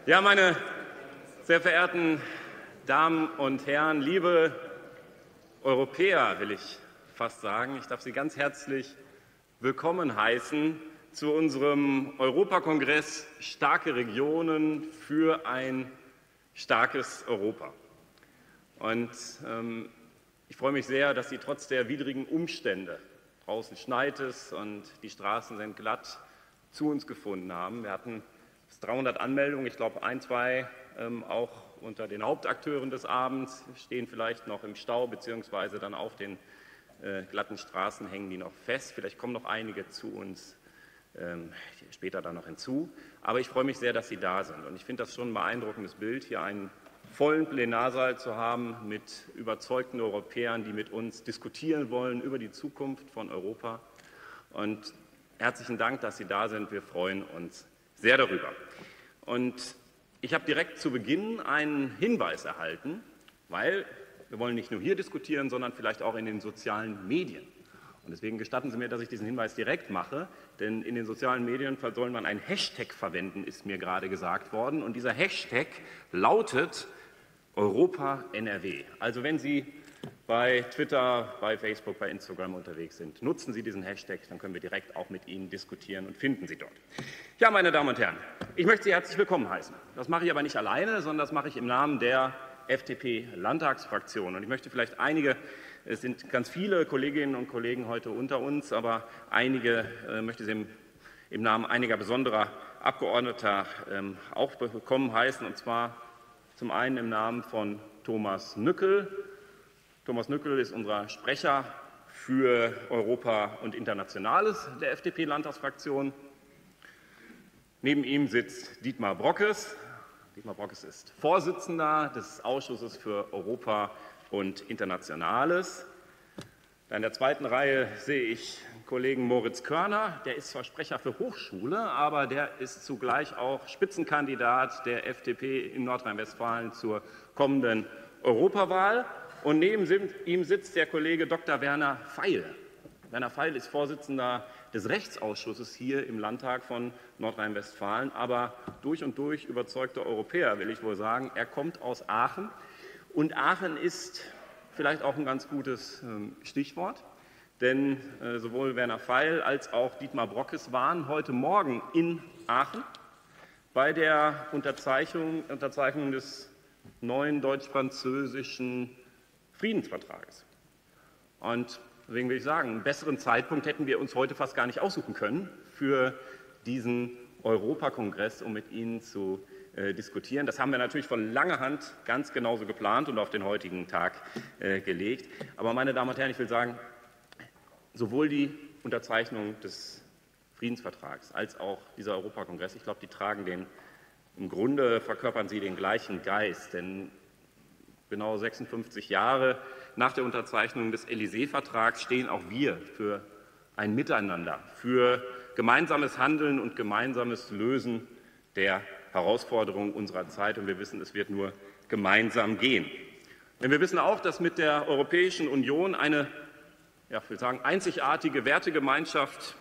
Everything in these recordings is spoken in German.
Ja, meine sehr verehrten Damen und Herren, liebe Europäer, will ich fast sagen, ich darf Sie ganz herzlich willkommen heißen zu unserem Europakongress Starke Regionen für ein starkes Europa. Und ich freue mich sehr, dass Sie trotz der widrigen Umstände, draußen schneit es und die Straßen sind glatt, zu uns gefunden haben. Wir hatten 300 Anmeldungen, ich glaube ein, zwei auch unter den Hauptakteuren des Abends stehen vielleicht noch im Stau beziehungsweise dann auf den glatten Straßen hängen die noch fest. Vielleicht kommen noch einige zu uns später dann noch hinzu. Aber ich freue mich sehr, dass Sie da sind. Und ich finde das schon ein beeindruckendes Bild, hier einen vollen Plenarsaal zu haben mit überzeugten Europäern, die mit uns diskutieren wollen über die Zukunft von Europa. Und herzlichen Dank, dass Sie da sind. Wir freuen uns sehr darüber. Und ich habe direkt zu Beginn einen Hinweis erhalten, weil wir wollen nicht nur hier diskutieren, sondern vielleicht auch in den sozialen Medien. Und deswegen gestatten Sie mir, dass ich diesen Hinweis direkt mache, denn in den sozialen Medien soll man einen Hashtag verwenden, ist mir gerade gesagt worden. Und dieser Hashtag lautet Europa NRW. Also wenn Sie bei Twitter, bei Facebook, bei Instagram unterwegs sind, nutzen Sie diesen Hashtag, dann können wir direkt auch mit Ihnen diskutieren und finden Sie dort. Ja, meine Damen und Herren, ich möchte Sie herzlich willkommen heißen. Das mache ich aber nicht alleine, sondern das mache ich im Namen der FDP-Landtagsfraktion. Und ich möchte vielleicht es sind ganz viele Kolleginnen und Kollegen heute unter uns, aber einige möchte ich im Namen einiger besonderer Abgeordneter auch willkommen heißen, und zwar zum einen im Namen von Thomas Nückel. Thomas Nückel ist unser Sprecher für Europa und Internationales der FDP-Landtagsfraktion. Neben ihm sitzt Dietmar Brockes. Dietmar Brockes ist Vorsitzender des Ausschusses für Europa und Internationales. In der zweiten Reihe sehe ich Kollegen Moritz Körner. Der ist zwar Sprecher für Hochschule, aber der ist zugleich auch Spitzenkandidat der FDP in Nordrhein-Westfalen zur kommenden Europawahl. Und neben ihm sitzt der Kollege Dr. Werner Feil. Werner Feil ist Vorsitzender des Rechtsausschusses hier im Landtag von Nordrhein-Westfalen, aber durch und durch überzeugter Europäer, will ich wohl sagen. Er kommt aus Aachen und Aachen ist vielleicht auch ein ganz gutes Stichwort, denn sowohl Werner Feil als auch Dietmar Brockes waren heute Morgen in Aachen bei der Unterzeichnung des neuen deutsch-französischen Friedensvertrages. Und deswegen will ich sagen, einen besseren Zeitpunkt hätten wir uns heute fast gar nicht aussuchen können für diesen Europakongress, um mit Ihnen zu diskutieren. Das haben wir natürlich von langer Hand ganz genauso geplant und auf den heutigen Tag gelegt. Aber meine Damen und Herren, ich will sagen, sowohl die Unterzeichnung des Friedensvertrags als auch dieser Europakongress, ich glaube, die tragen im Grunde verkörpern sie den gleichen Geist, denn genau 56 Jahre nach der Unterzeichnung des Élysée-Vertrags stehen auch wir für ein Miteinander, für gemeinsames Handeln und gemeinsames Lösen der Herausforderungen unserer Zeit. Und wir wissen, es wird nur gemeinsam gehen. Denn wir wissen auch, dass mit der Europäischen Union eine, ja, ich will sagen, einzigartige Wertegemeinschaft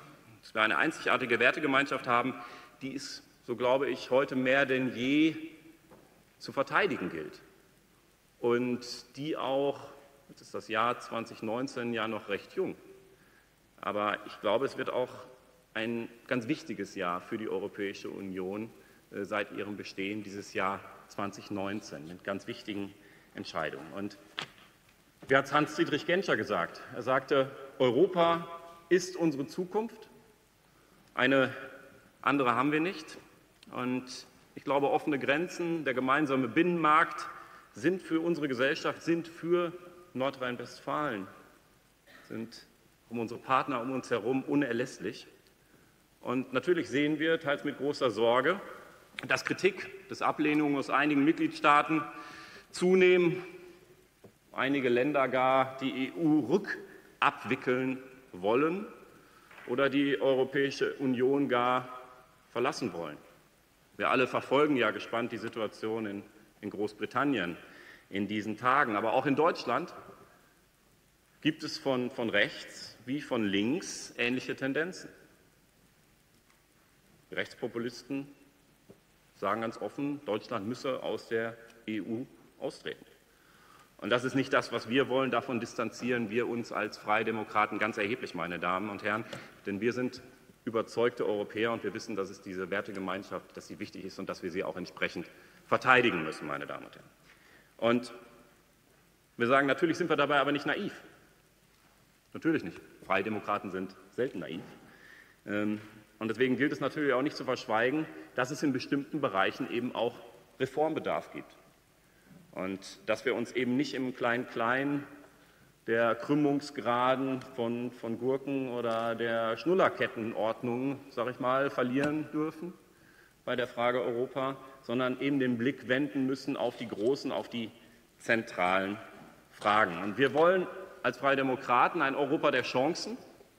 haben, die es, so glaube ich, heute mehr denn je zu verteidigen gilt. Und die auch, jetzt ist das Jahr 2019 ja noch recht jung, aber ich glaube, es wird auch ein ganz wichtiges Jahr für die Europäische Union seit ihrem Bestehen, dieses Jahr 2019, mit ganz wichtigen Entscheidungen. Und wie hat Hans-Dietrich Genscher gesagt? Er sagte, Europa ist unsere Zukunft, eine andere haben wir nicht. Und ich glaube, offene Grenzen, der gemeinsame Binnenmarkt sind für unsere Gesellschaft, sind für Nordrhein-Westfalen, sind um unsere Partner um uns herum unerlässlich. Und natürlich sehen wir, teils mit großer Sorge, dass Kritik, dass Ablehnungen aus einigen Mitgliedstaaten zunehmen, einige Länder gar die EU rückabwickeln wollen oder die Europäische Union gar verlassen wollen. Wir alle verfolgen ja gespannt die Situation in Großbritannien in diesen Tagen. Aber auch in Deutschland gibt es von rechts wie von links ähnliche Tendenzen. Die Rechtspopulisten sagen ganz offen, Deutschland müsse aus der EU austreten. Und das ist nicht das, was wir wollen. Davon distanzieren wir uns als Freie Demokraten ganz erheblich, meine Damen und Herren. Denn wir sind überzeugte Europäer und wir wissen, dass es diese Wertegemeinschaft, dass sie wichtig ist und dass wir sie auch entsprechend verteidigen müssen, meine Damen und Herren. Und wir sagen, natürlich sind wir dabei aber nicht naiv. Natürlich nicht. Freie Demokraten sind selten naiv. Und deswegen gilt es natürlich auch nicht zu verschweigen, dass es in bestimmten Bereichen eben auch Reformbedarf gibt. Und dass wir uns eben nicht im Klein-Klein der Krümmungsgraden von Gurken oder der Schnullerkettenordnung, sage ich mal, verlieren dürfen bei der Frage Europa, sondern eben den Blick wenden müssen auf die großen, auf die zentralen Fragen. Und wir wollen als Freie Demokraten ein Europa der Chancen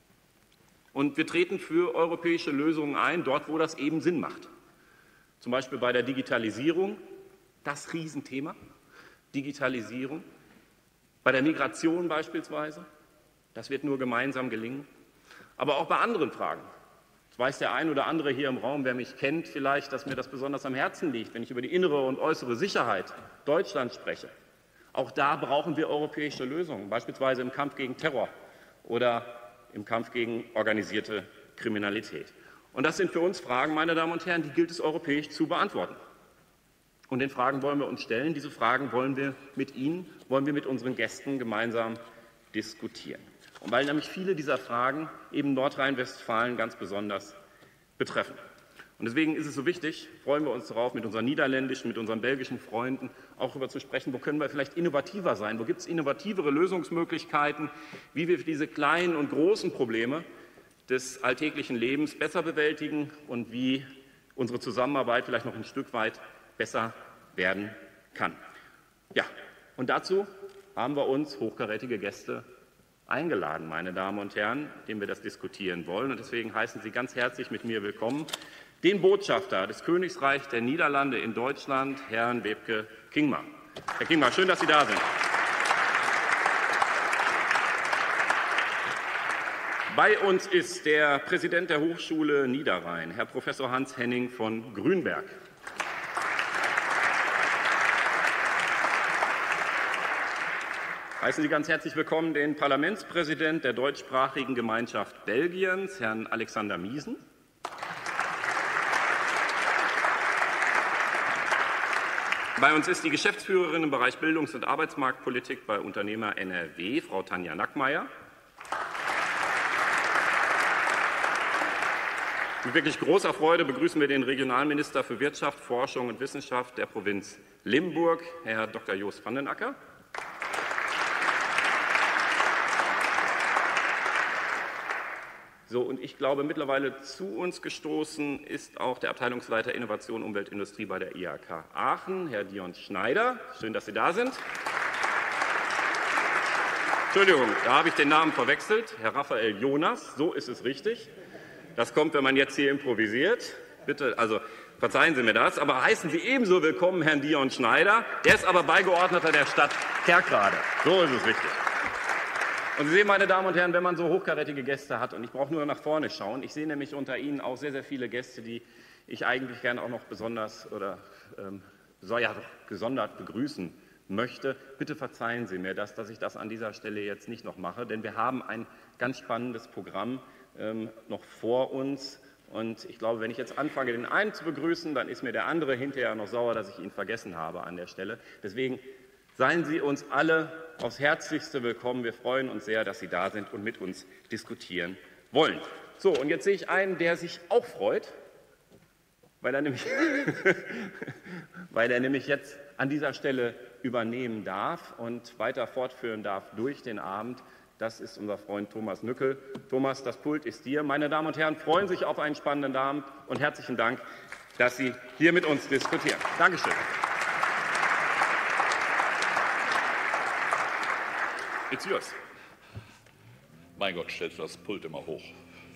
und wir treten für europäische Lösungen ein, dort, wo das eben Sinn macht. Zum Beispiel bei der Digitalisierung, das Riesenthema, Digitalisierung, bei der Migration beispielsweise, das wird nur gemeinsam gelingen, aber auch bei anderen Fragen. Das weiß der ein oder andere hier im Raum, wer mich kennt, vielleicht, dass mir das besonders am Herzen liegt, wenn ich über die innere und äußere Sicherheit Deutschlands spreche. Auch da brauchen wir europäische Lösungen, beispielsweise im Kampf gegen Terror oder im Kampf gegen organisierte Kriminalität. Und das sind für uns Fragen, meine Damen und Herren, die gilt es europäisch zu beantworten. Und den Fragen wollen wir uns stellen. Diese Fragen wollen wir mit Ihnen, wollen wir mit unseren Gästen gemeinsam diskutieren. Und weil nämlich viele dieser Fragen eben Nordrhein-Westfalen ganz besonders betreffen. Und deswegen ist es so wichtig, freuen wir uns darauf, mit unseren niederländischen, mit unseren belgischen Freunden auch darüber zu sprechen, wo können wir vielleicht innovativer sein, wo gibt es innovativere Lösungsmöglichkeiten, wie wir diese kleinen und großen Probleme des alltäglichen Lebens besser bewältigen und wie unsere Zusammenarbeit vielleicht noch ein Stück weit besser werden kann. Ja, und dazu haben wir uns hochkarätige Gäste eingeladen, meine Damen und Herren, mit denen wir das diskutieren wollen. Und deswegen heißen Sie ganz herzlich mit mir willkommen den Botschafter des Königreichs der Niederlande in Deutschland, Herrn Wepke Kingma. Herr Kingma, schön, dass Sie da sind. Bei uns ist der Präsident der Hochschule Niederrhein, Herr Professor Hans Henning von Grünberg. Heißen Sie ganz herzlich willkommen den Parlamentspräsident der deutschsprachigen Gemeinschaft Belgiens, Herrn Alexander Miesen. Bei uns ist die Geschäftsführerin im Bereich Bildungs- und Arbeitsmarktpolitik bei Unternehmer NRW, Frau Tanja Nackmeier. Mit wirklich großer Freude begrüßen wir den Regionalminister für Wirtschaft, Forschung und Wissenschaft der Provinz Limburg, Herr Dr. Joost van den Acker. So, und ich glaube, mittlerweile zu uns gestoßen ist auch der Abteilungsleiter Innovation, Umwelt, Industrie bei der IHK Aachen, Herr Dion Schneider. Schön, dass Sie da sind. Entschuldigung, da habe ich den Namen verwechselt. Herr Raphael Jonas, so ist es richtig. Das kommt, wenn man jetzt hier improvisiert. Bitte, also verzeihen Sie mir das. Aber heißen Sie ebenso willkommen Herrn Dion Schneider. Der ist aber Beigeordneter der Stadt Kerkrade. So ist es richtig. Und Sie sehen, meine Damen und Herren, wenn man so hochkarätige Gäste hat, und ich brauche nur nach vorne schauen, ich sehe nämlich unter Ihnen auch sehr, sehr viele Gäste, die ich eigentlich gerne auch noch besonders oder gesondert begrüßen möchte. Bitte verzeihen Sie mir das, dass ich das an dieser Stelle jetzt nicht noch mache, denn wir haben ein ganz spannendes Programm noch vor uns. Und ich glaube, wenn ich jetzt anfange, den einen zu begrüßen, dann ist mir der andere hinterher noch sauer, dass ich ihn vergessen habe an der Stelle. Deswegen seien Sie uns alle aufs Herzlichste willkommen. Wir freuen uns sehr, dass Sie da sind und mit uns diskutieren wollen. So, und jetzt sehe ich einen, der sich auch freut, weil er nämlich jetzt an dieser Stelle übernehmen darf und weiter fortführen darf durch den Abend. Das ist unser Freund Thomas Nückel. Thomas, das Pult ist dir. Meine Damen und Herren, freuen sich auf einen spannenden Abend und herzlichen Dank, dass Sie hier mit uns diskutieren. Dankeschön. It's yours. Mein Gott, stellt das Pult immer hoch.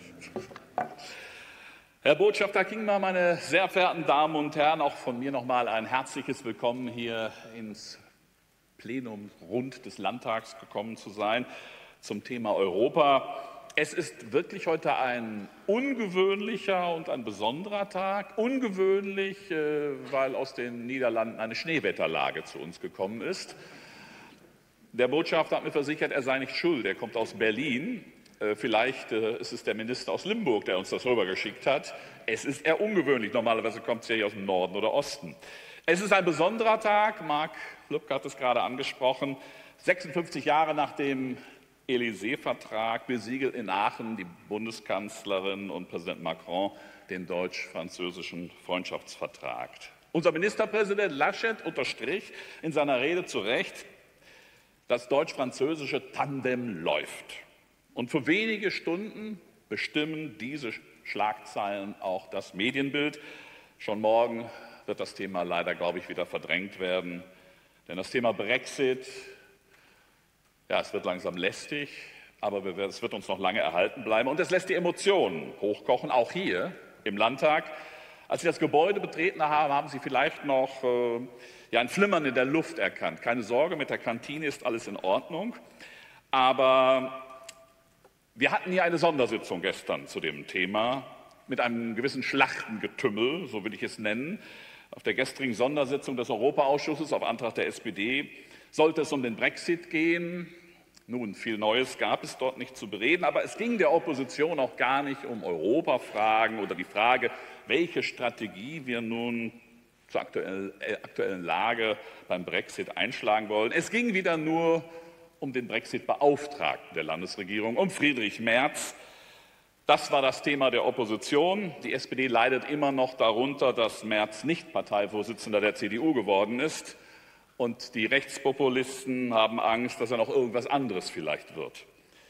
Herr Botschafter Kingma, meine sehr verehrten Damen und Herren, auch von mir nochmal ein herzliches Willkommen hier ins Plenum rund des Landtags gekommen zu sein zum Thema Europa. Es ist wirklich heute ein ungewöhnlicher und ein besonderer Tag. Ungewöhnlich, weil aus den Niederlanden eine Schneewetterlage zu uns gekommen ist. Der Botschafter hat mir versichert, er sei nicht schuld. Er kommt aus Berlin. Vielleicht ist es der Minister aus Limburg, der uns das rübergeschickt hat. Es ist eher ungewöhnlich. Normalerweise kommt es ja hier aus dem Norden oder Osten. Es ist ein besonderer Tag. Marc Lübcke hat es gerade angesprochen. 56 Jahre nach dem Élysée-Vertrag besiegelt in Aachen die Bundeskanzlerin und Präsident Macron den deutsch-französischen Freundschaftsvertrag. Unser Ministerpräsident Laschet unterstrich in seiner Rede zu Recht, das deutsch-französische Tandem läuft. Und für wenige Stunden bestimmen diese Schlagzeilen auch das Medienbild. Schon morgen wird das Thema leider, glaube ich, wieder verdrängt werden. Denn das Thema Brexit, ja, es wird langsam lästig, aber es wird uns noch lange erhalten bleiben. Und es lässt die Emotionen hochkochen, auch hier im Landtag. Als Sie das Gebäude betreten haben, haben Sie vielleicht noch ein Flimmern in der Luft erkannt. Keine Sorge, mit der Kantine ist alles in Ordnung. Aber wir hatten hier eine Sondersitzung gestern zu dem Thema mit einem gewissen Schlachtengetümmel, so will ich es nennen. Auf der gestrigen Sondersitzung des Europaausschusses auf Antrag der SPD sollte es um den Brexit gehen. Nun, viel Neues gab es dort nicht zu bereden, aber es ging der Opposition auch gar nicht um Europafragen oder die Frage, welche Strategie wir nun zur aktuellen Lage beim Brexit einschlagen wollen. Es ging wieder nur um den Brexit-Beauftragten der Landesregierung, um Friedrich Merz. Das war das Thema der Opposition. Die SPD leidet immer noch darunter, dass Merz nicht Parteivorsitzender der CDU geworden ist. Und die Rechtspopulisten haben Angst, dass er noch irgendwas anderes vielleicht wird.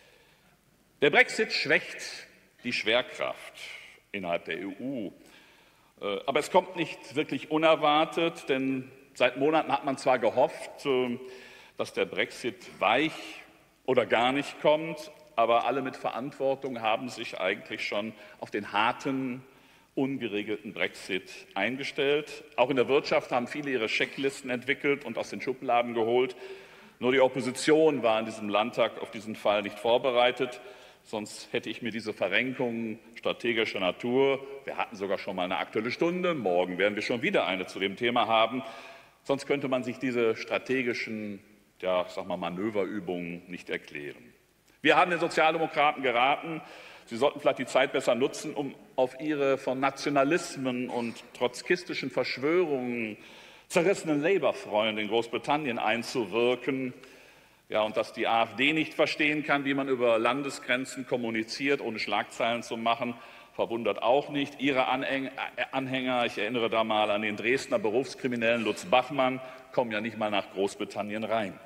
Der Brexit schwächt die Schwerkraft innerhalb der EU. Aber es kommt nicht wirklich unerwartet, denn seit Monaten hat man zwar gehofft, dass der Brexit weich oder gar nicht kommt, aber alle mit Verantwortung haben sich eigentlich schon auf den harten, ungeregelten Brexit eingestellt. Auch in der Wirtschaft haben viele ihre Checklisten entwickelt und aus den Schubladen geholt. Nur die Opposition war in diesem Landtag auf diesen Fall nicht vorbereitet. Sonst hätte ich mir diese Verrenkungen strategischer Natur, wir hatten sogar schon mal eine Aktuelle Stunde, morgen werden wir schon wieder eine zu dem Thema haben, sonst könnte man sich diese strategischen Manöverübungen nicht erklären. Wir haben den Sozialdemokraten geraten, sie sollten vielleicht die Zeit besser nutzen, um auf ihre von Nationalismen und trotzkistischen Verschwörungen zerrissenen Labour-Freunde in Großbritannien einzuwirken. Ja, und dass die AfD nicht verstehen kann, wie man über Landesgrenzen kommuniziert, ohne Schlagzeilen zu machen, verwundert auch nicht. Ihre Anhänger, ich erinnere da mal an den Dresdner Berufskriminellen Lutz Bachmann, kommen ja nicht mal nach Großbritannien rein.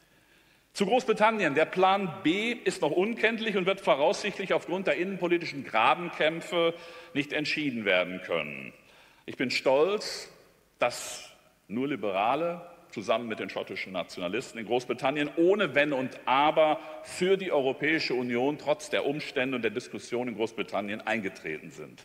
Zu Großbritannien. Der Plan B ist noch unkenntlich und wird voraussichtlich aufgrund der innenpolitischen Grabenkämpfe nicht entschieden werden können. Ich bin stolz, dass nur Liberale zusammen mit den schottischen Nationalisten in Großbritannien ohne Wenn und Aber für die Europäische Union trotz der Umstände und der Diskussion in Großbritannien eingetreten sind.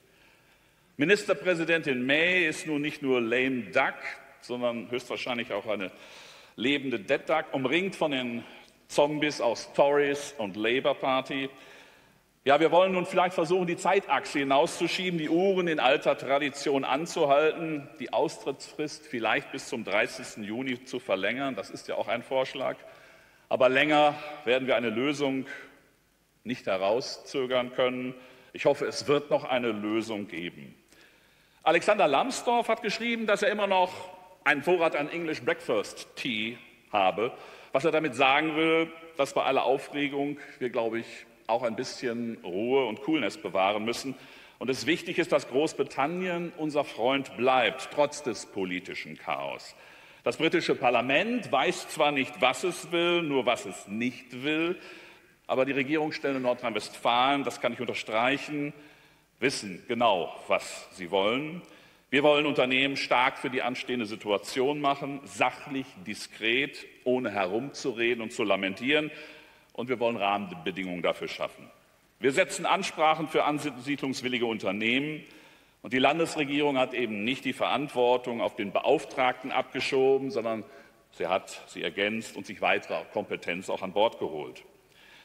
Ministerpräsidentin May ist nun nicht nur lame duck, sondern höchstwahrscheinlich auch eine lebende Dead Duck, umringt von den Zombies aus Tories und Labour Party. Ja, wir wollen nun vielleicht versuchen, die Zeitachse hinauszuschieben, die Uhren in alter Tradition anzuhalten, die Austrittsfrist vielleicht bis zum 30. Juni zu verlängern. Das ist ja auch ein Vorschlag. Aber länger werden wir eine Lösung nicht herauszögern können. Ich hoffe, es wird noch eine Lösung geben. Alexander Lambsdorff hat geschrieben, dass er immer noch einen Vorrat an English Breakfast Tea habe. Was er damit sagen will, dass bei aller Aufregung wir, glaube ich, auch ein bisschen Ruhe und Coolness bewahren müssen. Und es wichtig ist, dass Großbritannien unser Freund bleibt, trotz des politischen Chaos. Das britische Parlament weiß zwar nicht, was es will, nur was es nicht will, aber die Regierungsstellen in Nordrhein-Westfalen, das kann ich unterstreichen, wissen genau, was sie wollen. Wir wollen Unternehmen stark für die anstehende Situation machen, sachlich, diskret, ohne herumzureden und zu lamentieren. Und wir wollen Rahmenbedingungen dafür schaffen. Wir setzen Ansprachen für ansiedlungswillige Unternehmen. Und die Landesregierung hat eben nicht die Verantwortung auf den Beauftragten abgeschoben, sondern sie hat sie ergänzt und sich weitere Kompetenz auch an Bord geholt.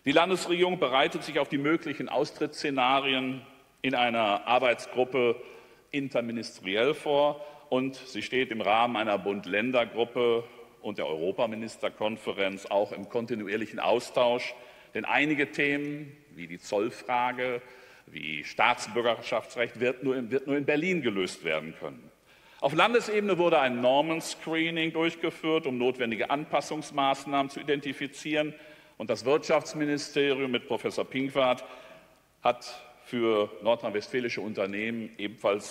Die Landesregierung bereitet sich auf die möglichen Austrittsszenarien in einer Arbeitsgruppe interministeriell vor und sie steht im Rahmen einer Bund-Länder-Gruppe und der Europaministerkonferenz auch im kontinuierlichen Austausch, denn einige Themen wie die Zollfrage, wie Staatsbürgerschaftsrecht wird nur in Berlin gelöst werden können. Auf Landesebene wurde ein Normen-Screening durchgeführt, um notwendige Anpassungsmaßnahmen zu identifizieren. Und das Wirtschaftsministerium mit Professor Pinkwart hat für nordrhein-westfälische Unternehmen ebenfalls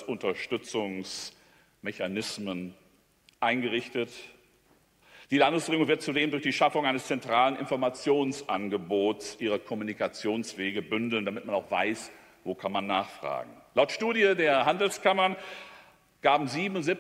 Unterstützungsmechanismen eingerichtet. Die Landesregierung wird zudem durch die Schaffung eines zentralen Informationsangebots ihre Kommunikationswege bündeln, damit man auch weiß, wo kann man nachfragen. Laut Studie der Handelskammern gaben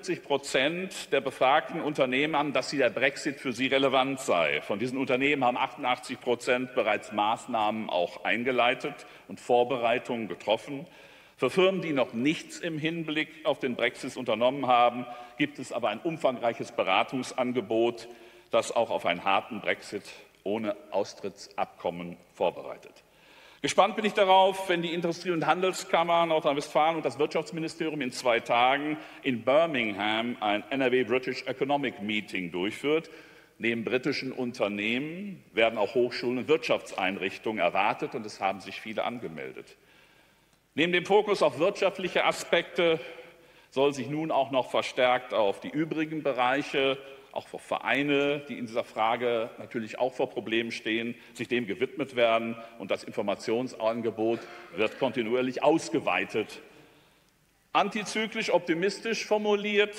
77% der befragten Unternehmen an, dass der Brexit für sie relevant sei. Von diesen Unternehmen haben 88% bereits Maßnahmen auch eingeleitet und Vorbereitungen getroffen. Für Firmen, die noch nichts im Hinblick auf den Brexit unternommen haben, gibt es aber ein umfangreiches Beratungsangebot, das auch auf einen harten Brexit ohne Austrittsabkommen vorbereitet. Gespannt bin ich darauf, wenn die Industrie- und Handelskammer Nordrhein-Westfalen und das Wirtschaftsministerium in 2 Tagen in Birmingham ein NRW British Economic Meeting durchführt. Neben britischen Unternehmen werden auch Hochschulen und Wirtschaftseinrichtungen erwartet, und es haben sich viele angemeldet. Neben dem Fokus auf wirtschaftliche Aspekte soll sich nun auch noch verstärkt auf die übrigen Bereiche, auch für Vereine, die in dieser Frage natürlich auch vor Problemen stehen, sich dem gewidmet werden. Und das Informationsangebot wird kontinuierlich ausgeweitet. Antizyklisch optimistisch formuliert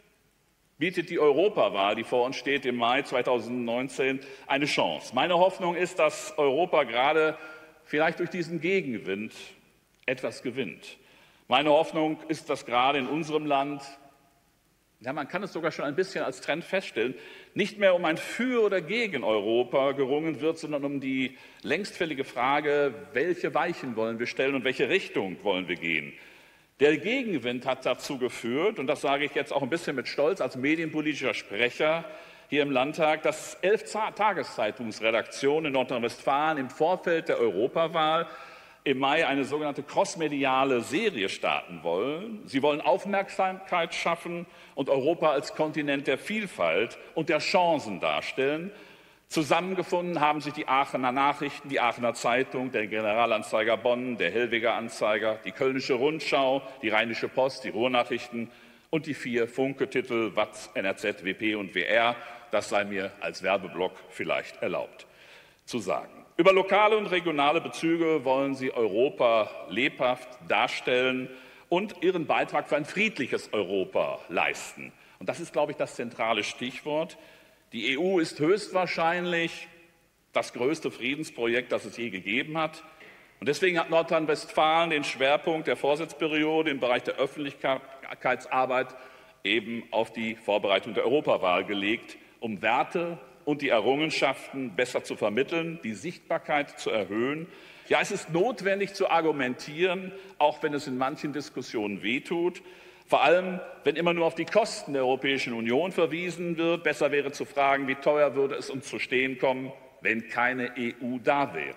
bietet die Europawahl, die vor uns steht im Mai 2019, eine Chance. Meine Hoffnung ist, dass Europa gerade vielleicht durch diesen Gegenwind etwas gewinnt. Meine Hoffnung ist, dass gerade in unserem Land, ja, man kann es sogar schon ein bisschen als Trend feststellen, nicht mehr um ein Für oder Gegen Europa gerungen wird, sondern um die längstfällige Frage, welche Weichen wollen wir stellen und welche Richtung wollen wir gehen. Der Gegenwind hat dazu geführt, und das sage ich jetzt auch ein bisschen mit Stolz als medienpolitischer Sprecher hier im Landtag, dass 11 Tageszeitungsredaktionen in Nordrhein-Westfalen im Vorfeld der Europawahl im Mai eine sogenannte crossmediale Serie starten wollen. Sie wollen Aufmerksamkeit schaffen und Europa als Kontinent der Vielfalt und der Chancen darstellen. Zusammengefunden haben sich die Aachener Nachrichten, die Aachener Zeitung, der Generalanzeiger Bonn, der Hellweger Anzeiger, die Kölnische Rundschau, die Rheinische Post, die Ruhrnachrichten und die 4 Funke-Titel WAZ, NRZ, WP und WR. Das sei mir als Werbeblock vielleicht erlaubt zu sagen. Über lokale und regionale Bezüge wollen sie Europa lebhaft darstellen und ihren Beitrag für ein friedliches Europa leisten. Und das ist, glaube ich, das zentrale Stichwort. Die EU ist höchstwahrscheinlich das größte Friedensprojekt, das es je gegeben hat. Und deswegen hat Nordrhein-Westfalen den Schwerpunkt der Vorsitzperiode im Bereich der Öffentlichkeitsarbeit eben auf die Vorbereitung der Europawahl gelegt, um Werte und die Errungenschaften besser zu vermitteln, die Sichtbarkeit zu erhöhen. Ja, es ist notwendig zu argumentieren, auch wenn es in manchen Diskussionen wehtut. Vor allem, wenn immer nur auf die Kosten der Europäischen Union verwiesen wird. Besser wäre zu fragen, wie teuer würde es uns zu stehen kommen, wenn keine EU da wäre.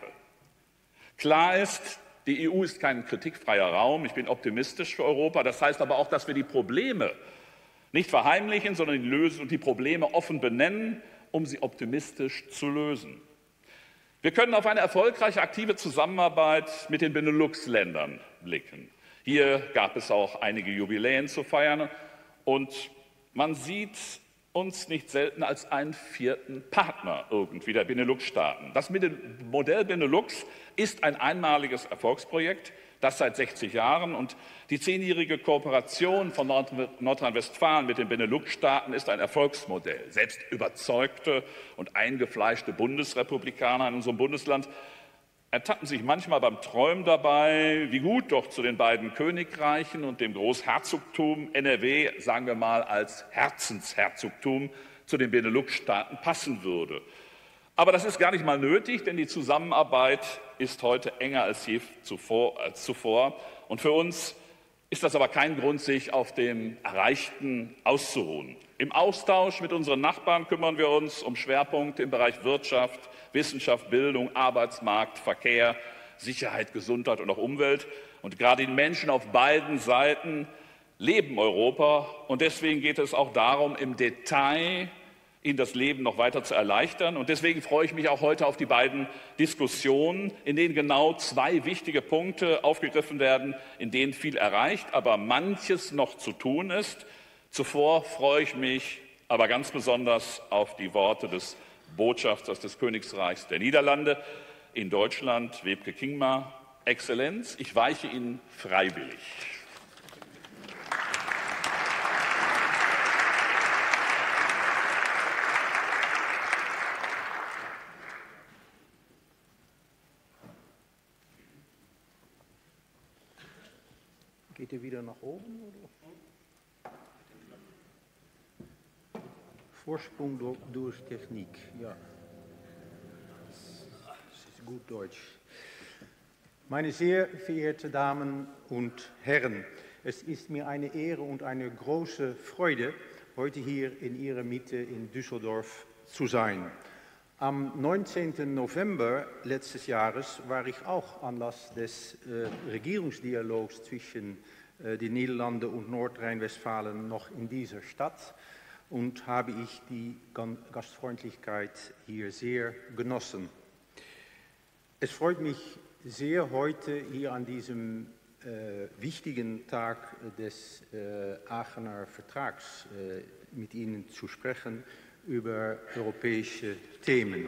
Klar ist, die EU ist kein kritikfreier Raum. Ich bin optimistisch für Europa. Das heißt aber auch, dass wir die Probleme nicht verheimlichen, sondern die lösen und die Probleme offen benennen, um sie optimistisch zu lösen. Wir können auf eine erfolgreiche, aktive Zusammenarbeit mit den Benelux-Ländern blicken. Hier gab es auch einige Jubiläen zu feiern und man sieht uns nicht selten als einen 4. Partner irgendwie der Benelux-Staaten. Das Modell Benelux ist ein einmaliges Erfolgsprojekt, das seit 60 Jahren, und die 10-jährige Kooperation von Nordrhein-Westfalen mit den Benelux-Staaten ist ein Erfolgsmodell. Selbst überzeugte und eingefleischte Bundesrepublikaner in unserem Bundesland ertappen sich manchmal beim Träumen dabei, wie gut doch zu den beiden Königreichen und dem Großherzogtum NRW, sagen wir mal als Herzensherzogtum, zu den Benelux-Staaten passen würde. Aber das ist gar nicht mal nötig, denn die Zusammenarbeit ist heute enger als je zuvor. Und für uns ist das aber kein Grund, sich auf dem Erreichten auszuruhen. Im Austausch mit unseren Nachbarn kümmern wir uns um Schwerpunkte im Bereich Wirtschaft, Wissenschaft, Bildung, Arbeitsmarkt, Verkehr, Sicherheit, Gesundheit und auch Umwelt. Und gerade die Menschen auf beiden Seiten leben Europa. Und deswegen geht es auch darum, im Detail ihnen das Leben noch weiter zu erleichtern. Und deswegen freue ich mich auch heute auf die beiden Diskussionen, in denen genau zwei wichtige Punkte aufgegriffen werden, in denen viel erreicht, aber manches noch zu tun ist. Zuvor freue ich mich aber ganz besonders auf die Worte des Botschafters des Königreichs der Niederlande in Deutschland, Webke Kingma. Exzellenz, ich weiche Ihnen freiwillig. Geht ihr wieder nach oben? Oder? Vorsprung durch Technik, ja. Das ist gut Deutsch. Meine sehr verehrten Damen und Herren, es ist mir eine Ehre und eine große Freude, heute hier in Ihrer Mitte in Düsseldorf zu sein. Am 19. November letztes Jahres war ich auch Anlass des Regierungsdialogs zwischen den Niederlanden und Nordrhein-Westfalen noch in dieser Stadt und habe ich die Gastfreundlichkeit hier sehr genossen. Es freut mich sehr, heute hier an diesem wichtigen Tag des Aachener Vertrags mit Ihnen zu sprechen über europäische Themen.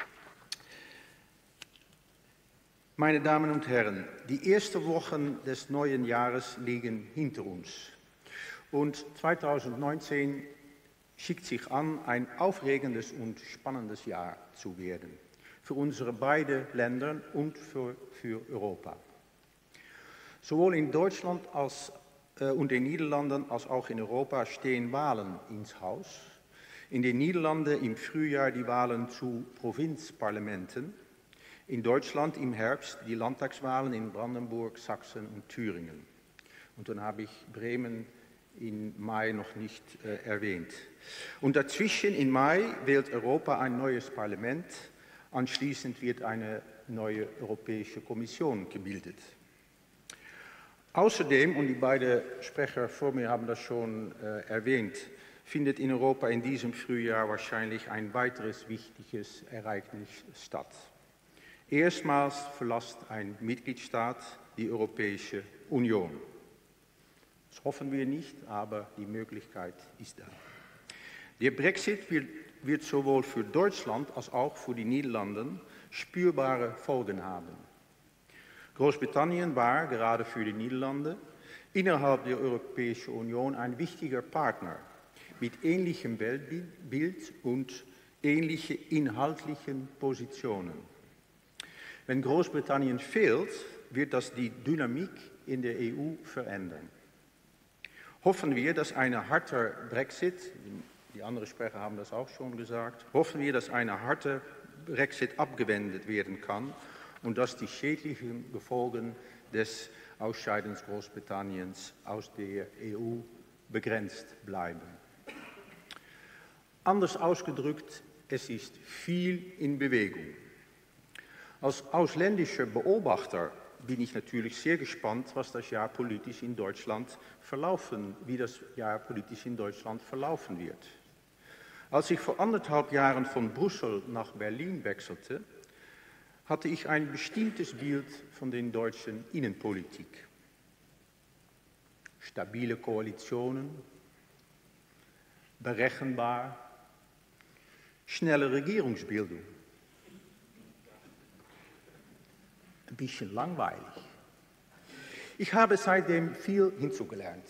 Meine Damen und Herren, die ersten Wochen des neuen Jahres liegen hinter uns. Und 2019 schickt sich an, ein aufregendes und spannendes Jahr zu werden. Für unsere beiden Länder und für Europa. Sowohl in Deutschland und den Niederlanden als auch in Europa stehen Wahlen ins Haus. In den Niederlanden im Frühjahr die Wahlen zu Provinzparlamenten. In Deutschland im Herbst die Landtagswahlen in Brandenburg, Sachsen und Thüringen. Und dann habe ich Bremen im Mai noch nicht erwähnt. Und dazwischen im Mai wählt Europa ein neues Parlament. Anschließend wird eine neue Europäische Kommission gebildet. Außerdem, und die beiden Sprecher vor mir haben das schon erwähnt, findet in Europa in diesem Frühjahr wahrscheinlich ein weiteres wichtiges Ereignis statt. Erstmals verlässt ein Mitgliedstaat die Europäische Union. Das hoffen wir nicht, aber die Möglichkeit ist da. Der Brexit wird sowohl für Deutschland als auch für die Niederlande spürbare Folgen haben. Großbritannien war, gerade für die Niederlande, innerhalb der Europäischen Union ein wichtiger Partner mit ähnlichem Weltbild und ähnlichen inhaltlichen Positionen. Wenn Großbritannien fehlt, wird das die Dynamik in der EU verändern. Hoffen wir, dass ein harter Brexit, die anderen Sprecher haben das auch schon gesagt, hoffen wir, dass ein harter Brexit abgewendet werden kann und dass die schädlichen Folgen des Ausscheidens Großbritanniens aus der EU begrenzt bleiben. Anders ausgedrückt, es ist viel in Bewegung. Als ausländischer Beobachter bin ich natürlich sehr gespannt, wie das Jahr politisch in Deutschland verlaufen wird. Als ich vor 1,5 Jahren von Brüssel nach Berlin wechselte, hatte ich ein bestimmtes Bild von der deutschen Innenpolitik. Stabile Koalitionen, berechenbar, schnelle Regierungsbildung. Ein bisschen langweilig. Ich habe seitdem viel hinzugelernt.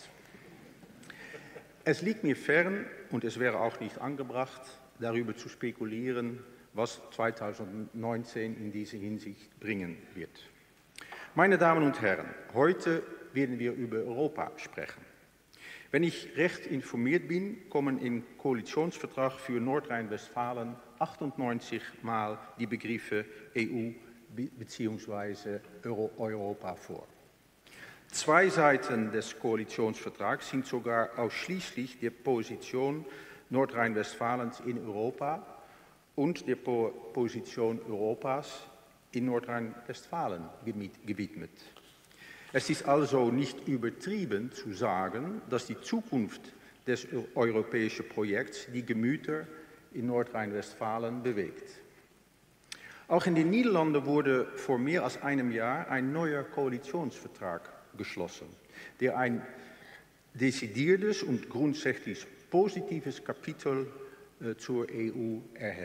Es liegt mir fern, und es wäre auch nicht angebracht, darüber zu spekulieren, was 2019 in dieser Hinsicht bringen wird. Meine Damen und Herren, heute werden wir über Europa sprechen. Wenn ich recht informiert bin, kommen im Koalitionsvertrag für Nordrhein-Westfalen 98 Mal die Begriffe EU bzw. Europa vor. 2 Seiten des Koalitionsvertrags sind sogar ausschließlich die Position Nordrhein-Westfalens in Europa und der Position Europas in Nordrhein-Westfalen gewidmet. Es ist also nicht übertrieben zu sagen, dass die Zukunft des europäischen Projekts die Gemüter in Nordrhein-Westfalen bewegt. Auch in den Niederlanden wurde vor mehr als einem Jahr ein neuer Koalitionsvertrag geschlossen, der ein decidiertes und grundsätzlich positives Kapitel zur EU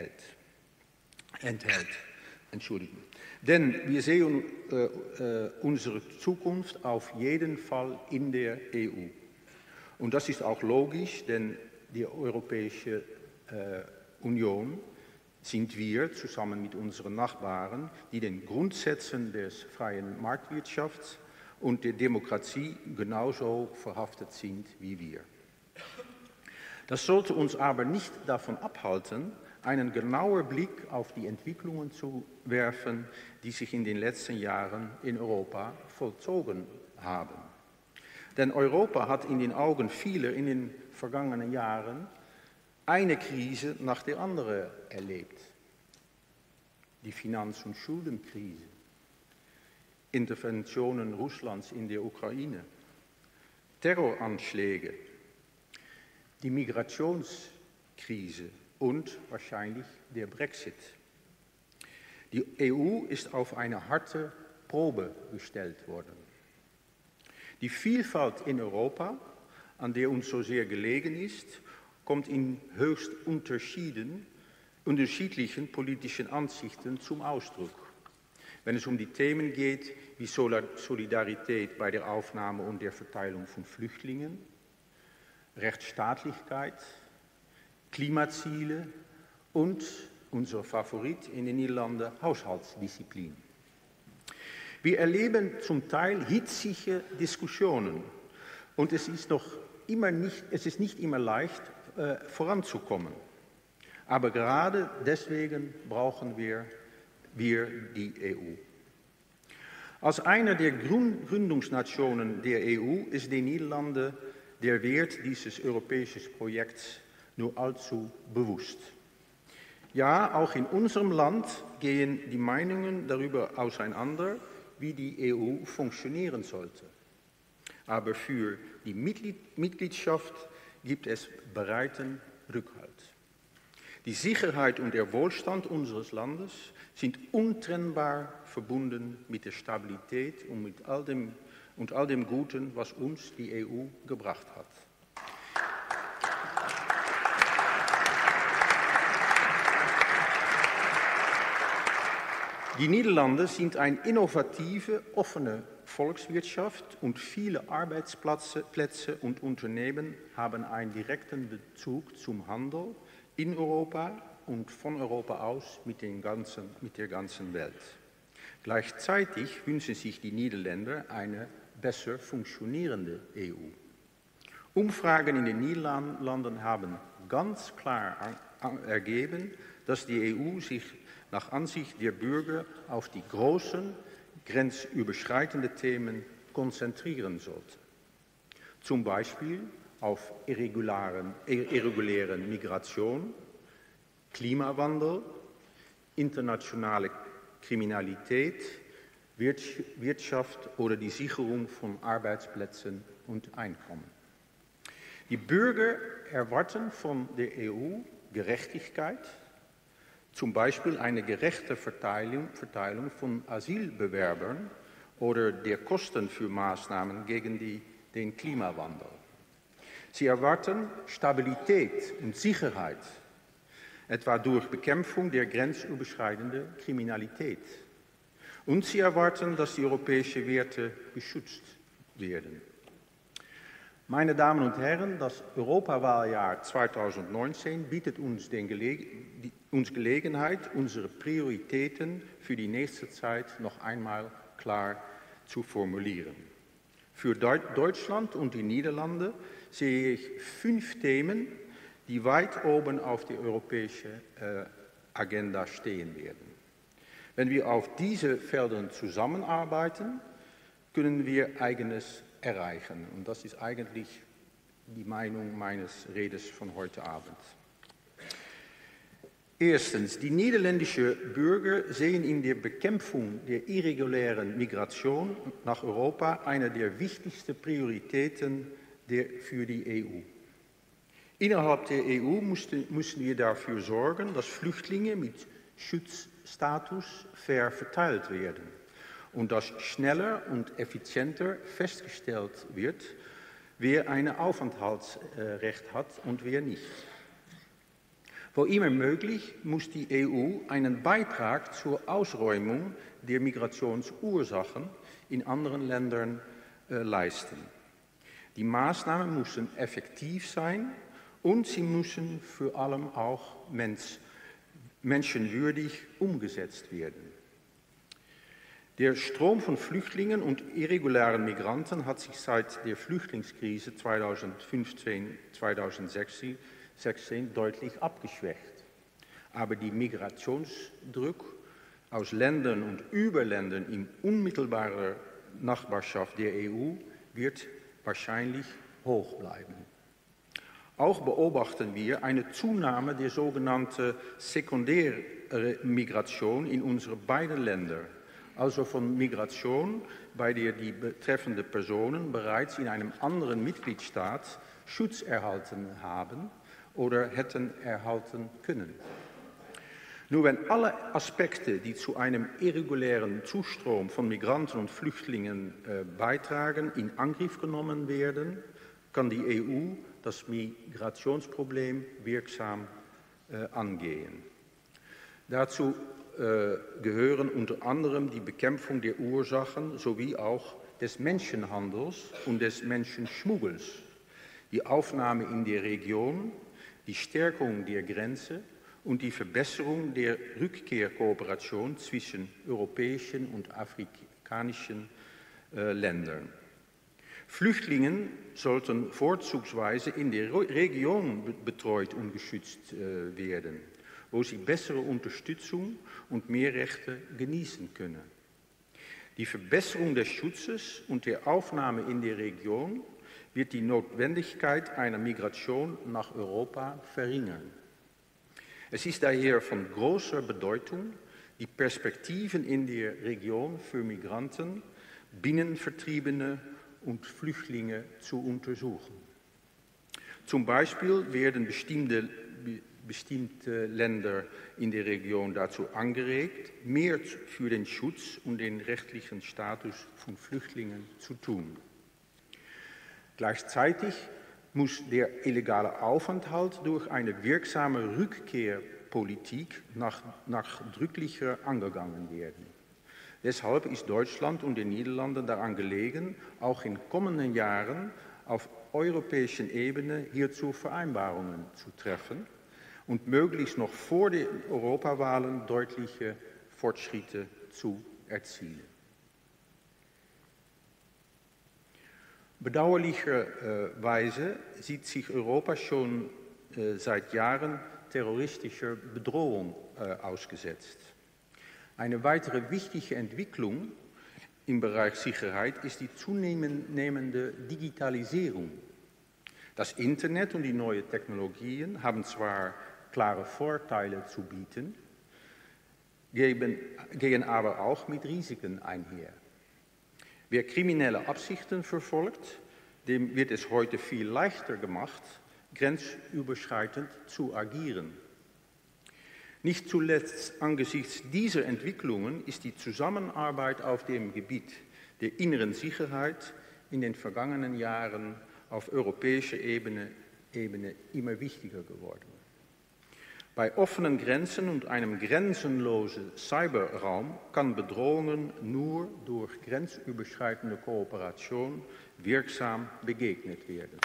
enthält. Denn wir sehen unsere Zukunft auf jeden Fall in der EU. Und das ist auch logisch, denn die Europäische Union sind wir zusammen mit unseren Nachbarn, die den Grundsätzen des freien Marktwirtschafts und der Demokratie genauso verhaftet sind wie wir. Das sollte uns aber nicht davon abhalten, einen genaueren Blick auf die Entwicklungen zu werfen, die sich in den letzten Jahren in Europa vollzogen haben. Denn Europa hat in den Augen vieler in den vergangenen Jahren eine Krise nach der anderen erlebt. Die Finanz- und Schuldenkrise, Interventionen Russlands in der Ukraine, Terroranschläge, die Migrationskrise und wahrscheinlich der Brexit. Die EU ist auf eine harte Probe gestellt worden. Die Vielfalt in Europa, an der uns so sehr gelegen ist, kommt in höchst unterschiedlichen politischen Ansichten zum Ausdruck. Wenn es um die Themen geht wie Solidarität bei der Aufnahme und der Verteilung von Flüchtlingen, Rechtsstaatlichkeit, Klimaziele und unser Favorit in den Niederlanden, Haushaltsdisziplin. Wir erleben zum Teil hitzige Diskussionen und es ist nicht immer leicht, voranzukommen. Aber gerade deswegen brauchen wir die EU. Als einer der Gründungsnationen der EU ist den Niederlanden der Wert dieses europäischen Projekts nur allzu bewusst. Ja, auch in unserem Land gehen die Meinungen darüber auseinander, wie die EU funktionieren sollte. Aber für die Mitgliedschaft gibt es breiten Rückhalt. Die Sicherheit und der Wohlstand unseres Landes sind untrennbar verbunden mit der Stabilität und mit all dem Guten, was uns die EU gebracht hat. Die Niederlande sind eine innovative, offene Volkswirtschaft und viele Arbeitsplätze und Unternehmen haben einen direkten Bezug zum Handel in Europa und von Europa aus mit der ganzen Welt. Gleichzeitig wünschen sich die Niederländer eine besser funktionierende EU. Umfragen in den Niederlanden haben ganz klar ergeben, dass die EU sich nach Ansicht der Bürger auf die großen, grenzüberschreitenden Themen konzentrieren sollte. Zum Beispiel auf irregulären Migration, Klimawandel, internationale Kriminalität, Wirtschaft oder die Sicherung von Arbeitsplätzen und Einkommen. Die Bürger erwarten von der EU Gerechtigkeit, zum Beispiel eine gerechte Verteilung von Asylbewerbern oder der Kosten für Maßnahmen gegen den Klimawandel. Sie erwarten Stabilität und Sicherheit, etwa durch Bekämpfung der grenzüberschreitenden Kriminalität. Und sie erwarten, dass die europäischen Werte geschützt werden. Meine Damen und Herren, das Europawahljahr 2019 bietet uns Gelegenheit, unsere Prioritäten für die nächste Zeit noch einmal klar zu formulieren. Für Deutschland und die Niederlande sehe ich 5 Themen, die weit oben auf der europäischen Agenda stehen werden. Wenn wir auf diese Feldern zusammenarbeiten, können wir Eigenes erreichen. Und das ist eigentlich die Meinung meines Redes von heute Abend. Erstens, die niederländischen Bürger sehen in der Bekämpfung der irregulären Migration nach Europa eine der wichtigsten Prioritäten für die EU. Innerhalb der EU müssen wir dafür sorgen, dass Flüchtlinge mit Schutzstatus fair verteilt werden und dass schneller und effizienter festgestellt wird, wer ein Aufenthaltsrecht hat und wer nicht. Wo immer möglich muss die EU einen Beitrag zur Ausräumung der Migrationsursachen in anderen Ländern leisten. Die Maßnahmen müssen effektiv sein und sie müssen vor allem auch menschenwürdig umgesetzt werden. Der Strom von Flüchtlingen und irregulären Migranten hat sich seit der Flüchtlingskrise 2015-2016 deutlich abgeschwächt. Aber der Migrationsdruck aus Ländern und über Ländern in unmittelbarer Nachbarschaft der EU wird wahrscheinlich hoch bleiben. Auch beobachten wir eine Zunahme der sogenannten Sekundärmigration in unseren beiden Ländern, also von Migration, bei der die betreffenden Personen bereits in einem anderen Mitgliedstaat Schutz erhalten haben oder hätten erhalten können. Nur wenn alle Aspekte, die zu einem irregulären Zustrom von Migranten und Flüchtlingen beitragen, in Angriff genommen werden, kann die EU das Migrationsproblem wirksam angehen. Dazu gehören unter anderem die Bekämpfung der Ursachen sowie auch des Menschenhandels und des Menschenschmuggels, die Aufnahme in der Region, die Stärkung der Grenze und die Verbesserung der Rückkehrkooperation zwischen europäischen und afrikanischen Ländern. Flüchtlinge sollten vorzugsweise in der Region betreut und geschützt werden, wo sie bessere Unterstützung und mehr Rechte genießen können. Die Verbesserung des Schutzes und der Aufnahme in der Region wird die Notwendigkeit einer Migration nach Europa verringern. Es ist daher von großer Bedeutung, die Perspektiven in der Region für Migranten, Binnenvertriebene und Flüchtlinge zu untersuchen. Zum Beispiel werden bestimmte Länder in der Region dazu angeregt, mehr für den Schutz und den rechtlichen Status von Flüchtlingen zu tun. Gleichzeitig muss der illegale Aufenthalt durch eine wirksame Rückkehrpolitik nachdrücklicher angegangen werden. Deshalb ist Deutschland und den Niederlanden daran gelegen, auch in kommenden Jahren auf europäischer Ebene hierzu Vereinbarungen zu treffen und möglichst noch vor den Europawahlen deutliche Fortschritte zu erzielen. Bedauerlicherweise sieht sich Europa schon seit Jahren terroristischer Bedrohung ausgesetzt. Eine weitere wichtige Entwicklung im Bereich Sicherheit ist die zunehmende Digitalisierung. Das Internet und die neuen Technologien haben zwar klare Vorteile zu bieten, gehen aber auch mit Risiken einher. Wer kriminelle Absichten verfolgt, dem wird es heute viel leichter gemacht, grenzüberschreitend zu agieren. Nicht zuletzt angesichts dieser Entwicklungen ist die Zusammenarbeit auf dem Gebiet der inneren Sicherheit in den vergangenen Jahren auf europäischer Ebene immer wichtiger geworden. Bei offenen Grenzen und einem grenzenlosen Cyberraum kann Bedrohungen nur durch grenzüberschreitende Kooperation wirksam begegnet werden.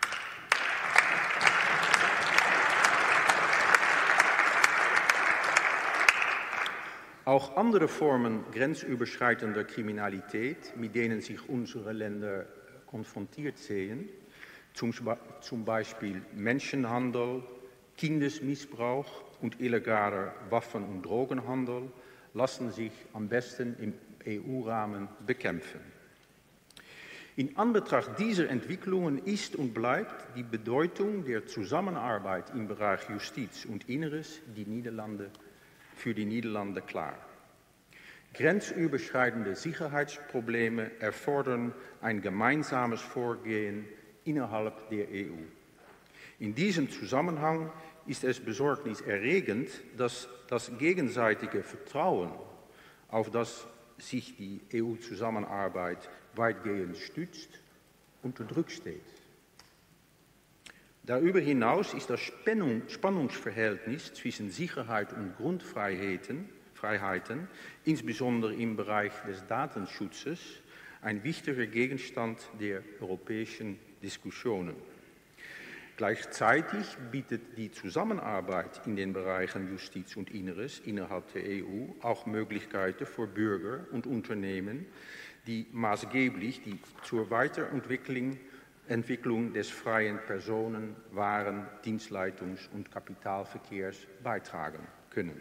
Auch andere Formen grenzüberschreitender Kriminalität, mit denen sich unsere Länder konfrontiert sehen, zum Beispiel Menschenhandel, Kindesmissbrauch und illegaler Waffen- und Drogenhandel, lassen sich am besten im EU-Rahmen bekämpfen. In Anbetracht dieser Entwicklungen ist und bleibt die Bedeutung der Zusammenarbeit im Bereich Justiz und Inneres für die Niederlande klar. Grenzüberschreitende Sicherheitsprobleme erfordern ein gemeinsames Vorgehen innerhalb der EU. In diesem Zusammenhang ist es besorgniserregend, dass das gegenseitige Vertrauen, auf das sich die EU-Zusammenarbeit weitgehend stützt, unter Druck steht. Darüber hinaus ist das Spannungsverhältnis zwischen Sicherheit und Grundfreiheiten, insbesondere im Bereich des Datenschutzes, ein wichtiger Gegenstand der europäischen Diskussionen. Gleichzeitig bietet die Zusammenarbeit in den Bereichen Justiz und Inneres innerhalb der EU auch Möglichkeiten für Bürger und Unternehmen, die maßgeblich zur Weiterentwicklung des freien Personen-, Waren-, Dienstleistungs- und Kapitalverkehrs beitragen können.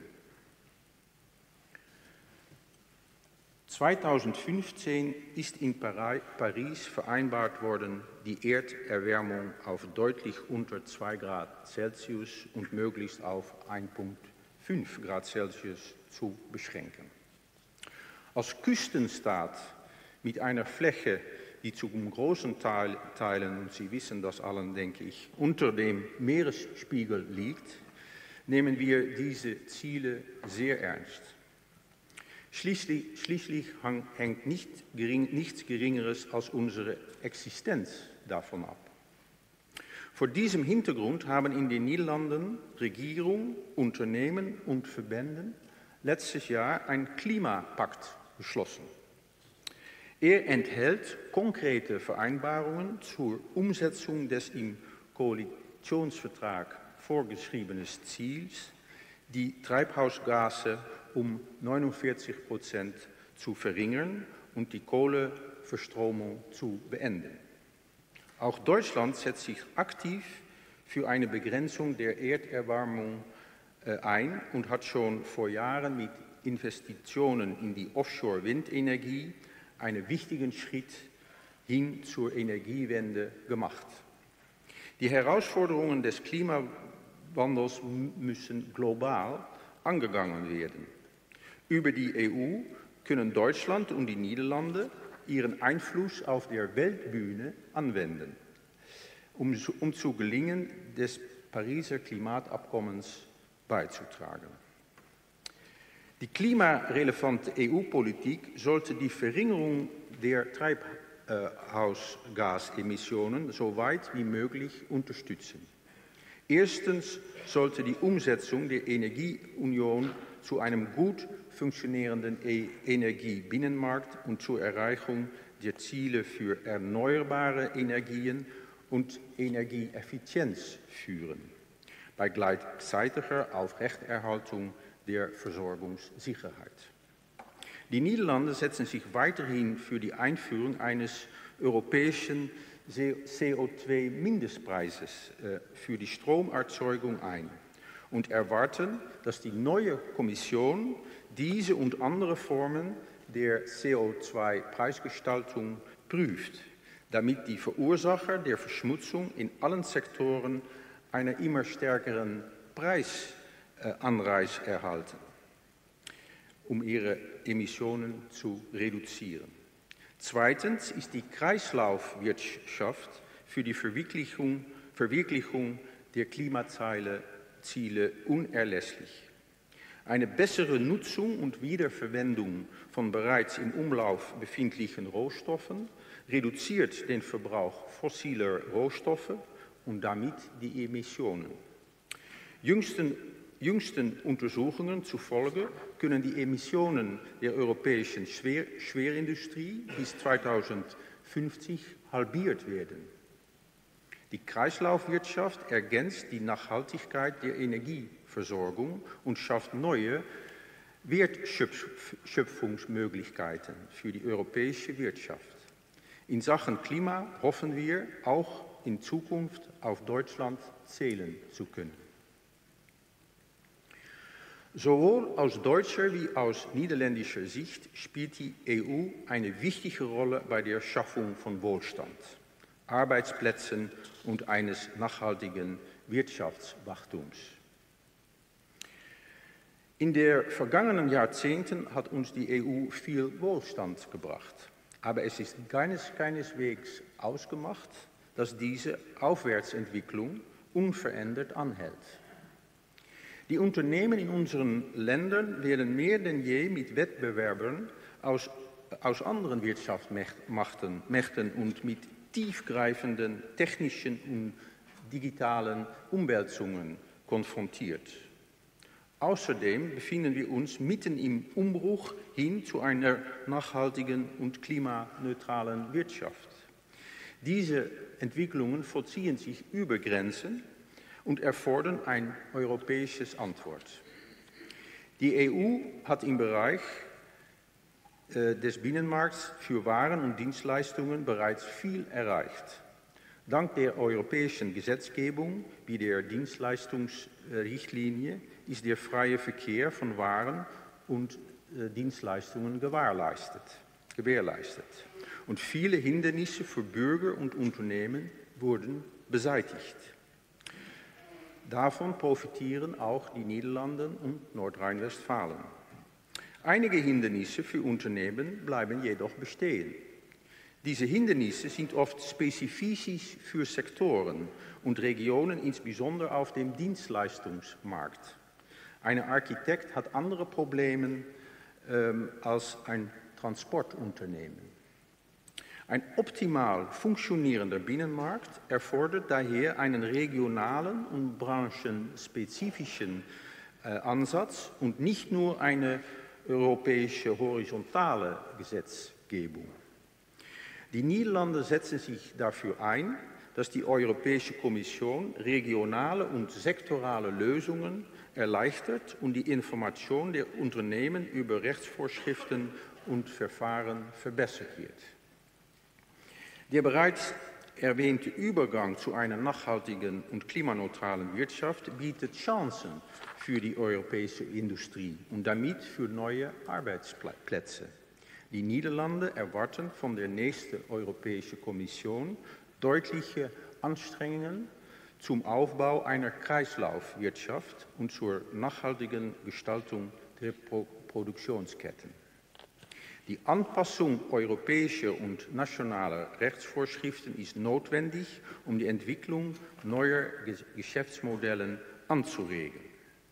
2015 ist in Paris vereinbart worden, die Erderwärmung auf deutlich unter 2 Grad Celsius und möglichst auf 1,5 Grad Celsius zu beschränken. Als Küstenstaat mit einer Fläche, die zum großen Teilen, und Sie wissen das allen, denke ich, unter dem Meeresspiegel liegt, nehmen wir diese Ziele sehr ernst. Schließlich hängt nichts Geringeres als unsere Existenz davon ab. Vor diesem Hintergrund haben in den Niederlanden Regierung, Unternehmen und Verbände letztes Jahr einen Klimapakt beschlossen. Er enthält konkrete Vereinbarungen zur Umsetzung des im Koalitionsvertrag vorgeschriebenen Ziels, die Treibhausgase um 49% zu verringern und die Kohleverstromung zu beenden. Auch Deutschland setzt sich aktiv für eine Begrenzung der Erderwärmung ein und hat schon vor Jahren mit Investitionen in die Offshore-Windenergie einen wichtigen Schritt hin zur Energiewende gemacht. Die Herausforderungen des Klimawandels müssen global angegangen werden. Über die EU können Deutschland und die Niederlande ihren Einfluss auf der Weltbühne anwenden, um zu Gelingen des Pariser Klimaabkommens beizutragen. Die klimarelevante EU-Politik sollte die Verringerung der Treibhausgasemissionen so weit wie möglich unterstützen. Erstens sollte die Umsetzung der Energieunion zu einem gut funktionierenden Energiebinnenmarkt und zur Erreichung der Ziele für erneuerbare Energien und Energieeffizienz führen, bei gleichzeitiger Aufrechterhaltung der Versorgungssicherheit. Die Niederlande setzen sich weiterhin für die Einführung eines europäischen CO2-Mindestpreises für die Stromerzeugung ein und erwarten, dass die neue Kommission diese und andere Formen der CO2-Preisgestaltung prüft, damit die Verursacher der Verschmutzung in allen Sektoren einen immer stärkeren Preisanreiz erhalten, um ihre Emissionen zu reduzieren. Zweitens ist die Kreislaufwirtschaft für die Verwirklichung der Klimaziele unerlässlich. Eine bessere Nutzung und Wiederverwendung von bereits im Umlauf befindlichen Rohstoffen reduziert den Verbrauch fossiler Rohstoffe und damit die Emissionen. Jüngsten Untersuchungen zufolge können die Emissionen der europäischen Schwerindustrie bis 2050 halbiert werden. Die Kreislaufwirtschaft ergänzt die Nachhaltigkeit der Energieversorgung und schafft neue Wertschöpfungsmöglichkeiten für die europäische Wirtschaft. In Sachen Klima hoffen wir auch in Zukunft auf Deutschland zählen zu können. Sowohl aus deutscher wie aus niederländischer Sicht spielt die EU eine wichtige Rolle bei der Schaffung von Wohlstand, Arbeitsplätzen und eines nachhaltigen Wirtschaftswachstums. In den vergangenen Jahrzehnten hat uns die EU viel Wohlstand gebracht. Aber es ist keineswegs ausgemacht, dass diese Aufwärtsentwicklung unverändert anhält. Die Unternehmen in unseren Ländern werden mehr denn je mit Wettbewerbern aus anderen Wirtschaftsmächten und mit tiefgreifenden technischen und digitalen Umwälzungen konfrontiert. Außerdem befinden wir uns mitten im Umbruch hin zu einer nachhaltigen und klimaneutralen Wirtschaft. Diese Entwicklungen vollziehen sich über Grenzen und erfordern eine europäische Antwort. Die EU hat im Bereich des Binnenmarkts für Waren und Dienstleistungen bereits viel erreicht. Dank der europäischen Gesetzgebung wie der Dienstleistungsrichtlinie ist der freie Verkehr von Waren und Dienstleistungen gewährleistet. Und viele Hindernisse für Bürger und Unternehmen wurden beseitigt. Davon profitieren auch die Niederlande und Nordrhein-Westfalen. Einige Hindernisse für Unternehmen bleiben jedoch bestehen. Diese Hindernisse sind oft spezifisch für Sektoren und Regionen, insbesondere auf dem Dienstleistungsmarkt. Ein Architekt hat andere Probleme als ein Transportunternehmen. Ein optimal funktionierender Binnenmarkt erfordert daher einen regionalen und branchenspezifischen Ansatz und nicht nur eine europäische horizontale Gesetzgebung. Die Niederlande setzen sich dafür ein, dass die Europäische Kommission regionale und sektorale Lösungen erleichtert und die Information der Unternehmen über Rechtsvorschriften und Verfahren verbessert wird. Der bereits erwähnte Übergang zu einer nachhaltigen und klimaneutralen Wirtschaft bietet Chancen für die europäische Industrie und damit für neue Arbeitsplätze. Die Niederlande erwarten von der nächsten Europäischen Kommission deutliche Anstrengungen zum Aufbau einer Kreislaufwirtschaft und zur nachhaltigen Gestaltung der Produktionsketten. Die Anpassung europäischer und nationaler Rechtsvorschriften ist notwendig, um die Entwicklung neuer Geschäftsmodelle anzuregen.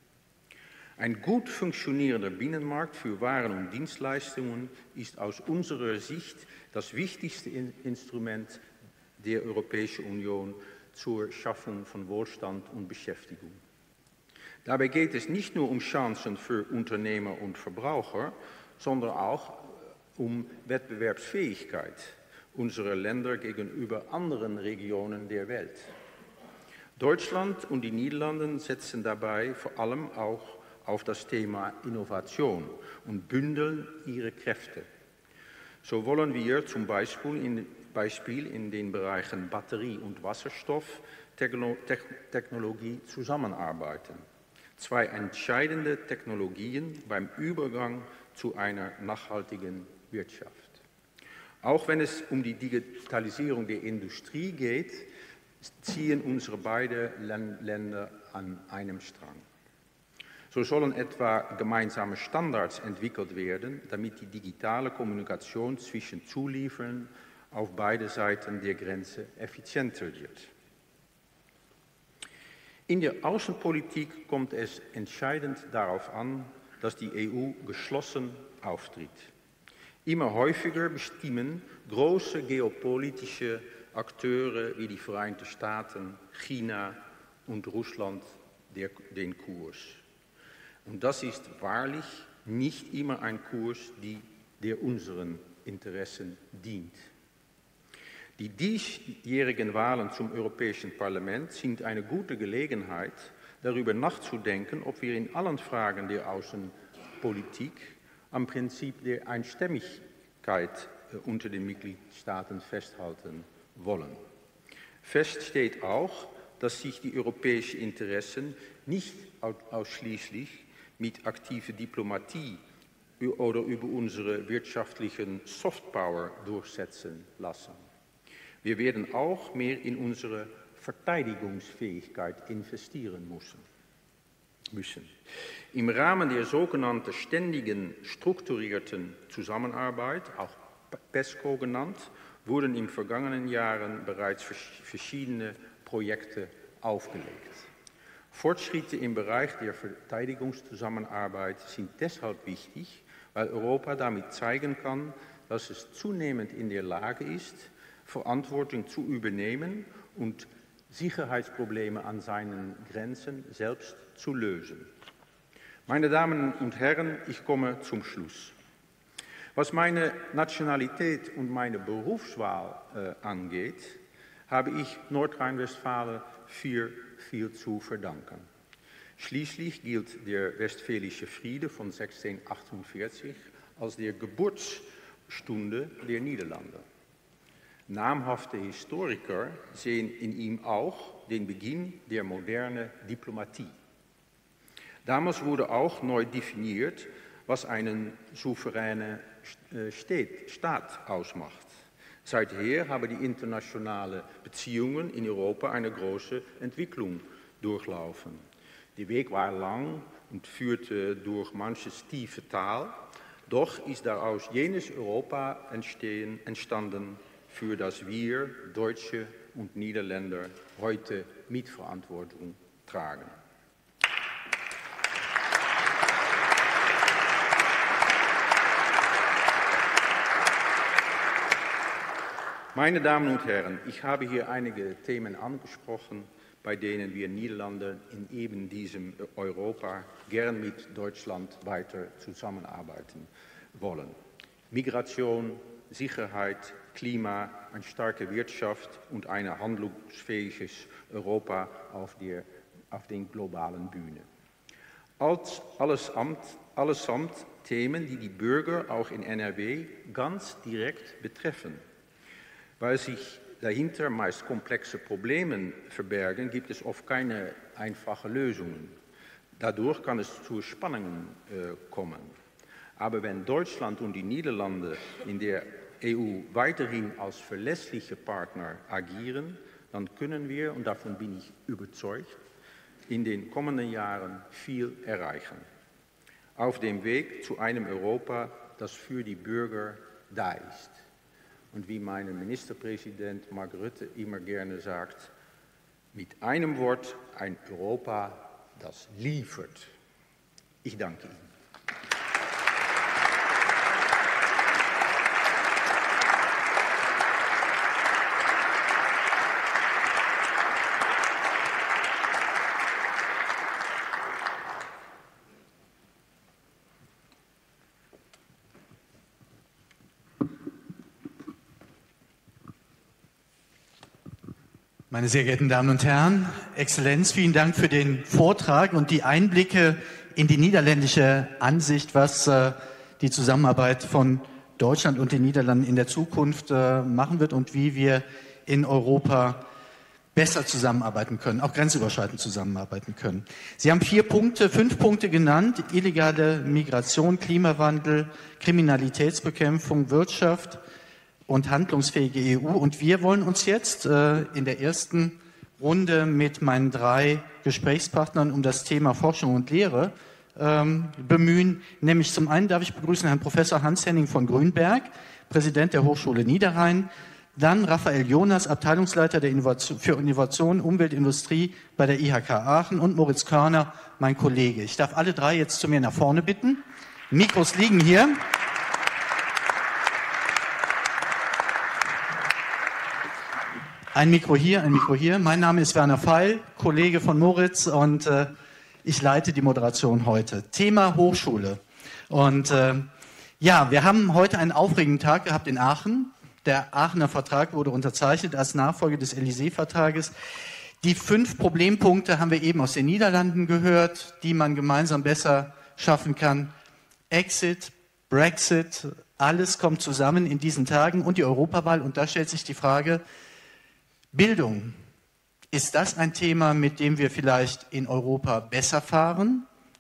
Ein gut funktionierender Binnenmarkt für Waren und Dienstleistungen ist aus unserer Sicht das wichtigste Instrument der Europäischen Union zur Schaffung von Wohlstand und Beschäftigung. Dabei geht es nicht nur um Chancen für Unternehmer und Verbraucher, sondern auch um Wettbewerbsfähigkeit unserer Länder gegenüber anderen Regionen der Welt. Deutschland und die Niederlande setzen dabei vor allem auch auf das Thema Innovation und bündeln ihre Kräfte. So wollen wir zum Beispiel in den Bereichen Batterie- und Wasserstofftechnologie zusammenarbeiten. Zwei entscheidende Technologien beim Übergang zu einer nachhaltigen Wirtschaft. Auch wenn es um die Digitalisierung der Industrie geht, ziehen unsere beiden Länder an einem Strang. So sollen etwa gemeinsame Standards entwickelt werden, damit die digitale Kommunikation zwischen Zulieferern auf beiden Seiten der Grenze effizienter wird. In der Außenpolitik kommt es entscheidend darauf an, dass die EU geschlossen auftritt. Immer häufiger bestimmen große geopolitische Akteure wie die Vereinigten Staaten, China und Russland den Kurs. Und das ist wahrlich nicht immer ein Kurs, der unseren Interessen dient. Die diesjährigen Wahlen zum Europäischen Parlament sind eine gute Gelegenheit, darüber nachzudenken, ob wir in allen Fragen der Außenpolitik am Prinzip der Einstimmigkeit unter den Mitgliedstaaten festhalten wollen. Fest steht auch, dass sich die europäischen Interessen nicht ausschließlich mit aktiver Diplomatie oder über unsere wirtschaftlichen Softpower durchsetzen lassen. Wir werden auch mehr in unsere Verteidigungsfähigkeit investieren müssen. Im Rahmen der sogenannten ständigen strukturierten Zusammenarbeit, auch PESCO genannt, wurden in vergangenen Jahren bereits verschiedene Projekte aufgelegt. Fortschritte im Bereich der Verteidigungszusammenarbeit sind deshalb wichtig, weil Europa damit zeigen kann, dass es zunehmend in der Lage ist, Verantwortung zu übernehmen und Sicherheitsprobleme an seinen Grenzen selbst zu lösen. Meine Damen und Herren, ich komme zum Schluss. Was meine Nationalität und meine Berufswahl angeht, habe ich Nordrhein-Westfalen viel zu verdanken. Schließlich gilt der Westfälische Friede von 1648 als der Geburtsstunde der Niederlande. Namhafte Historiker sehen in ihm auch den Beginn der modernen Diplomatie. Damals wurde auch neu definiert, was einen souveränen Staat ausmacht. Seither haben die internationalen Beziehungen in Europa eine große Entwicklung durchlaufen. Der Weg war lang und führte durch manches tiefe Tal, doch ist daraus jenes Europa entstanden, für das wir Deutsche und Niederländer heute Mitverantwortung tragen. Meine Damen und Herren, ich habe hier einige Themen angesprochen, bei denen wir Niederlande in eben diesem Europa gern mit Deutschland weiter zusammenarbeiten wollen. Migration, Sicherheit, Klima, eine starke Wirtschaft und ein handlungsfähiges Europa auf der globalen Bühne. Allesamt Themen, die die Bürger auch in NRW ganz direkt betreffen. Weil sich dahinter meist komplexe Probleme verbergen, gibt es oft keine einfachen Lösungen. Dadurch kann es zu Spannungen kommen. Aber wenn Deutschland und die Niederlande in der EU weiterhin als verlässliche Partner agieren, dann können wir, und davon bin ich überzeugt, in den kommenden Jahren viel erreichen. Auf dem Weg zu einem Europa, das für die Bürger da ist. Und wie mein Ministerpräsident Mark Rutte immer gerne sagt, mit einem Wort ein Europa, das liefert. Ich danke Ihnen. Meine sehr geehrten Damen und Herren, Exzellenz, vielen Dank für den Vortrag und die Einblicke in die niederländische Ansicht, was die Zusammenarbeit von Deutschland und den Niederlanden in der Zukunft machen wird und wie wir in Europa besser zusammenarbeiten können, auch grenzüberschreitend zusammenarbeiten können. Sie haben 5 Punkte genannt: illegale Migration, Klimawandel, Kriminalitätsbekämpfung, Wirtschaft und handlungsfähige EU. Und wir wollen uns jetzt in der ersten Runde mit meinen 3 Gesprächspartnern um das Thema Forschung und Lehre bemühen. Nämlich zum einen darf ich begrüßen Herrn Professor Hans-Henning von Grünberg, Präsident der Hochschule Niederrhein, dann Raphael Jonas, Abteilungsleiter für Innovation, Umweltindustrie bei der IHK Aachen, und Moritz Körner, mein Kollege. Ich darf alle 3 jetzt zu mir nach vorne bitten. Mikros liegen hier. Ein Mikro hier, ein Mikro hier. Mein Name ist Werner Feil, Kollege von Moritz, und ich leite die Moderation heute. Thema Hochschule. Und ja, wir haben heute einen aufregenden Tag gehabt in Aachen. Der Aachener Vertrag wurde unterzeichnet als Nachfolge des Élysée-Vertrages. Die 5 Problempunkte haben wir eben aus den Niederlanden gehört, die man gemeinsam besser schaffen kann. Exit, Brexit, alles kommt zusammen in diesen Tagen, und die Europawahl. Und da stellt sich die Frage: Bildung. Ist das ein Thema, mit dem wir vielleicht in Europa besser fahren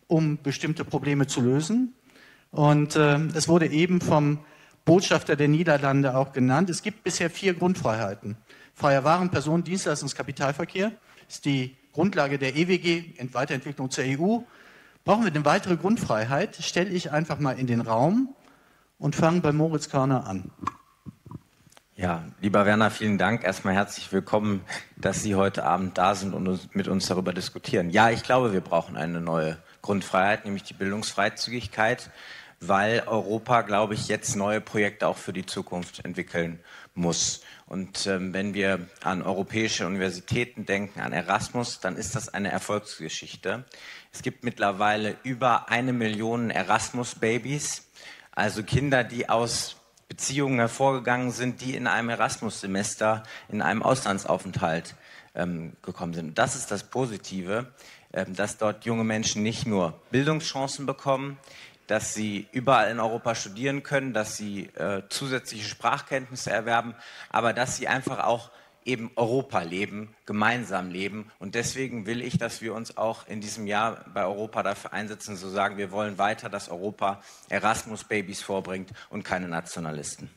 um bestimmte Probleme zu lösen. Und es wurde eben vom Botschafter der Niederlande auch genannt. Es gibt bisher 4 Grundfreiheiten. Freier Waren-, Personen-, Dienstleistungs-, Kapitalverkehr ist die Grundlage der EWG, Weiterentwicklung zur EU. Brauchen wir eine weitere Grundfreiheit? Stelle ich einfach mal in den Raum und fange bei Moritz Körner an. Ja, lieber Werner, vielen Dank. Erstmal herzlich willkommen, dass Sie heute Abend da sind und mit uns darüber diskutieren. Ja, ich glaube, wir brauchen eine neue Grundfreiheit, nämlich die Bildungsfreizügigkeit, weil Europa, glaube ich, jetzt neue Projekte auch für die Zukunft entwickeln muss. Und wenn wir an europäische Universitäten denken, an Erasmus, dann ist das eine Erfolgsgeschichte. Es gibt mittlerweile über 1 Million Erasmus-Babys, also Kinder, die aus Beziehungen hervorgegangen sind, die in einem Erasmus-Semester, in einem Auslandsaufenthalt gekommen sind. Und das ist das Positive, dass dort junge Menschen nicht nur Bildungschancen bekommen, dass sie überall in Europa studieren können, dass sie zusätzliche Sprachkenntnisse erwerben, aber dass sie einfach auch eben Europa leben, gemeinsam leben. Und deswegen will ich, dass wir uns auch in diesem Jahr bei Europa dafür einsetzen, zu sagen, wir wollen weiter, dass Europa Erasmus-Babys vorbringt und keine Nationalisten.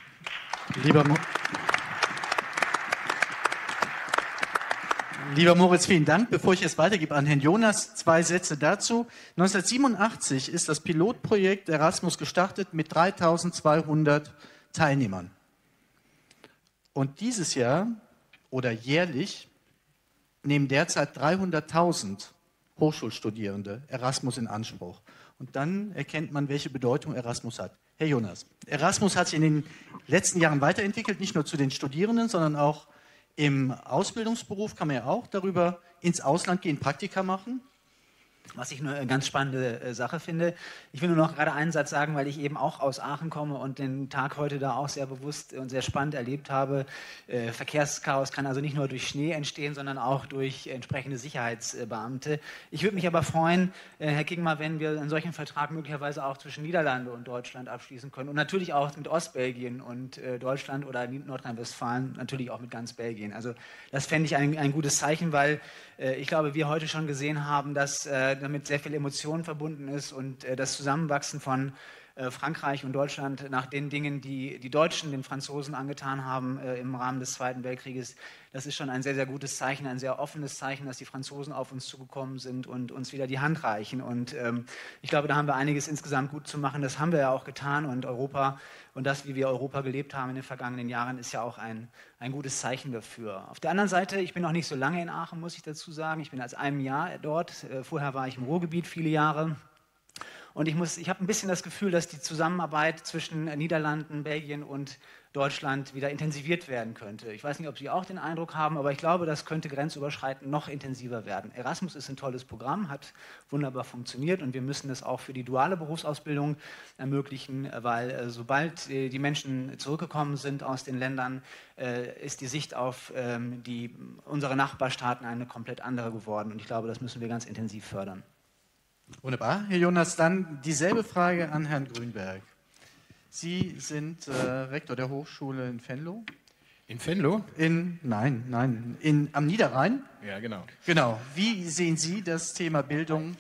Lieber Moritz, vielen Dank. Bevor ich es weitergebe an Herrn Jonas, 2 Sätze dazu. 1987 ist das Pilotprojekt Erasmus gestartet mit 3.200 Teilnehmern. Und dieses Jahr oder jährlich nehmen derzeit 300.000 Hochschulstudierende Erasmus in Anspruch. Und dann erkennt man, welche Bedeutung Erasmus hat. Herr Jonas, Erasmus hat sich in den letzten Jahren weiterentwickelt, nicht nur zu den Studierenden, sondern auch im Ausbildungsberuf kann man ja auch darüber ins Ausland gehen, Praktika machen. Was ich eine ganz spannende Sache finde. Ich will nur noch gerade einen Satz sagen, weil ich eben auch aus Aachen komme und den Tag heute da auch sehr bewusst und sehr spannend erlebt habe. Verkehrschaos kann also nicht nur durch Schnee entstehen, sondern auch durch entsprechende Sicherheitsbeamte. Ich würde mich aber freuen, Herr Kingma, wenn wir einen solchen Vertrag möglicherweise auch zwischen Niederlande und Deutschland abschließen können und natürlich auch mit Ostbelgien und Deutschland oder Nordrhein-Westfalen, natürlich auch mit ganz Belgien. Also das fände ich ein gutes Zeichen, weil ich glaube, wir heute schon gesehen haben, dass damit sehr viel Emotion verbunden ist und das Zusammenwachsen von Frankreich und Deutschland nach den Dingen, die die Deutschen den Franzosen angetan haben im Rahmen des Zweiten Weltkrieges, das ist schon ein sehr, sehr gutes Zeichen, ein sehr offenes Zeichen, dass die Franzosen auf uns zugekommen sind und uns wieder die Hand reichen. Und ich glaube, da haben wir einiges insgesamt gut zu machen. Das haben wir ja auch getan und Europa und das, wie wir Europa gelebt haben in den vergangenen Jahren, ist ja auch ein gutes Zeichen dafür. Auf der anderen Seite, ich bin noch nicht so lange in Aachen, muss ich dazu sagen. Ich bin als einem Jahr dort. Vorher war ich im Ruhrgebiet viele Jahre. Und ich habe ein bisschen das Gefühl, dass die Zusammenarbeit zwischen Niederlanden, Belgien und Deutschland wieder intensiviert werden könnte. Ich weiß nicht, ob Sie auch den Eindruck haben, aber ich glaube, das könnte grenzüberschreitend noch intensiver werden. Erasmus ist ein tolles Programm, hat wunderbar funktioniert und wir müssen das auch für die duale Berufsausbildung ermöglichen, weil sobald die Menschen zurückgekommen sind aus den Ländern, ist die Sicht auf unsere Nachbarstaaten eine komplett andere geworden. Und ich glaube, das müssen wir ganz intensiv fördern. Wunderbar. Herr Jonas, dann dieselbe Frage an Herrn Grünberg. Sie sind Rektor der Hochschule in Venlo. In Venlo? Nein, am Niederrhein. Ja, genau. Genau. Wie sehen Sie das Thema Bildung,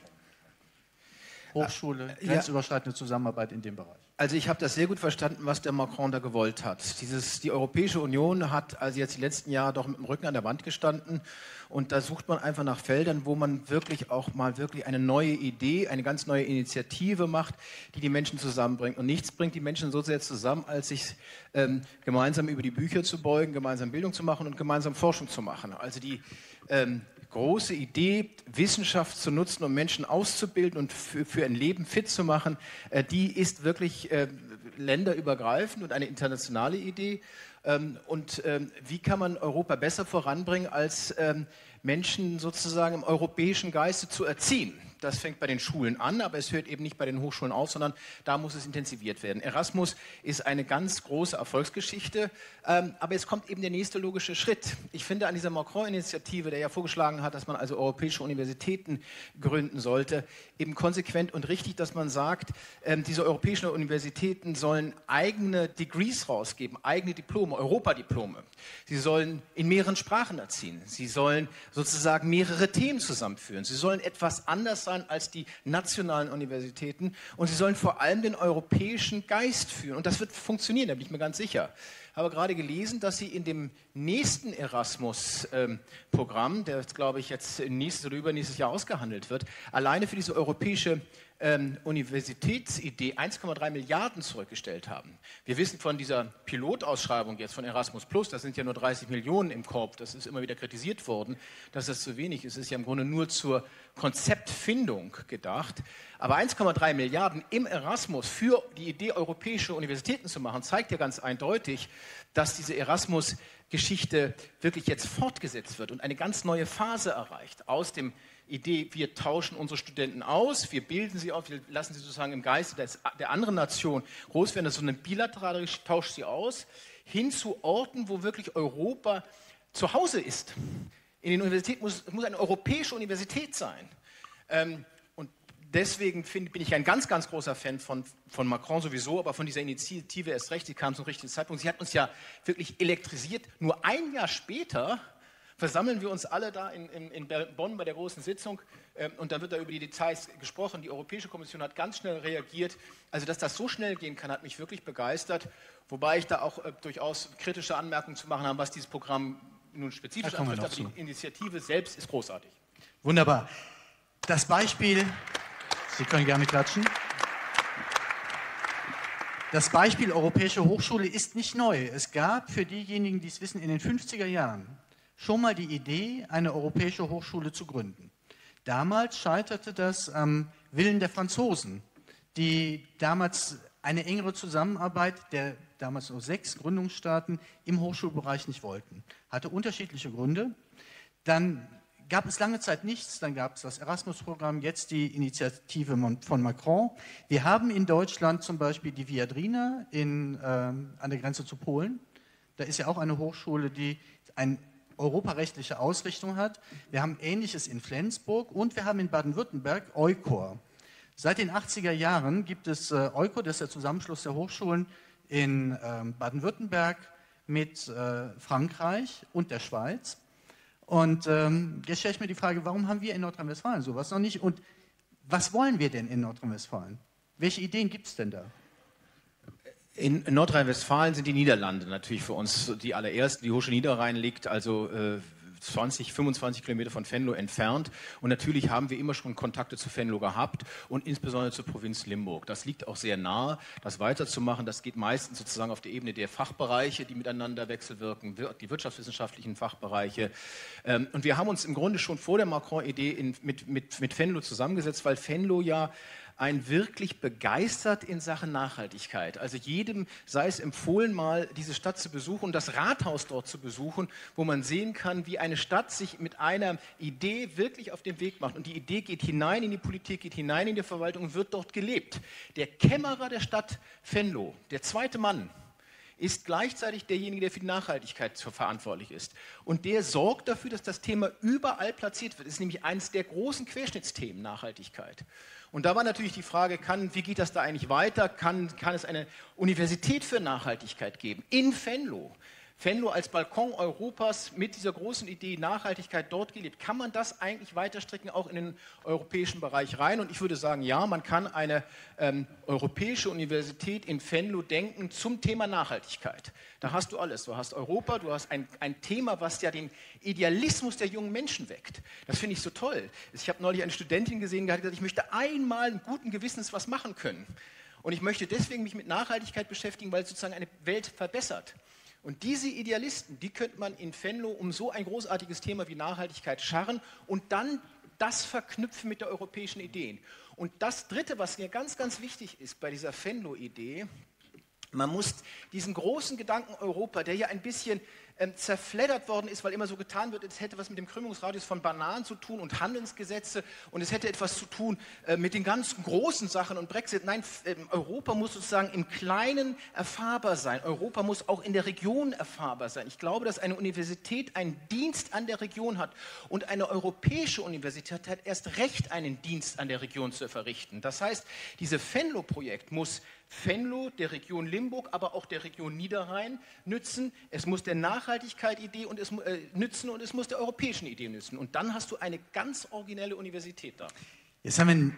Hochschule, grenzüberschreitende Zusammenarbeit in dem Bereich? Also ich habe das sehr gut verstanden, was der Macron da gewollt hat. Die Europäische Union hat also jetzt die letzten Jahre doch mit dem Rücken an der Wand gestanden und da sucht man einfach nach Feldern, wo man wirklich auch mal wirklich eine neue Idee, eine ganz neue Initiative macht, die die Menschen zusammenbringt. Und nichts bringt die Menschen so sehr zusammen, als sich gemeinsam über die Bücher zu beugen, gemeinsam Bildung zu machen und gemeinsam Forschung zu machen. Also die große Idee, Wissenschaft zu nutzen, um Menschen auszubilden und für ein Leben fit zu machen, die ist wirklich länderübergreifend und eine internationale Idee. Wie kann man Europa besser voranbringen, als Menschen sozusagen im europäischen Geiste zu erziehen? Das fängt bei den Schulen an, aber es hört eben nicht bei den Hochschulen auf, sondern da muss es intensiviert werden. Erasmus ist eine ganz große Erfolgsgeschichte, aber jetzt kommt eben der nächste logische Schritt. Ich finde an dieser Macron-Initiative, der ja vorgeschlagen hat, dass man also europäische Universitäten gründen sollte, eben konsequent und richtig, dass man sagt, diese europäischen Universitäten sollen eigene Degrees rausgeben, eigene Diplome, Europadiplome. Sie sollen in mehreren Sprachen erziehen. Sie sollen sozusagen mehrere Themen zusammenführen. Sie sollen etwas anders sein sein als die nationalen Universitäten und sie sollen vor allem den europäischen Geist führen. Und das wird funktionieren, da bin ich mir ganz sicher. Ich habe gerade gelesen, dass Sie in dem nächsten Erasmus-Programm, der, glaube ich, jetzt nächstes oder übernächstes Jahr ausgehandelt wird, alleine für diese europäische Universitätsidee 1,3 Milliarden zurückgestellt haben. Wir wissen von dieser Pilotausschreibung jetzt von Erasmus+, das sind ja nur 30 Millionen im Korb, das ist immer wieder kritisiert worden, dass das zu wenig ist. Es ist ja im Grunde nur zur Konzeptfindung gedacht. Aber 1,3 Milliarden im Erasmus für die Idee, europäische Universitäten zu machen, zeigt ja ganz eindeutig, dass diese Erasmus-Geschichte wirklich jetzt fortgesetzt wird und eine ganz neue Phase erreicht. Aus dem Idee, wir tauschen unsere Studenten aus, wir bilden sie auf, wir lassen sie sozusagen im Geiste der anderen Nation groß werden, das ist so eine bilaterale, tauscht sie aus, hin zu Orten, wo wirklich Europa zu Hause ist. In den Universitäten muss eine europäische Universität sein. Und deswegen bin ich ein ganz, ganz großer Fan von Macron sowieso, aber von dieser Initiative erst recht. Sie kam zum richtigen Zeitpunkt. Sie hat uns ja wirklich elektrisiert. Nur ein Jahr später versammeln wir uns alle da in Bonn bei der großen Sitzung und dann wird da über die Details gesprochen. Die Europäische Kommission hat ganz schnell reagiert. Also, dass das so schnell gehen kann, hat mich wirklich begeistert. Wobei ich da auch durchaus kritische Anmerkungen zu machen habe, was dieses Programm nun spezifisch antrifft. Aber die Initiative selbst ist großartig. Wunderbar. Das Beispiel, Sie können gerne klatschen. Das Beispiel Europäische Hochschule ist nicht neu. Es gab für diejenigen, die es wissen, in den 50er Jahren schon mal die Idee, eine europäische Hochschule zu gründen. Damals scheiterte das am Willen der Franzosen, die damals eine engere Zusammenarbeit der damals nur 6 Gründungsstaaten im Hochschulbereich nicht wollten. Hatte unterschiedliche Gründe. Dann gab es lange Zeit nichts, dann gab es das Erasmus-Programm, jetzt die Initiative von Macron. Wir haben in Deutschland zum Beispiel die Viadrina an der Grenze zu Polen. Da ist ja auch eine Hochschule, die eine europarechtliche Ausrichtung hat. Wir haben Ähnliches in Flensburg und wir haben in Baden-Württemberg EUCOR. Seit den 80er Jahren gibt es EUCOR, das ist der Zusammenschluss der Hochschulen in Baden-Württemberg mit Frankreich und der Schweiz. Und jetzt stelle ich mir die Frage, warum haben wir in Nordrhein-Westfalen sowas noch nicht? Und was wollen wir denn in Nordrhein-Westfalen? Welche Ideen gibt es denn da? In Nordrhein-Westfalen sind die Niederlande natürlich für uns die allerersten. Die Hochschule Niederrhein liegt also 20, 25 Kilometer von Venlo entfernt. Und natürlich haben wir immer schon Kontakte zu Venlo gehabt und insbesondere zur Provinz Limburg. Das liegt auch sehr nahe, das weiterzumachen. Das geht meistens sozusagen auf der Ebene der Fachbereiche, die miteinander wechselwirken, die wirtschaftswissenschaftlichen Fachbereiche. Und wir haben uns im Grunde schon vor der Macron-Idee mit Venlo zusammengesetzt, weil Venlo ja einen wirklich begeistert in Sachen Nachhaltigkeit. Also jedem sei es empfohlen, mal diese Stadt zu besuchen und das Rathaus dort zu besuchen, wo man sehen kann, wie eine Stadt sich mit einer Idee wirklich auf den Weg macht. Und die Idee geht hinein in die Politik, geht hinein in die Verwaltung und wird dort gelebt. Der Kämmerer der Stadt Venlo, der zweite Mann, ist gleichzeitig derjenige, der für die Nachhaltigkeit verantwortlich ist. Und der sorgt dafür, dass das Thema überall platziert wird. Das ist nämlich eines der großen Querschnittsthemen, Nachhaltigkeit. Und da war natürlich die Frage, wie geht das da eigentlich weiter? Kann es eine Universität für Nachhaltigkeit geben in Venlo? Venlo als Balkon Europas mit dieser großen Idee Nachhaltigkeit dort gelebt. Kann man das eigentlich weiterstrecken, auch in den europäischen Bereich rein? Und ich würde sagen, ja, man kann eine europäische Universität in Venlo denken zum Thema Nachhaltigkeit. Da hast du alles. Du hast Europa, du hast ein Thema, was ja den Idealismus der jungen Menschen weckt. Das finde ich so toll. Ich habe neulich eine Studentin gesehen, die hat gesagt, ich möchte einmal einen guten Gewissens was machen können. Und ich möchte deswegen mich mit Nachhaltigkeit beschäftigen, weil es sozusagen eine Welt verbessert. Und diese Idealisten, die könnte man in Venlo um so ein großartiges Thema wie Nachhaltigkeit scharren und dann das verknüpfen mit der europäischen Idee. Und das Dritte, was mir ganz, ganz wichtig ist bei dieser Venlo-Idee, man muss diesen großen Gedanken Europa, der ja ein bisschen zerfleddert worden ist, weil immer so getan wird, es hätte was mit dem Krümmungsradius von Bananen zu tun und Handelsgesetze und es hätte etwas zu tun mit den ganzen großen Sachen und Brexit. Nein, Europa muss sozusagen im Kleinen erfahrbar sein. Europa muss auch in der Region erfahrbar sein. Ich glaube, dass eine Universität einen Dienst an der Region hat und eine europäische Universität hat erst recht einen Dienst an der Region zu verrichten. Das heißt, dieses Venlo-Projekt muss Venlo, der Region Limburg, aber auch der Region Niederrhein nützen. Es muss der Nachhaltigkeit-Idee nützen und es muss der europäischen Idee nützen. Und dann hast du eine ganz originelle Universität da. Jetzt haben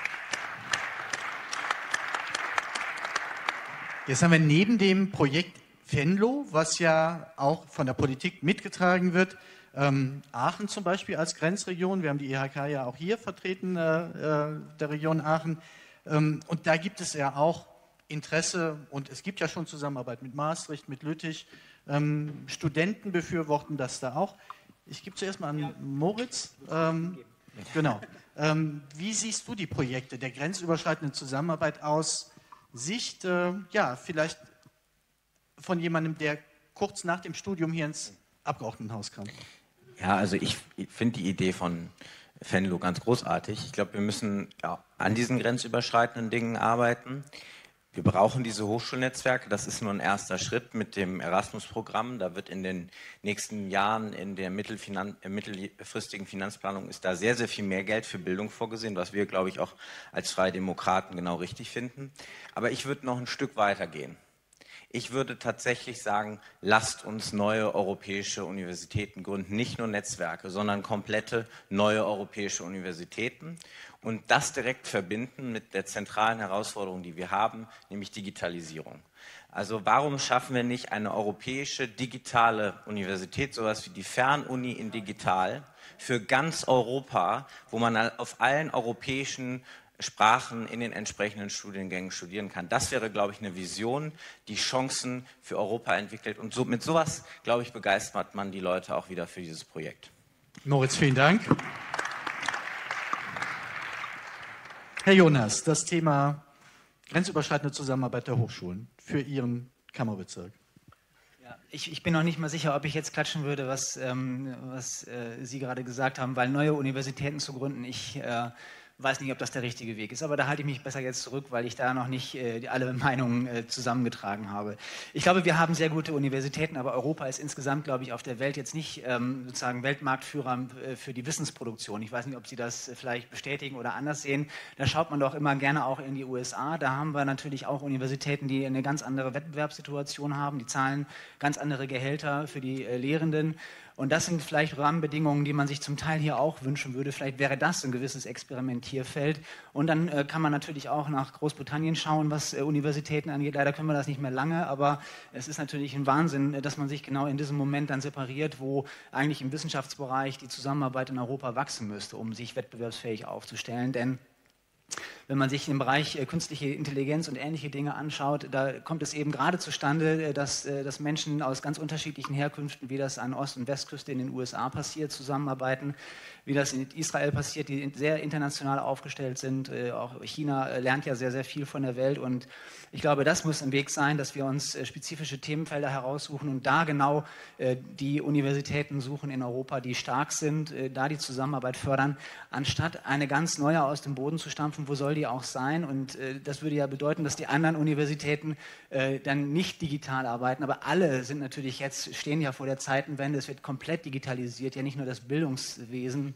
wir neben dem Projekt Venlo, was ja auch von der Politik mitgetragen wird, Aachen zum Beispiel als Grenzregion. Wir haben die IHK ja auch hier vertreten, der Region Aachen. Und da gibt es ja auch Interesse und es gibt ja schon Zusammenarbeit mit Maastricht, mit Lüttich. Studenten befürworten das da auch. Ich gebe zuerst mal an Moritz. Genau. Wie siehst du die Projekte der grenzüberschreitenden Zusammenarbeit aus Sicht, vielleicht von jemandem, der kurz nach dem Studium hier ins Abgeordnetenhaus kam? Ja, also ich finde die Idee von Venlo ganz großartig. Ich glaube, wir müssen an diesen grenzüberschreitenden Dingen arbeiten. Wir brauchen diese Hochschulnetzwerke. Das ist nur ein erster Schritt mit dem Erasmus-Programm. Da wird in den nächsten Jahren in der mittelfristigen Finanzplanung ist da sehr, sehr viel mehr Geld für Bildung vorgesehen, was wir, glaube ich, auch als Freie Demokraten genau richtig finden. Aber ich würde noch ein Stück weiter gehen. Ich würde tatsächlich sagen, lasst uns neue europäische Universitäten gründen. Nicht nur Netzwerke, sondern komplette neue europäische Universitäten. Und das direkt verbinden mit der zentralen Herausforderung, die wir haben, nämlich Digitalisierung. Also warum schaffen wir nicht eine europäische digitale Universität, sowas wie die Fernuni in Digital, für ganz Europa, wo man auf allen europäischen Sprachen in den entsprechenden Studiengängen studieren kann. Das wäre, glaube ich, eine Vision, die Chancen für Europa entwickelt. Und so, mit sowas, glaube ich, begeistert man die Leute auch wieder für dieses Projekt. Moritz, vielen Dank. Herr Jonas, das Thema grenzüberschreitende Zusammenarbeit der Hochschulen für Ihren Kammerbezirk. Ja, ich bin noch nicht mal sicher, ob ich jetzt klatschen würde, was Sie gerade gesagt haben, weil neue Universitäten zu gründen, ich weiß nicht, ob das der richtige Weg ist, aber da halte ich mich besser jetzt zurück, weil ich da noch nicht alle Meinungen zusammengetragen habe. Ich glaube, wir haben sehr gute Universitäten, aber Europa ist insgesamt, glaube ich, auf der Welt jetzt nicht sozusagen Weltmarktführer für die Wissensproduktion. Ich weiß nicht, ob Sie das vielleicht bestätigen oder anders sehen. Da schaut man doch immer gerne auch in die USA. Da haben wir natürlich auch Universitäten, die eine ganz andere Wettbewerbssituation haben. Die zahlen ganz andere Gehälter für die Lehrenden. Und das sind vielleicht Rahmenbedingungen, die man sich zum Teil hier auch wünschen würde. Vielleicht wäre das ein gewisses Experimentierfeld. Und dann kann man natürlich auch nach Großbritannien schauen, was Universitäten angeht. Leider können wir das nicht mehr lange, aber es ist natürlich ein Wahnsinn, dass man sich genau in diesem Moment dann separiert, wo eigentlich im Wissenschaftsbereich die Zusammenarbeit in Europa wachsen müsste, um sich wettbewerbsfähig aufzustellen. Denn wenn man sich den Bereich künstliche Intelligenz und ähnliche Dinge anschaut, da kommt es eben gerade zustande, dass Menschen aus ganz unterschiedlichen Herkünften, wie das an Ost- und Westküste in den USA passiert, zusammenarbeiten, wie das in Israel passiert, die sehr international aufgestellt sind. Auch China lernt ja sehr, sehr viel von der Welt und ich glaube, das muss ein Weg sein, dass wir uns spezifische Themenfelder heraussuchen und da genau die Universitäten suchen in Europa, die stark sind, da die Zusammenarbeit fördern, anstatt eine ganz neue aus dem Boden zu stampfen. Wo soll die auch sein? Und das würde ja bedeuten, dass die anderen Universitäten dann nicht digital arbeiten, aber alle sind natürlich jetzt, stehen ja vor der Zeitenwende, es wird komplett digitalisiert, ja nicht nur das Bildungswesen,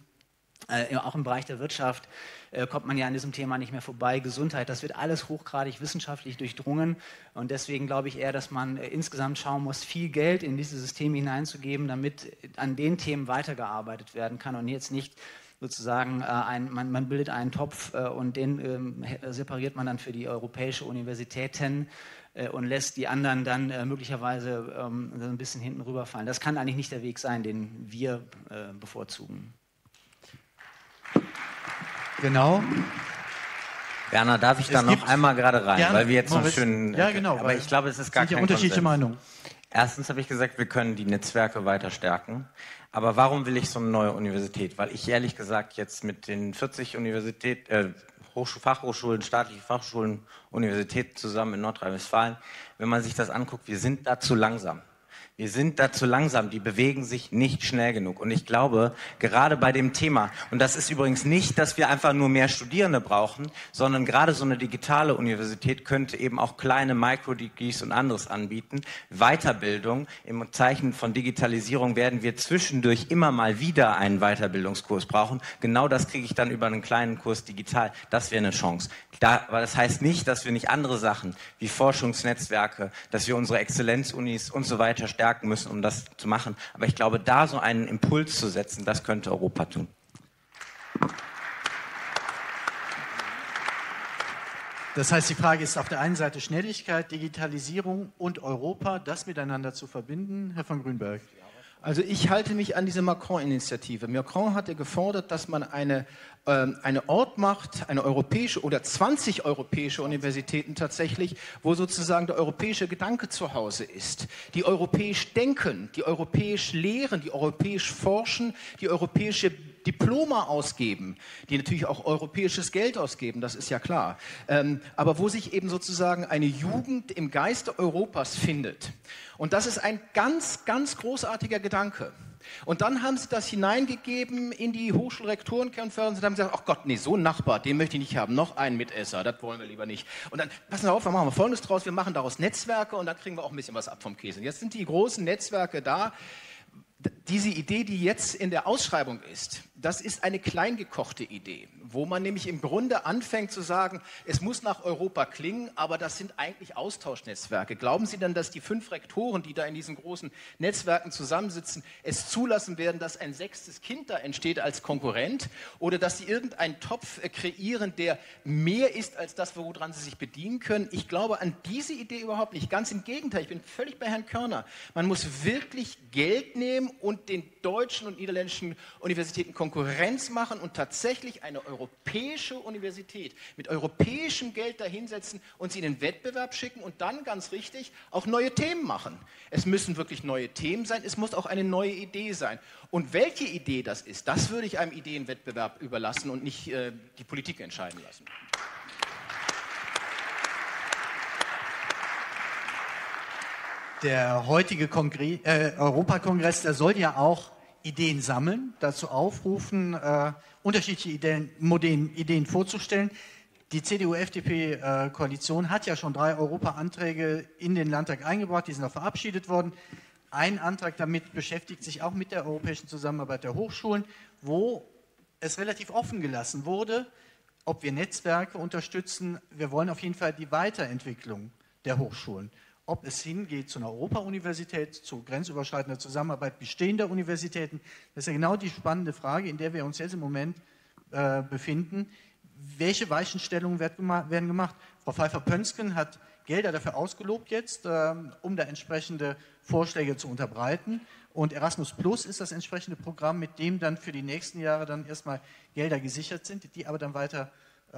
auch im Bereich der Wirtschaft kommt man ja an diesem Thema nicht mehr vorbei. Gesundheit, das wird alles hochgradig wissenschaftlich durchdrungen. Und deswegen glaube ich eher, dass man insgesamt schauen muss, viel Geld in diese Systeme hineinzugeben, damit an den Themen weitergearbeitet werden kann und jetzt nicht sozusagen, man bildet einen Topf und den separiert man dann für die europäische Universitäten und lässt die anderen dann möglicherweise ein bisschen hinten rüberfallen. Das kann eigentlich nicht der Weg sein, den wir bevorzugen. Genau. Werner, darf ich da noch einmal gerade rein, gerne, weil wir jetzt noch Moritz, schön... Ja, genau. Aber ich glaube, es ist gar kein unterschiedliche Konsens. Meinungen. Erstens habe ich gesagt, wir können die Netzwerke weiter stärken. Aber warum will ich so eine neue Universität? Weil ich ehrlich gesagt jetzt mit den 40 Fachhochschulen, staatliche Fachschulen, Universitäten zusammen in Nordrhein-Westfalen, wenn man sich das anguckt, wir sind da zu langsam. Wir sind da zu langsam, die bewegen sich nicht schnell genug. Und ich glaube, gerade bei dem Thema, und das ist übrigens nicht, dass wir einfach nur mehr Studierende brauchen, sondern gerade so eine digitale Universität könnte eben auch kleine Microdegrees und anderes anbieten. Weiterbildung, im Zeichen von Digitalisierung werden wir zwischendurch immer mal wieder einen Weiterbildungskurs brauchen. Genau das kriege ich dann über einen kleinen Kurs digital. Das wäre eine Chance. Aber das heißt nicht, dass wir nicht andere Sachen wie Forschungsnetzwerke, dass wir unsere Exzellenzunis und so weiter stärken müssen, um das zu machen. Aber ich glaube, da so einen Impuls zu setzen, das könnte Europa tun. Das heißt, die Frage ist auf der einen Seite Schnelligkeit, Digitalisierung und Europa, das miteinander zu verbinden. Herr von Grünberg. Also ich halte mich an diese Macron-Initiative. Macron hatte gefordert, dass man eine Ort macht, eine europäische oder 20 europäische Universitäten tatsächlich, wo sozusagen der europäische Gedanke zu Hause ist, die europäisch denken, die europäisch lehren, die europäisch forschen, die europäische Diploma ausgeben, die natürlich auch europäisches Geld ausgeben, das ist ja klar, aber wo sich eben sozusagen eine Jugend im Geiste Europas findet. Und das ist ein ganz, ganz großartiger Gedanke. Und dann haben sie das hineingegeben in die Hochschulrektorenkonferenz und haben gesagt, ach Gott, nee, so einen Nachbar, den möchte ich nicht haben, noch einen Mitesser, das wollen wir lieber nicht. Und dann, passen Sie auf, wir machen Folgendes draus, wir machen daraus Netzwerke und dann kriegen wir auch ein bisschen was ab vom Käse. Jetzt sind die großen Netzwerke da. Diese Idee, die jetzt in der Ausschreibung ist, das ist eine kleingekochte Idee, wo man nämlich im Grunde anfängt zu sagen, es muss nach Europa klingen, aber das sind eigentlich Austauschnetzwerke. Glauben Sie denn, dass die 5 Rektoren, die da in diesen großen Netzwerken zusammensitzen, es zulassen werden, dass ein 6. Kind da entsteht als Konkurrent oder dass sie irgendeinen Topf kreieren, der mehr ist als das, woran sie sich bedienen können? Ich glaube an diese Idee überhaupt nicht. Ganz im Gegenteil, ich bin völlig bei Herrn Körner. Man muss wirklich Geld nehmen und den deutschen und niederländischen Universitäten Konkurrenz machen und tatsächlich eine europäische Universität mit europäischem Geld dahinsetzen und sie in den Wettbewerb schicken und dann, ganz richtig, auch neue Themen machen. Es müssen wirklich neue Themen sein, es muss auch eine neue Idee sein. Und welche Idee das ist, das würde ich einem Ideenwettbewerb überlassen und nicht die Politik entscheiden lassen. Der heutige Europakongress, der soll ja auch Ideen sammeln, dazu aufrufen, unterschiedliche Ideen vorzustellen. Die CDU-FDP-Koalition hat ja schon 3 Europa-Anträge in den Landtag eingebracht, die sind auch verabschiedet worden. Ein Antrag damit beschäftigt sich auch mit der europäischen Zusammenarbeit der Hochschulen, wo es relativ offen gelassen wurde, ob wir Netzwerke unterstützen. Wir wollen auf jeden Fall die Weiterentwicklung der Hochschulen. Ob es hingeht zu einer Europa-Universität, zu grenzüberschreitender Zusammenarbeit bestehender Universitäten, das ist ja genau die spannende Frage, in der wir uns jetzt im Moment befinden. Welche Weichenstellungen werden gemacht? Frau Pfeiffer-Pönsken hat Gelder dafür ausgelobt jetzt, um da entsprechende Vorschläge zu unterbreiten. Und Erasmus Plus ist das entsprechende Programm, mit dem dann für die nächsten Jahre dann erstmal Gelder gesichert sind, die aber dann weiter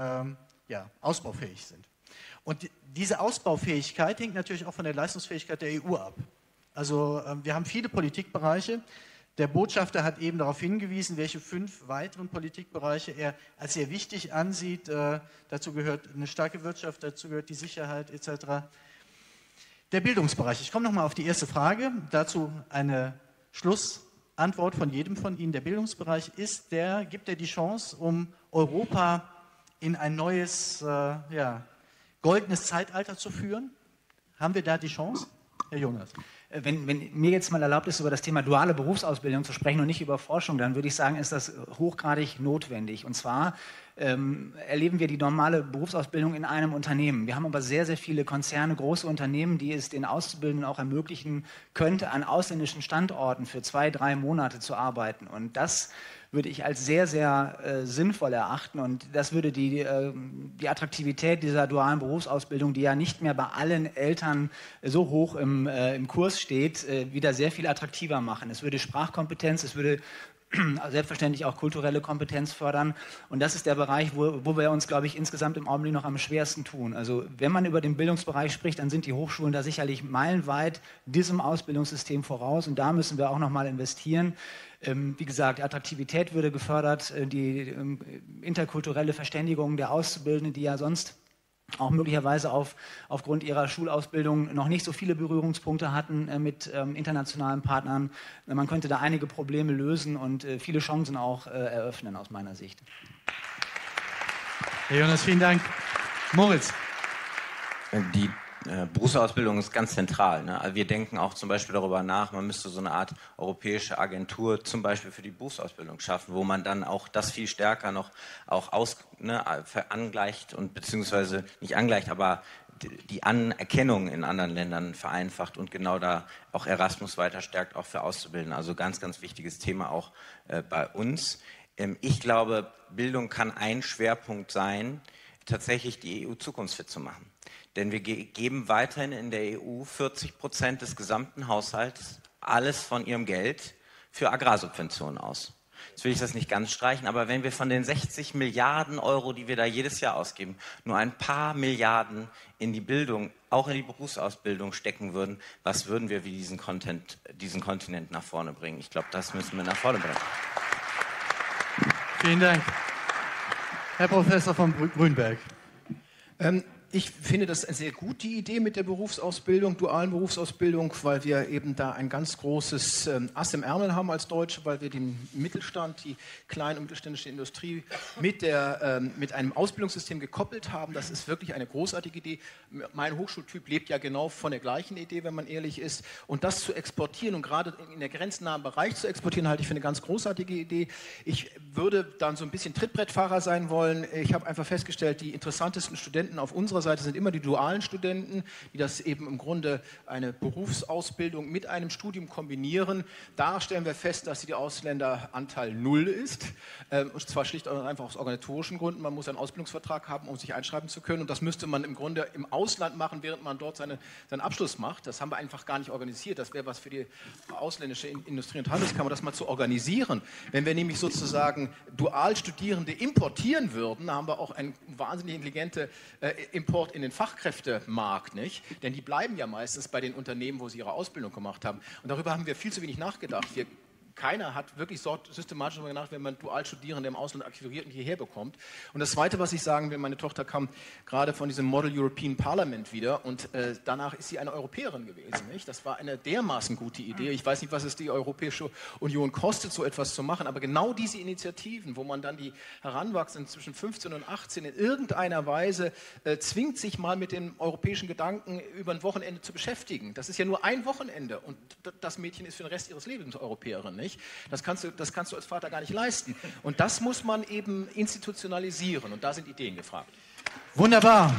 ausbaufähig sind. Und diese Ausbaufähigkeit hängt natürlich auch von der Leistungsfähigkeit der EU ab. Also wir haben viele Politikbereiche. Der Botschafter hat eben darauf hingewiesen, welche 5 weiteren Politikbereiche er als sehr wichtig ansieht. Dazu gehört eine starke Wirtschaft, dazu gehört die Sicherheit etc. Der Bildungsbereich. Ich komme nochmal auf die erste Frage. Dazu eine Schlussantwort von jedem von Ihnen. Der Bildungsbereich gibt er die Chance, um Europa in ein neues, goldenes Zeitalter zu führen? Haben wir da die Chance? Herr Jonas. Wenn mir jetzt mal erlaubt ist, über das Thema duale Berufsausbildung zu sprechen und nicht über Forschung, dann würde ich sagen, ist das hochgradig notwendig. Und zwar erleben wir die normale Berufsausbildung in einem Unternehmen. Wir haben aber sehr, sehr viele Konzerne, große Unternehmen, die es den Auszubildenden auch ermöglichen könnte, an ausländischen Standorten für 2, 3 Monate zu arbeiten. Und das würde ich als sehr, sehr sinnvoll erachten und das würde die Attraktivität dieser dualen Berufsausbildung, die ja nicht mehr bei allen Eltern so hoch im Kurs steht, wieder sehr viel attraktiver machen. Es würde Sprachkompetenz, es würde selbstverständlich auch kulturelle Kompetenz fördern und das ist der Bereich, wo wir uns, glaube ich, insgesamt im Augenblick noch am schwersten tun. Also wenn man über den Bildungsbereich spricht, dann sind die Hochschulen da sicherlich meilenweit diesem Ausbildungssystem voraus und da müssen wir auch noch mal investieren. Wie gesagt, Attraktivität würde gefördert, die interkulturelle Verständigung der Auszubildenden, die ja sonst auch möglicherweise aufgrund ihrer Schulausbildung noch nicht so viele Berührungspunkte hatten mit internationalen Partnern. Man könnte da einige Probleme lösen und viele Chancen auch eröffnen aus meiner Sicht. Herr Jonas, vielen Dank. Moritz. Die Berufsausbildung ist ganz zentral. Ne? Also wir denken auch zum Beispiel darüber nach, man müsste so eine Art europäische Agentur zum Beispiel für die Berufsausbildung schaffen, wo man dann auch das viel stärker noch auch angleicht und beziehungsweise nicht angleicht, aber die Anerkennung in anderen Ländern vereinfacht und genau da auch Erasmus weiter stärkt, auch für Auszubildende. Also ganz, ganz wichtiges Thema auch bei uns. Ich glaube, Bildung kann ein Schwerpunkt sein, tatsächlich die EU zukunftsfit zu machen. Denn wir geben weiterhin in der EU 40% des gesamten Haushalts, alles von ihrem Geld, für Agrarsubventionen aus. Jetzt will ich das nicht ganz streichen, aber wenn wir von den 60 Milliarden Euro, die wir da jedes Jahr ausgeben, nur ein paar Milliarden in die Bildung, auch in die Berufsausbildung stecken würden, was würden wir wie diesen Kontinent nach vorne bringen? Ich glaube, das müssen wir nach vorne bringen. Vielen Dank. Herr Professor von Grünberg. Ich finde das sehr gut, die Idee mit der Berufsausbildung, dualen Berufsausbildung, weil wir eben da ein ganz großes Ass im Ärmel haben als Deutsche, weil wir den Mittelstand, die kleine und mittelständische Industrie mit einem Ausbildungssystem gekoppelt haben. Das ist wirklich eine großartige Idee. Mein Hochschultyp lebt ja genau von der gleichen Idee, wenn man ehrlich ist. Und das zu exportieren und gerade in der grenznahen Bereich zu exportieren, halte ich für eine ganz großartige Idee. Ich würde dann so ein bisschen Trittbrettfahrer sein wollen. Ich habe einfach festgestellt, die interessantesten Studenten auf unserer Seite sind immer die dualen Studenten, die das eben im Grunde eine Berufsausbildung mit einem Studium kombinieren. Da stellen wir fest, dass der Ausländeranteil 0 ist. Und zwar schlicht und einfach aus organisatorischen Gründen. Man muss einen Ausbildungsvertrag haben, um sich einschreiben zu können. Und das müsste man im Grunde im Ausland machen, während man dort seinen Abschluss macht. Das haben wir einfach gar nicht organisiert. Das wäre was für die ausländische Industrie- und Handelskammer, das mal zu organisieren. Wenn wir nämlich sozusagen Dualstudierende importieren würden, haben wir auch einen wahnsinnig intelligenten Import in den Fachkräftemarkt, nicht? Denn die bleiben ja meistens bei den Unternehmen, wo sie ihre Ausbildung gemacht haben. Und darüber haben wir viel zu wenig nachgedacht. Keiner hat wirklich systematisch darüber nachgedacht, wenn man Dualstudierende im Ausland akquiriert und hierher bekommt. Und das Zweite, was ich sagen will, meine Tochter kam gerade von diesem Model European Parliament wieder und danach ist sie eine Europäerin gewesen. Nicht? Das war eine dermaßen gute Idee. Ich weiß nicht, was es die Europäische Union kostet, so etwas zu machen, aber genau diese Initiativen, wo man dann die Heranwachsenden zwischen 15 und 18 in irgendeiner Weise zwingt, sich mal mit dem europäischen Gedanken über ein Wochenende zu beschäftigen. Das ist ja nur ein Wochenende und das Mädchen ist für den Rest ihres Lebens Europäerin. Nicht? Das kannst du als Vater gar nicht leisten. Und das muss man eben institutionalisieren. Und da sind Ideen gefragt. Wunderbar.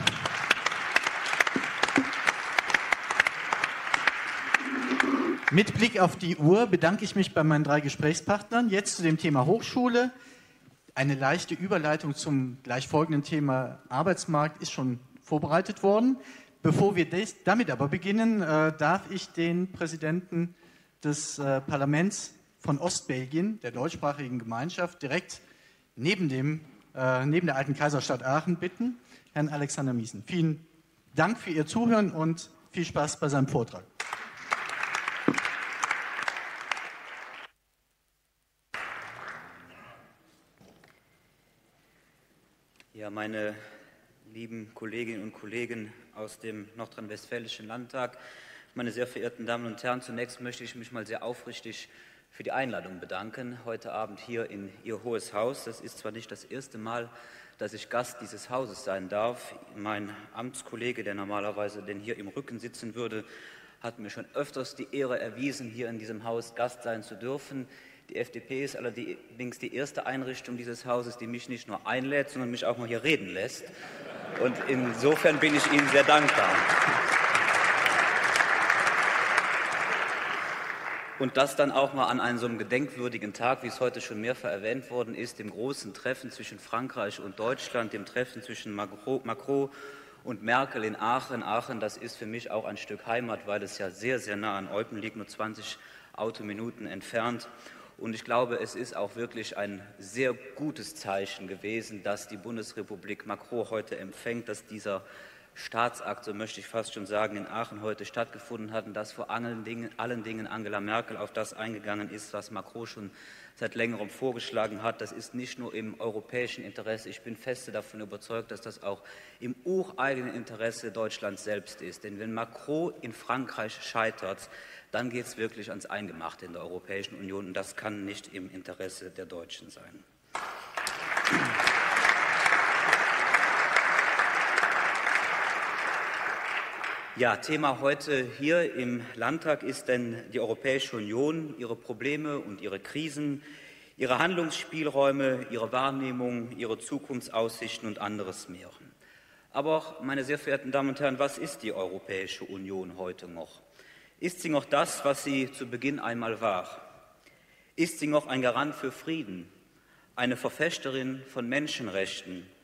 Mit Blick auf die Uhr bedanke ich mich bei meinen 3 Gesprächspartnern. Jetzt zu dem Thema Hochschule. Eine leichte Überleitung zum gleich folgenden Thema Arbeitsmarkt ist schon vorbereitet worden. Bevor wir damit aber beginnen, darf ich den Präsidenten des Parlaments von Ostbelgien, der deutschsprachigen Gemeinschaft, direkt neben der alten Kaiserstadt Aachen bitten, Herrn Alexander Miesen. Vielen Dank für Ihr Zuhören und viel Spaß bei seinem Vortrag. Ja, meine lieben Kolleginnen und Kollegen aus dem Nordrhein-Westfälischen Landtag, meine sehr verehrten Damen und Herren, zunächst möchte ich mich mal sehr aufrichtig für die Einladung bedanken, heute Abend hier in Ihr Hohes Haus. Das ist zwar nicht das erste Mal, dass ich Gast dieses Hauses sein darf. Mein Amtskollege, der normalerweise denn hier im Rücken sitzen würde, hat mir schon öfters die Ehre erwiesen, hier in diesem Haus Gast sein zu dürfen. Die FDP ist allerdings die erste Einrichtung dieses Hauses, die mich nicht nur einlädt, sondern mich auch mal hier reden lässt. Und insofern bin ich Ihnen sehr dankbar. Und das dann auch mal an einem so einem gedenkwürdigen Tag, wie es heute schon mehrfach erwähnt worden ist, dem großen Treffen zwischen Frankreich und Deutschland, dem Treffen zwischen Macron und Merkel in Aachen. Aachen, das ist für mich auch ein Stück Heimat, weil es ja sehr, sehr nah an Eupen liegt, nur 20 Autominuten entfernt. Und ich glaube, es ist auch wirklich ein sehr gutes Zeichen gewesen, dass die Bundesrepublik Macron heute empfängt, dass dieser Staatsakt, so möchte ich fast schon sagen, in Aachen heute stattgefunden hat und dass vor allen Dingen Angela Merkel auf das eingegangen ist, was Macron schon seit längerem vorgeschlagen hat. Das ist nicht nur im europäischen Interesse. Ich bin fest davon überzeugt, dass das auch im ureigenen Interesse Deutschlands selbst ist. Denn wenn Macron in Frankreich scheitert, dann geht es wirklich ans Eingemachte in der Europäischen Union und das kann nicht im Interesse der Deutschen sein. Ja, Thema heute hier im Landtag ist denn die Europäische Union, ihre Probleme und ihre Krisen, ihre Handlungsspielräume, ihre Wahrnehmung, ihre Zukunftsaussichten und anderes mehr. Aber auch, meine sehr verehrten Damen und Herren, was ist die Europäische Union heute noch? Ist sie noch das, was sie zu Beginn einmal war? Ist sie noch ein Garant für Frieden, eine Verfechterin von Menschenrechten,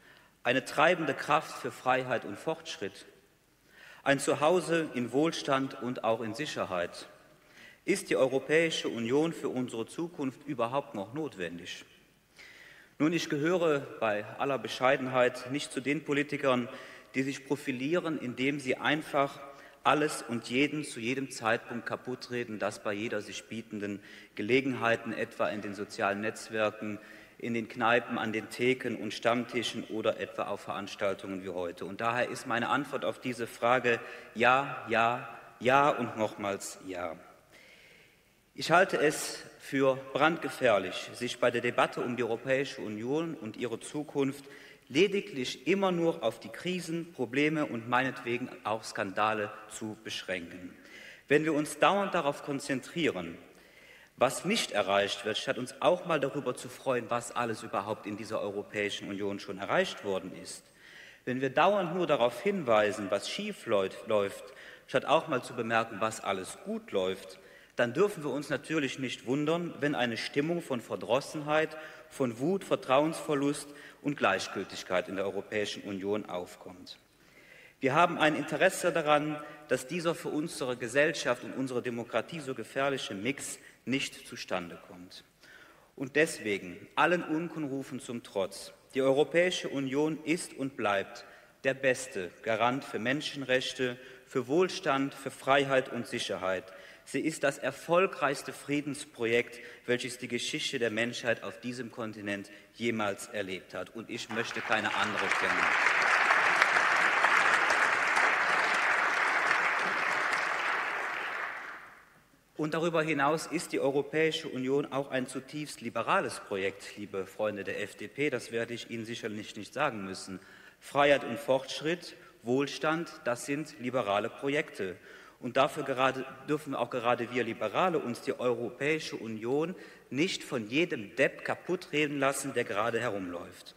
eine treibende Kraft für Freiheit und Fortschritt, ein Zuhause in Wohlstand und auch in Sicherheit? Ist die Europäische Union für unsere Zukunft überhaupt noch notwendig? Nun, ich gehöre bei aller Bescheidenheit nicht zu den Politikern, die sich profilieren, indem sie einfach alles und jeden zu jedem Zeitpunkt kaputtreden, das bei jeder sich bietenden Gelegenheiten, etwa in den sozialen Netzwerken, in den Kneipen, an den Theken und Stammtischen oder etwa auf Veranstaltungen wie heute. Und daher ist meine Antwort auf diese Frage ja, ja, ja und nochmals ja. Ich halte es für brandgefährlich, sich bei der Debatte um die Europäische Union und ihre Zukunft lediglich immer nur auf die Krisen, Probleme und meinetwegen auch Skandale zu beschränken. Wenn wir uns dauernd darauf konzentrieren, was nicht erreicht wird, statt uns auch mal darüber zu freuen, was alles überhaupt in dieser Europäischen Union schon erreicht worden ist, wenn wir dauernd nur darauf hinweisen, was schief läuft, statt auch mal zu bemerken, was alles gut läuft, dann dürfen wir uns natürlich nicht wundern, wenn eine Stimmung von Verdrossenheit, von Wut, Vertrauensverlust und Gleichgültigkeit in der Europäischen Union aufkommt. Wir haben ein Interesse daran, dass dieser für unsere Gesellschaft und unsere Demokratie so gefährliche Mix nicht zustande kommt. Und deswegen, allen Unkenrufen zum Trotz, die Europäische Union ist und bleibt der beste Garant für Menschenrechte, für Wohlstand, für Freiheit und Sicherheit. Sie ist das erfolgreichste Friedensprojekt, welches die Geschichte der Menschheit auf diesem Kontinent jemals erlebt hat. Und ich möchte keine andere kennen. Und darüber hinaus ist die Europäische Union auch ein zutiefst liberales Projekt, liebe Freunde der FDP. Das werde ich Ihnen sicherlich nicht sagen müssen. Freiheit und Fortschritt, Wohlstand, das sind liberale Projekte. Und dafür dürfen auch gerade wir Liberale uns die Europäische Union nicht von jedem Depp kaputtreden lassen, der gerade herumläuft.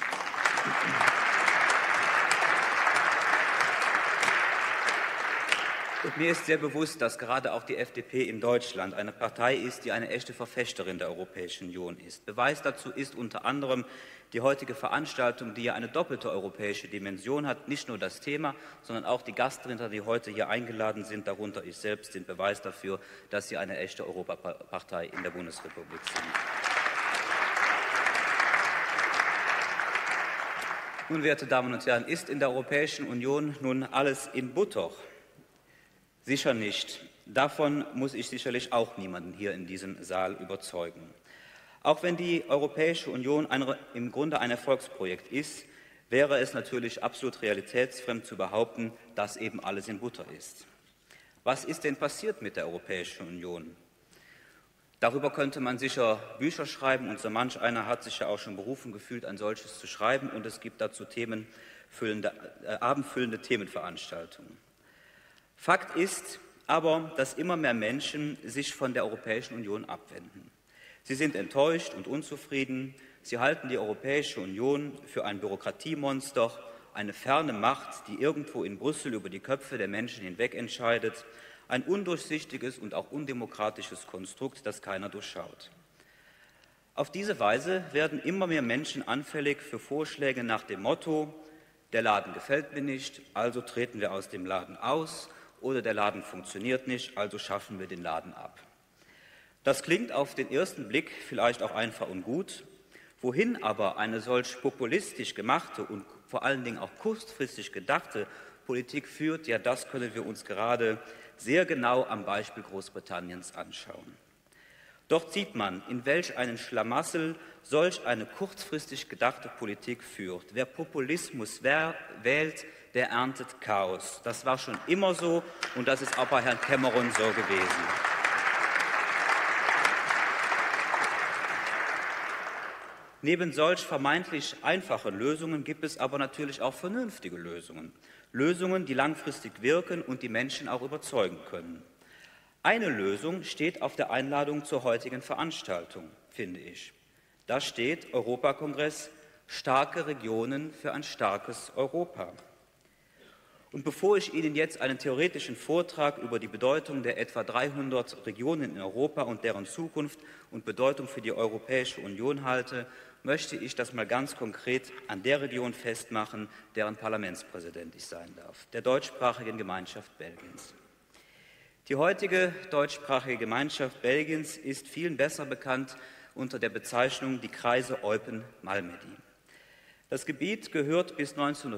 Und mir ist sehr bewusst, dass gerade auch die FDP in Deutschland eine Partei ist, die eine echte Verfechterin der Europäischen Union ist. Beweis dazu ist unter anderem die heutige Veranstaltung, die ja eine doppelte europäische Dimension hat. Nicht nur das Thema, sondern auch die Gastredner, die heute hier eingeladen sind, darunter ich selbst, sind Beweis dafür, dass sie eine echte Europapartei in der Bundesrepublik sind. Nun, werte Damen und Herren, ist in der Europäischen Union nun alles in Butter? Sicher nicht. Davon muss ich sicherlich auch niemanden hier in diesem Saal überzeugen. Auch wenn die Europäische Union im Grunde ein Erfolgsprojekt ist, wäre es natürlich absolut realitätsfremd zu behaupten, dass eben alles in Butter ist. Was ist denn passiert mit der Europäischen Union? Darüber könnte man sicher Bücher schreiben und so manch einer hat sich ja auch schon berufen gefühlt, ein solches zu schreiben, und es gibt dazu abendfüllende Themenveranstaltungen. Fakt ist aber, dass immer mehr Menschen sich von der Europäischen Union abwenden. Sie sind enttäuscht und unzufrieden. Sie halten die Europäische Union für ein Bürokratiemonster, eine ferne Macht, die irgendwo in Brüssel über die Köpfe der Menschen hinweg entscheidet, ein undurchsichtiges und auch undemokratisches Konstrukt, das keiner durchschaut. Auf diese Weise werden immer mehr Menschen anfällig für Vorschläge nach dem Motto: Der Laden gefällt mir nicht, also treten wir aus dem Laden aus, oder der Laden funktioniert nicht, also schaffen wir den Laden ab. Das klingt auf den ersten Blick vielleicht auch einfach und gut. Wohin aber eine solch populistisch gemachte und vor allen Dingen auch kurzfristig gedachte Politik führt, ja, das können wir uns gerade sehr genau am Beispiel Großbritanniens anschauen. Dort sieht man, in welch einen Schlamassel solch eine kurzfristig gedachte Politik führt. Wer Populismus wählt, der erntet Chaos. Das war schon immer so und das ist auch bei Herrn Cameron so gewesen. Neben solch vermeintlich einfachen Lösungen gibt es aber natürlich auch vernünftige Lösungen. Lösungen, die langfristig wirken und die Menschen auch überzeugen können. Eine Lösung steht auf der Einladung zur heutigen Veranstaltung, finde ich. Da steht Europakongress: Starke Regionen für ein starkes Europa. Und bevor ich Ihnen jetzt einen theoretischen Vortrag über die Bedeutung der etwa 300 Regionen in Europa und deren Zukunft und Bedeutung für die Europäische Union halte, möchte ich das mal ganz konkret an der Region festmachen, deren Parlamentspräsident ich sein darf, der deutschsprachigen Gemeinschaft Belgiens. Die heutige deutschsprachige Gemeinschaft Belgiens ist vielen besser bekannt unter der Bezeichnung die Kreise Eupen-Malmedy. Das Gebiet gehörte bis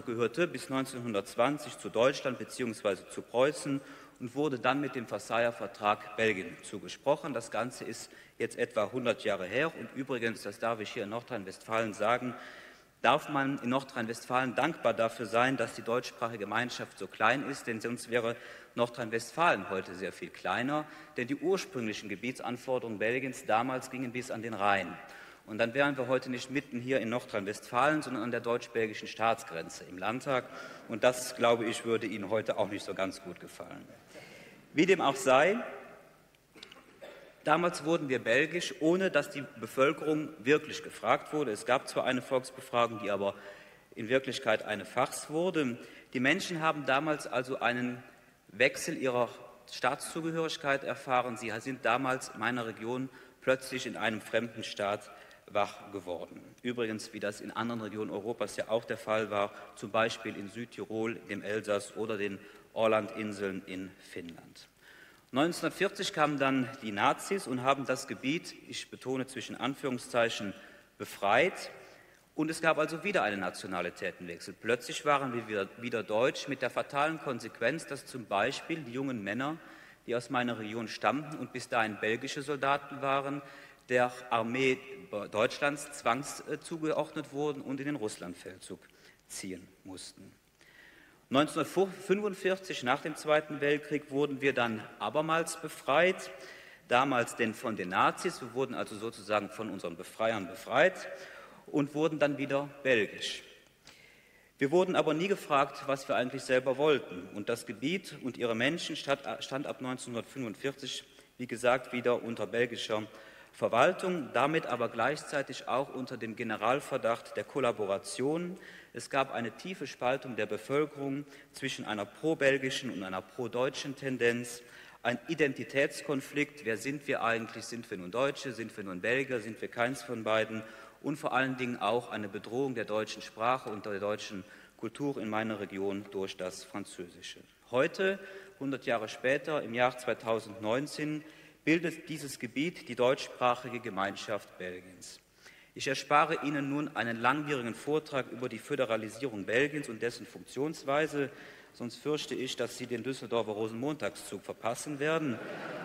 1920 zu Deutschland bzw. zu Preußen und wurde dann mit dem Versailler Vertrag Belgien zugesprochen. Das Ganze ist jetzt etwa 100 Jahre her. Und übrigens, das darf ich hier in Nordrhein-Westfalen sagen, darf man in Nordrhein-Westfalen dankbar dafür sein, dass die deutschsprachige Gemeinschaft so klein ist, denn sonst wäre Nordrhein-Westfalen heute sehr viel kleiner, denn die ursprünglichen Gebietsanforderungen Belgiens damals gingen bis an den Rhein. Und dann wären wir heute nicht mitten hier in Nordrhein-Westfalen, sondern an der deutsch-belgischen Staatsgrenze im Landtag. Und das, glaube ich, würde Ihnen heute auch nicht so ganz gut gefallen. Wie dem auch sei, damals wurden wir belgisch, ohne dass die Bevölkerung wirklich gefragt wurde. Es gab zwar eine Volksbefragung, die aber in Wirklichkeit eine Farce wurde. Die Menschen haben damals also einen Wechsel ihrer Staatszugehörigkeit erfahren. Sie sind damals in meiner Region plötzlich in einem fremden Staat wach geworden. Übrigens, wie das in anderen Regionen Europas ja auch der Fall war, zum Beispiel in Südtirol, dem Elsass oder den Ålandinseln in Finnland. 1940 kamen dann die Nazis und haben das Gebiet, ich betone zwischen Anführungszeichen, befreit. Und es gab also wieder einen Nationalitätenwechsel. Plötzlich waren wir wieder deutsch, mit der fatalen Konsequenz, dass zum Beispiel die jungen Männer, die aus meiner Region stammten und bis dahin belgische Soldaten waren, der Armee Deutschlands zugeordnet wurden und in den Russlandfeldzug ziehen mussten. 1945, nach dem Zweiten Weltkrieg, wurden wir dann abermals befreit, damals denn von den Nazis. Wir wurden also sozusagen von unseren Befreiern befreit und wurden dann wieder belgisch. Wir wurden aber nie gefragt, was wir eigentlich selber wollten. Und das Gebiet und ihre Menschen stand ab 1945, wie gesagt, wieder unter belgischer Verwaltung, damit aber gleichzeitig auch unter dem Generalverdacht der Kollaboration. Es gab eine tiefe Spaltung der Bevölkerung zwischen einer pro-belgischen und einer pro-deutschen Tendenz, ein Identitätskonflikt, wer sind wir eigentlich, sind wir nun Deutsche, sind wir nun Belgier, sind wir keins von beiden und vor allen Dingen auch eine Bedrohung der deutschen Sprache und der deutschen Kultur in meiner Region durch das Französische. Heute, 100 Jahre später, im Jahr 2019, bildet dieses Gebiet die deutschsprachige Gemeinschaft Belgiens. Ich erspare Ihnen nun einen langwierigen Vortrag über die Föderalisierung Belgiens und dessen Funktionsweise, sonst fürchte ich, dass Sie den Düsseldorfer Rosenmontagszug verpassen werden.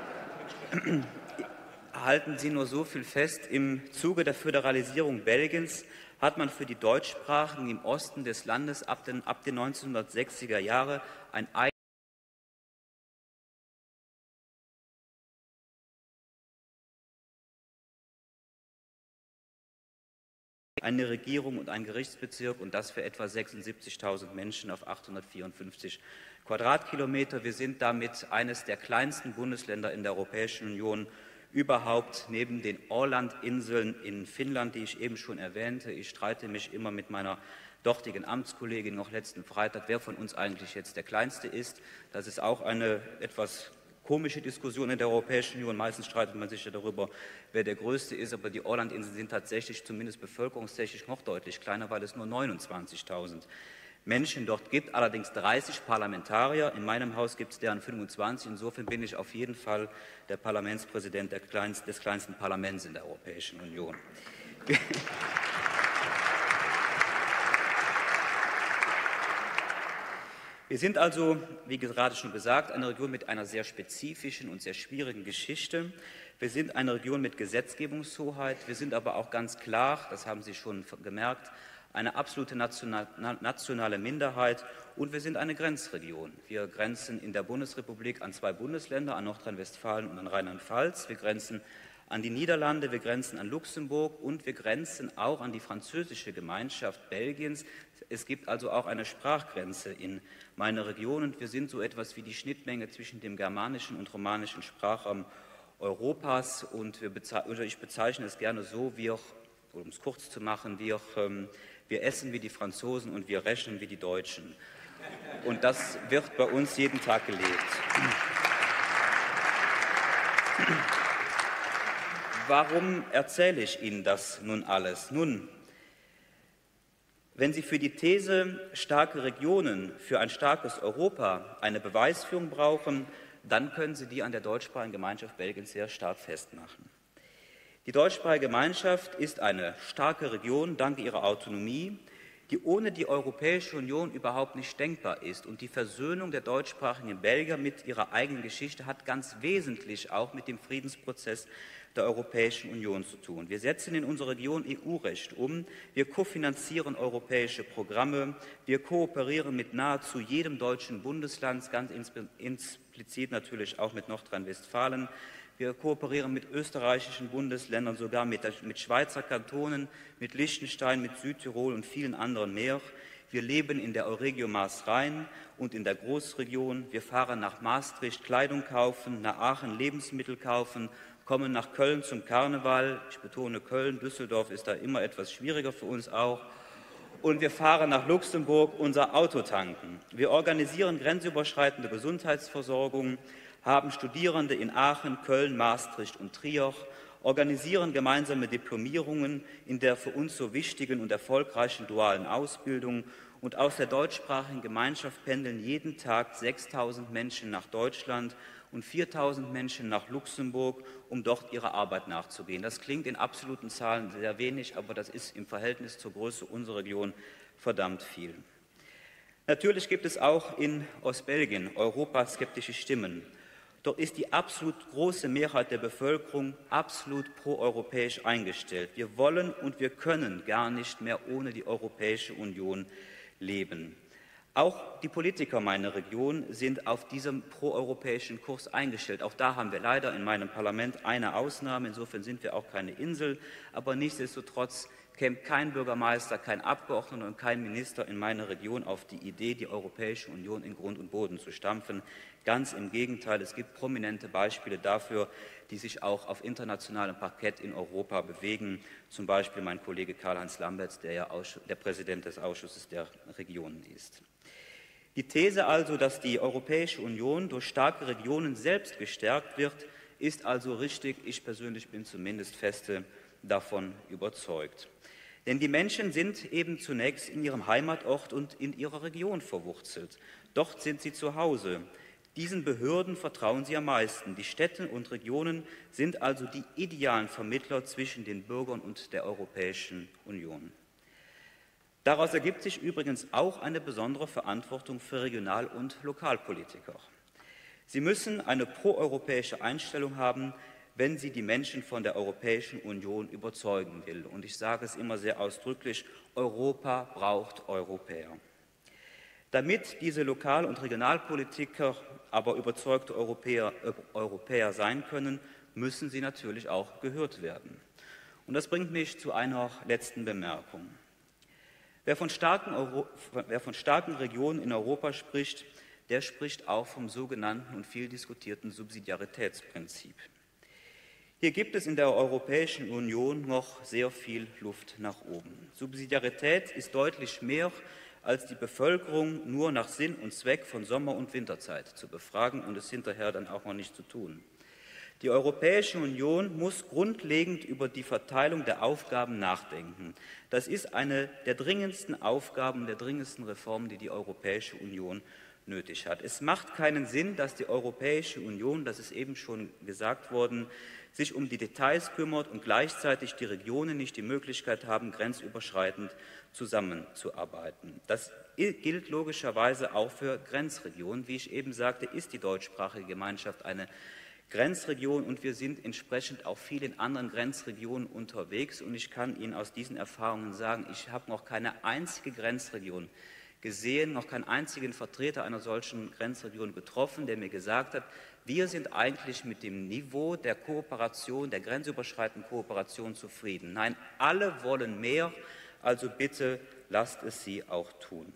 Halten Sie nur so viel fest, im Zuge der Föderalisierung Belgiens hat man für die Deutschsprachigen im Osten des Landes ab den 1960er Jahren eine Regierung und ein Gerichtsbezirk und das für etwa 76.000 Menschen auf 854 Quadratkilometer. Wir sind damit eines der kleinsten Bundesländer in der Europäischen Union überhaupt, neben den Ålandinseln in Finnland, die ich eben schon erwähnte. Ich streite mich immer mit meiner dortigen Amtskollegin noch letzten Freitag, wer von uns eigentlich jetzt der Kleinste ist. Das ist auch eine etwas komische Diskussion in der Europäischen Union. Meistens streitet man sich ja darüber, wer der Größte ist, aber die Ålandinseln sind tatsächlich zumindest bevölkerungstechnisch noch deutlich kleiner, weil es nur 29.000 Menschen dort gibt, allerdings 30 Parlamentarier. In meinem Haus gibt es deren 25. Insofern bin ich auf jeden Fall der Parlamentspräsident des kleinsten Parlaments in der Europäischen Union. Wir sind also, wie gerade schon gesagt, eine Region mit einer sehr spezifischen und sehr schwierigen Geschichte. Wir sind eine Region mit Gesetzgebungshoheit. Wir sind aber auch ganz klar, das haben Sie schon gemerkt, eine absolute nationale Minderheit und wir sind eine Grenzregion. Wir grenzen in der Bundesrepublik an 2 Bundesländer, an Nordrhein-Westfalen und an Rheinland-Pfalz. Wir grenzen an die Niederlande, wir grenzen an Luxemburg und wir grenzen auch an die französische Gemeinschaft Belgiens. Es gibt also auch eine Sprachgrenze in meiner Region und wir sind so etwas wie die Schnittmenge zwischen dem germanischen und romanischen Sprachraum Europas und ich bezeichne es gerne so, um es kurz zu machen, wir essen wie die Franzosen und wir rechnen wie die Deutschen. Und das wird bei uns jeden Tag gelebt. Warum erzähle ich Ihnen das nun alles? Nun, wenn Sie für die These starke Regionen für ein starkes Europa eine Beweisführung brauchen, dann können Sie die an der deutschsprachigen Gemeinschaft Belgiens sehr stark festmachen. Die deutschsprachige Gemeinschaft ist eine starke Region dank ihrer Autonomie, die ohne die Europäische Union überhaupt nicht denkbar ist. Und die Versöhnung der deutschsprachigen Belgier mit ihrer eigenen Geschichte hat ganz wesentlich auch mit dem Friedensprozess der Europäischen Union zu tun. Wir setzen in unserer Region EU-Recht um, wir kofinanzieren europäische Programme, wir kooperieren mit nahezu jedem deutschen Bundesland, ganz implizit natürlich auch mit Nordrhein-Westfalen. Wir kooperieren mit österreichischen Bundesländern, sogar mit Schweizer Kantonen, mit Liechtenstein, mit Südtirol und vielen anderen mehr. Wir leben in der Euregio Maas-Rhein und in der Großregion. Wir fahren nach Maastricht Kleidung kaufen, nach Aachen Lebensmittel kaufen, kommen nach Köln zum Karneval. Ich betone Köln, Düsseldorf ist da immer etwas schwieriger für uns auch. Und wir fahren nach Luxemburg unser Auto tanken. Wir organisieren grenzüberschreitende Gesundheitsversorgung, haben Studierende in Aachen, Köln, Maastricht und Trier, organisieren gemeinsame Diplomierungen in der für uns so wichtigen und erfolgreichen dualen Ausbildung. Und aus der deutschsprachigen Gemeinschaft pendeln jeden Tag 6.000 Menschen nach Deutschland und 4.000 Menschen nach Luxemburg, um dort ihrer Arbeit nachzugehen. Das klingt in absoluten Zahlen sehr wenig, aber das ist im Verhältnis zur Größe unserer Region verdammt viel. Natürlich gibt es auch in Ostbelgien europaskeptische Stimmen. Dort ist die absolut große Mehrheit der Bevölkerung absolut proeuropäisch eingestellt. Wir wollen und wir können gar nicht mehr ohne die Europäische Union leben. Auch die Politiker meiner Region sind auf diesem proeuropäischen Kurs eingestellt. Auch da haben wir leider in meinem Parlament eine Ausnahme. Insofern sind wir auch keine Insel. Aber nichtsdestotrotz käme kein Bürgermeister, kein Abgeordneter und kein Minister in meiner Region auf die Idee, die Europäische Union in Grund und Boden zu stampfen. Ganz im Gegenteil, es gibt prominente Beispiele dafür, die sich auch auf internationalem Parkett in Europa bewegen. Zum Beispiel mein Kollege Karl-Heinz Lamberts, der ja der Präsident des Ausschusses der Regionen ist. Die These also, dass die Europäische Union durch starke Regionen selbst gestärkt wird, ist also richtig. Ich persönlich bin zumindest feste davon überzeugt. Denn die Menschen sind eben zunächst in ihrem Heimatort und in ihrer Region verwurzelt. Dort sind sie zu Hause. Diesen Behörden vertrauen sie am meisten. Die Städte und Regionen sind also die idealen Vermittler zwischen den Bürgern und der Europäischen Union. Daraus ergibt sich übrigens auch eine besondere Verantwortung für Regional- und Lokalpolitiker. Sie müssen eine proeuropäische Einstellung haben, wenn sie die Menschen von der Europäischen Union überzeugen will. Und ich sage es immer sehr ausdrücklich, Europa braucht Europäer. Damit diese Lokal- und Regionalpolitiker aber überzeugte Europäer sein können, müssen sie natürlich auch gehört werden. Und das bringt mich zu einer letzten Bemerkung. Wer von starken Regionen in Europa spricht, der spricht auch vom sogenannten und viel diskutierten Subsidiaritätsprinzip. Hier gibt es in der Europäischen Union noch sehr viel Luft nach oben. Subsidiarität ist deutlich mehr als die Bevölkerung nur nach Sinn und Zweck von Sommer- und Winterzeit zu befragen und es hinterher dann auch noch nicht zu tun. Die Europäische Union muss grundlegend über die Verteilung der Aufgaben nachdenken. Das ist eine der dringendsten Aufgaben, der dringendsten Reformen, die die Europäische Union nötig hat. Es macht keinen Sinn, dass die Europäische Union, das ist eben schon gesagt worden, sich um die Details kümmert und gleichzeitig die Regionen nicht die Möglichkeit haben, grenzüberschreitend zusammenzuarbeiten. Das gilt logischerweise auch für Grenzregionen. Wie ich eben sagte, ist die deutschsprachige Gemeinschaft eine Grenzregion und wir sind entsprechend auch viel in anderen Grenzregionen unterwegs. Und ich kann Ihnen aus diesen Erfahrungen sagen, ich habe noch keine einzige Grenzregion gesehen, noch keinen einzigen Vertreter einer solchen Grenzregion getroffen, der mir gesagt hat, wir sind eigentlich mit dem Niveau der Kooperation, der grenzüberschreitenden Kooperation zufrieden. Nein, alle wollen mehr, also bitte lasst es sie auch tun.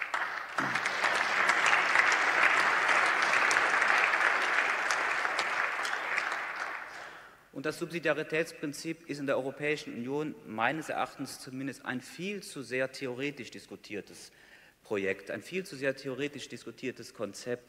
Und das Subsidiaritätsprinzip ist in der Europäischen Union meines Erachtens zumindest ein viel zu sehr theoretisch diskutiertes Projekt, ein viel zu sehr theoretisch diskutiertes Konzept.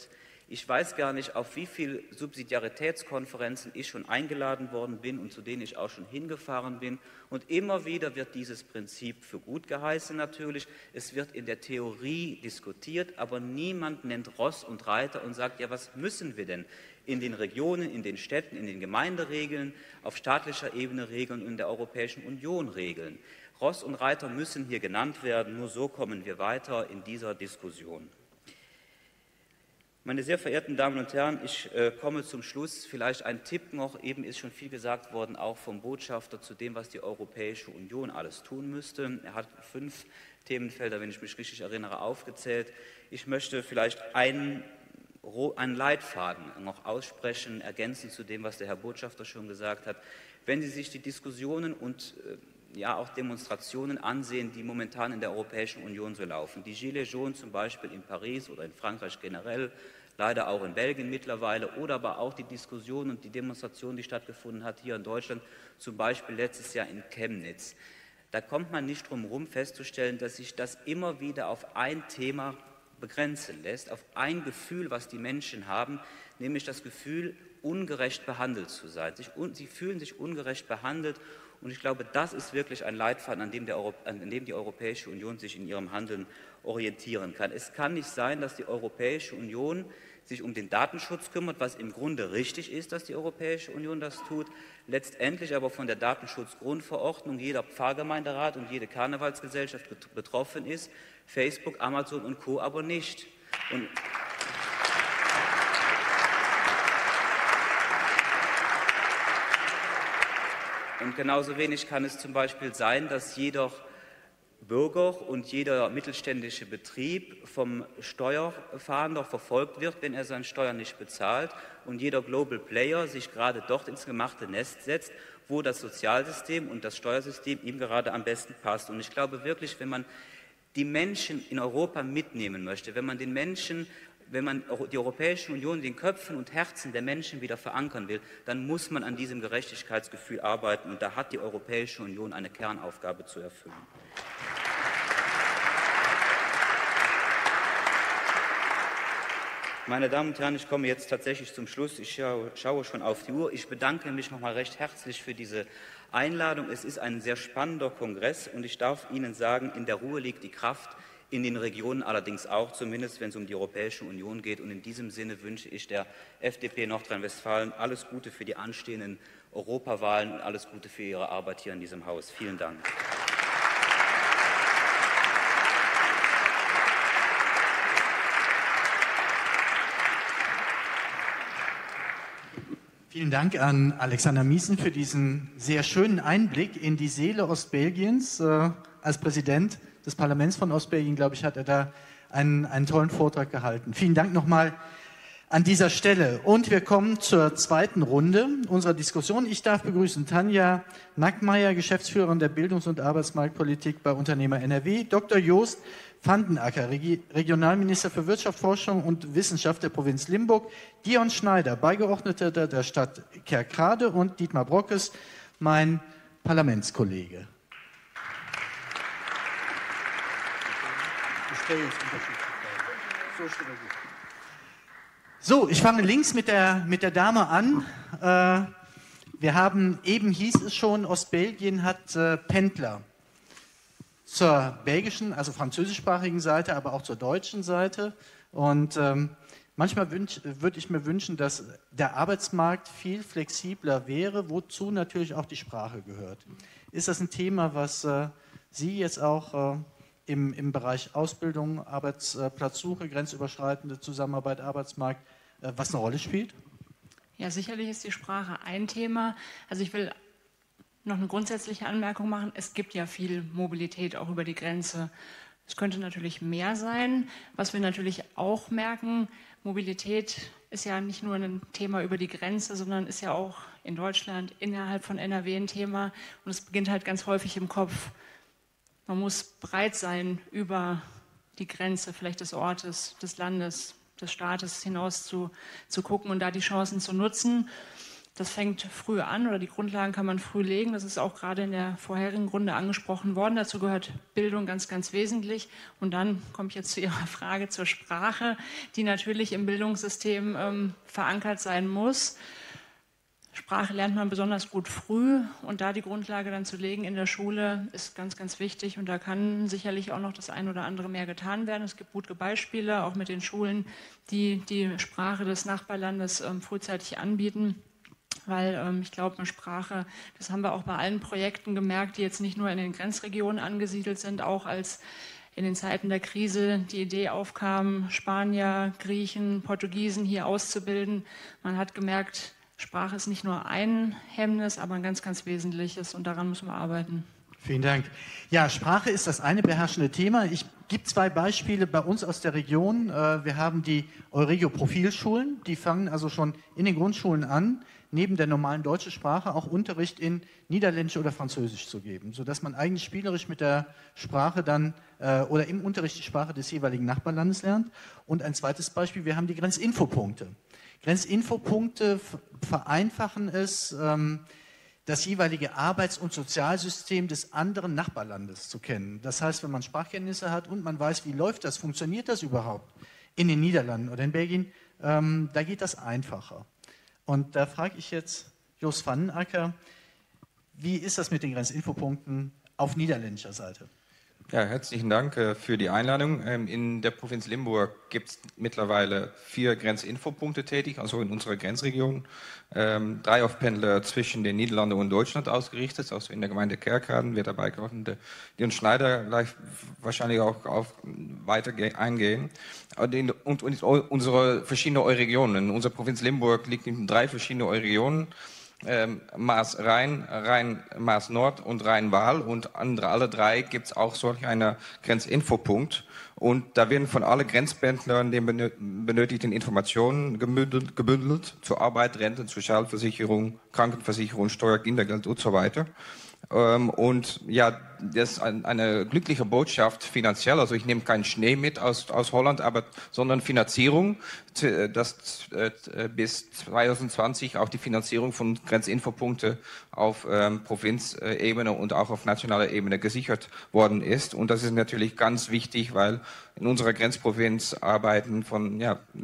Ich weiß gar nicht, auf wie viele Subsidiaritätskonferenzen ich schon eingeladen worden bin und zu denen ich auch schon hingefahren bin. Und immer wieder wird dieses Prinzip für gut geheißen natürlich. Es wird in der Theorie diskutiert, aber niemand nennt Ross und Reiter und sagt, ja, was müssen wir denn in den Regionen, in den Städten, in den Gemeinderegeln, auf staatlicher Ebene regeln und in der Europäischen Union regeln. Ross und Reiter müssen hier genannt werden, nur so kommen wir weiter in dieser Diskussion. Meine sehr verehrten Damen und Herren, ich komme zum Schluss. Vielleicht ein Tipp noch, eben ist schon viel gesagt worden, auch vom Botschafter zu dem, was die Europäische Union alles tun müsste. Er hat 5 Themenfelder, wenn ich mich richtig erinnere, aufgezählt. Ich möchte vielleicht einen Leitfaden noch aussprechen, ergänzend zu dem, was der Herr Botschafter schon gesagt hat. Wenn Sie sich die Diskussionen und ja auch Demonstrationen ansehen, die momentan in der Europäischen Union so laufen. Die Gilets jaunes zum Beispiel in Paris oder in Frankreich generell, leider auch in Belgien mittlerweile, oder aber auch die Diskussion und die Demonstration, die stattgefunden hat hier in Deutschland, zum Beispiel letztes Jahr in Chemnitz. Da kommt man nicht drum herum festzustellen, dass sich das immer wieder auf ein Thema begrenzen lässt, auf ein Gefühl, was die Menschen haben, nämlich das Gefühl, ungerecht behandelt zu sein. Sie fühlen sich ungerecht behandelt. Und ich glaube, das ist wirklich ein Leitfaden, an dem die Europäische Union sich in ihrem Handeln orientieren kann. Es kann nicht sein, dass die Europäische Union sich um den Datenschutz kümmert, was im Grunde richtig ist, dass die Europäische Union das tut, letztendlich aber von der Datenschutzgrundverordnung jeder Pfarrgemeinderat und jede Karnevalsgesellschaft betroffen ist, Facebook, Amazon und Co. aber nicht. Und genauso wenig kann es zum Beispiel sein, dass jeder Bürger und jeder mittelständische Betrieb vom Steuerfahnder verfolgt wird, wenn er seine Steuern nicht bezahlt, und jeder Global Player sich gerade dort ins gemachte Nest setzt, wo das Sozialsystem und das Steuersystem ihm gerade am besten passt. Und ich glaube wirklich, wenn man die Menschen in Europa mitnehmen möchte, wenn man die Europäische Union in den Köpfen und Herzen der Menschen wieder verankern will, dann muss man an diesem Gerechtigkeitsgefühl arbeiten. Und da hat die Europäische Union eine Kernaufgabe zu erfüllen. Meine Damen und Herren, ich komme jetzt tatsächlich zum Schluss. Ich schaue schon auf die Uhr. Ich bedanke mich nochmal recht herzlich für diese Einladung. Es ist ein sehr spannender Kongress und ich darf Ihnen sagen, in der Ruhe liegt die Kraft, in den Regionen allerdings auch, zumindest wenn es um die Europäische Union geht. Und in diesem Sinne wünsche ich der FDP Nordrhein-Westfalen alles Gute für die anstehenden Europawahlen und alles Gute für Ihre Arbeit hier in diesem Haus. Vielen Dank. Vielen Dank an Alexander Miesen für diesen sehr schönen Einblick in die Seele Ostbelgiens. Als Präsident des Parlaments von Ostbelgien, glaube ich, hat er da einen tollen Vortrag gehalten. Vielen Dank nochmal an dieser Stelle. Und wir kommen zur zweiten Runde unserer Diskussion. Ich darf begrüßen Tanja Nackmeier, Geschäftsführerin der Bildungs- und Arbeitsmarktpolitik bei Unternehmer NRW, Dr. Joost Vandenacker, Regionalminister für Wirtschaft, Forschung und Wissenschaft der Provinz Limburg, Dion Schneider, Beigeordneter der Stadt Kerkrade, und Dietmar Brockes, mein Parlamentskollege. So, ich fange links mit der Dame an. Wir haben, eben hieß es schon, Ostbelgien hat Pendler zur belgischen, also französischsprachigen Seite, aber auch zur deutschen Seite. Und manchmal würde ich mir wünschen, dass der Arbeitsmarkt viel flexibler wäre, wozu natürlich auch die Sprache gehört. Ist das ein Thema, was Sie jetzt auch im Bereich Ausbildung, Arbeitsplatzsuche, grenzüberschreitende Zusammenarbeit, Arbeitsmarkt, was eine Rolle spielt? Ja, sicherlich ist die Sprache ein Thema. Also ich will noch eine grundsätzliche Anmerkung machen. Es gibt ja viel Mobilität auch über die Grenze. Es könnte natürlich mehr sein. Was wir natürlich auch merken, Mobilität ist ja nicht nur ein Thema über die Grenze, sondern ist ja auch in Deutschland, innerhalb von NRW ein Thema. Und es beginnt halt ganz häufig im Kopf. Man muss bereit sein, über die Grenze vielleicht des Ortes, des Landes, des Staates hinaus zu gucken und da die Chancen zu nutzen. Das fängt früh an oder die Grundlagen kann man früh legen. Das ist auch gerade in der vorherigen Runde angesprochen worden. Dazu gehört Bildung ganz, ganz wesentlich. Und dann komme ich jetzt zu Ihrer Frage zur Sprache, die natürlich im Bildungssystem verankert sein muss. Sprache lernt man besonders gut früh und da die Grundlage dann zu legen in der Schule ist ganz, ganz wichtig und da kann sicherlich auch noch das ein oder andere mehr getan werden. Es gibt gute Beispiele, auch mit den Schulen, die die Sprache des Nachbarlandes frühzeitig anbieten, weil ich glaube, eine Sprache, das haben wir auch bei allen Projekten gemerkt, die jetzt nicht nur in den Grenzregionen angesiedelt sind, auch als in den Zeiten der Krise die Idee aufkam, Spanier, Griechen, Portugiesen hier auszubilden. Man hat gemerkt, Sprache ist nicht nur ein Hemmnis, aber ein ganz, ganz wesentliches und daran müssen wir arbeiten. Vielen Dank. Ja, Sprache ist das eine beherrschende Thema. Ich gebe 2 Beispiele bei uns aus der Region. Wir haben die Euregio-Profilschulen, die fangen also schon in den Grundschulen an, neben der normalen deutschen Sprache auch Unterricht in Niederländisch oder Französisch zu geben, sodass man eigentlich spielerisch mit der Sprache dann oder im Unterricht die Sprache des jeweiligen Nachbarlandes lernt. Und ein zweites Beispiel, wir haben die Grenzinfopunkte. Grenzinfopunkte vereinfachen es, das jeweilige Arbeits- und Sozialsystem des anderen Nachbarlandes zu kennen. Das heißt, wenn man Sprachkenntnisse hat und man weiß, wie läuft das, funktioniert das überhaupt in den Niederlanden oder in Belgien, da geht das einfacher. Und da frage ich jetzt Jos Vannenacker, wie ist das mit den Grenzinfopunkten auf niederländischer Seite? Ja, herzlichen Dank für die Einladung. In der Provinz Limburg gibt es mittlerweile 4 Grenzinfopunkte tätig, also in unserer Grenzregion. 3 auf Pendler zwischen den Niederlanden und Deutschland ausgerichtet, also in der Gemeinde Kerkrade wird dabei geholfen. Dion Schneider gleich wahrscheinlich auch auf weiter eingehen. Und unsere verschiedenen Euregionen. Unsere Provinz Limburg liegt in 3 verschiedene Euregionen. Maas-Rhein, Rhein-Maas-Nord und Rhein-Waal und alle 3 gibt es auch solch einen Grenzinfopunkt und da werden von allen Grenzpendlern den benötigten Informationen gebündelt zur Arbeit, Renten, Sozialversicherung, Krankenversicherung, Steuer, Kindergeld und so weiter. Und ja, das ist eine glückliche Botschaft finanziell. Also ich nehme keinen Schnee mit aus Holland, sondern Finanzierung, dass bis 2020 auch die Finanzierung von Grenzinfopunkte auf Provinzebene und auch auf nationaler Ebene gesichert worden ist. Und das ist natürlich ganz wichtig, weil in unserer Grenzprovinz arbeiten von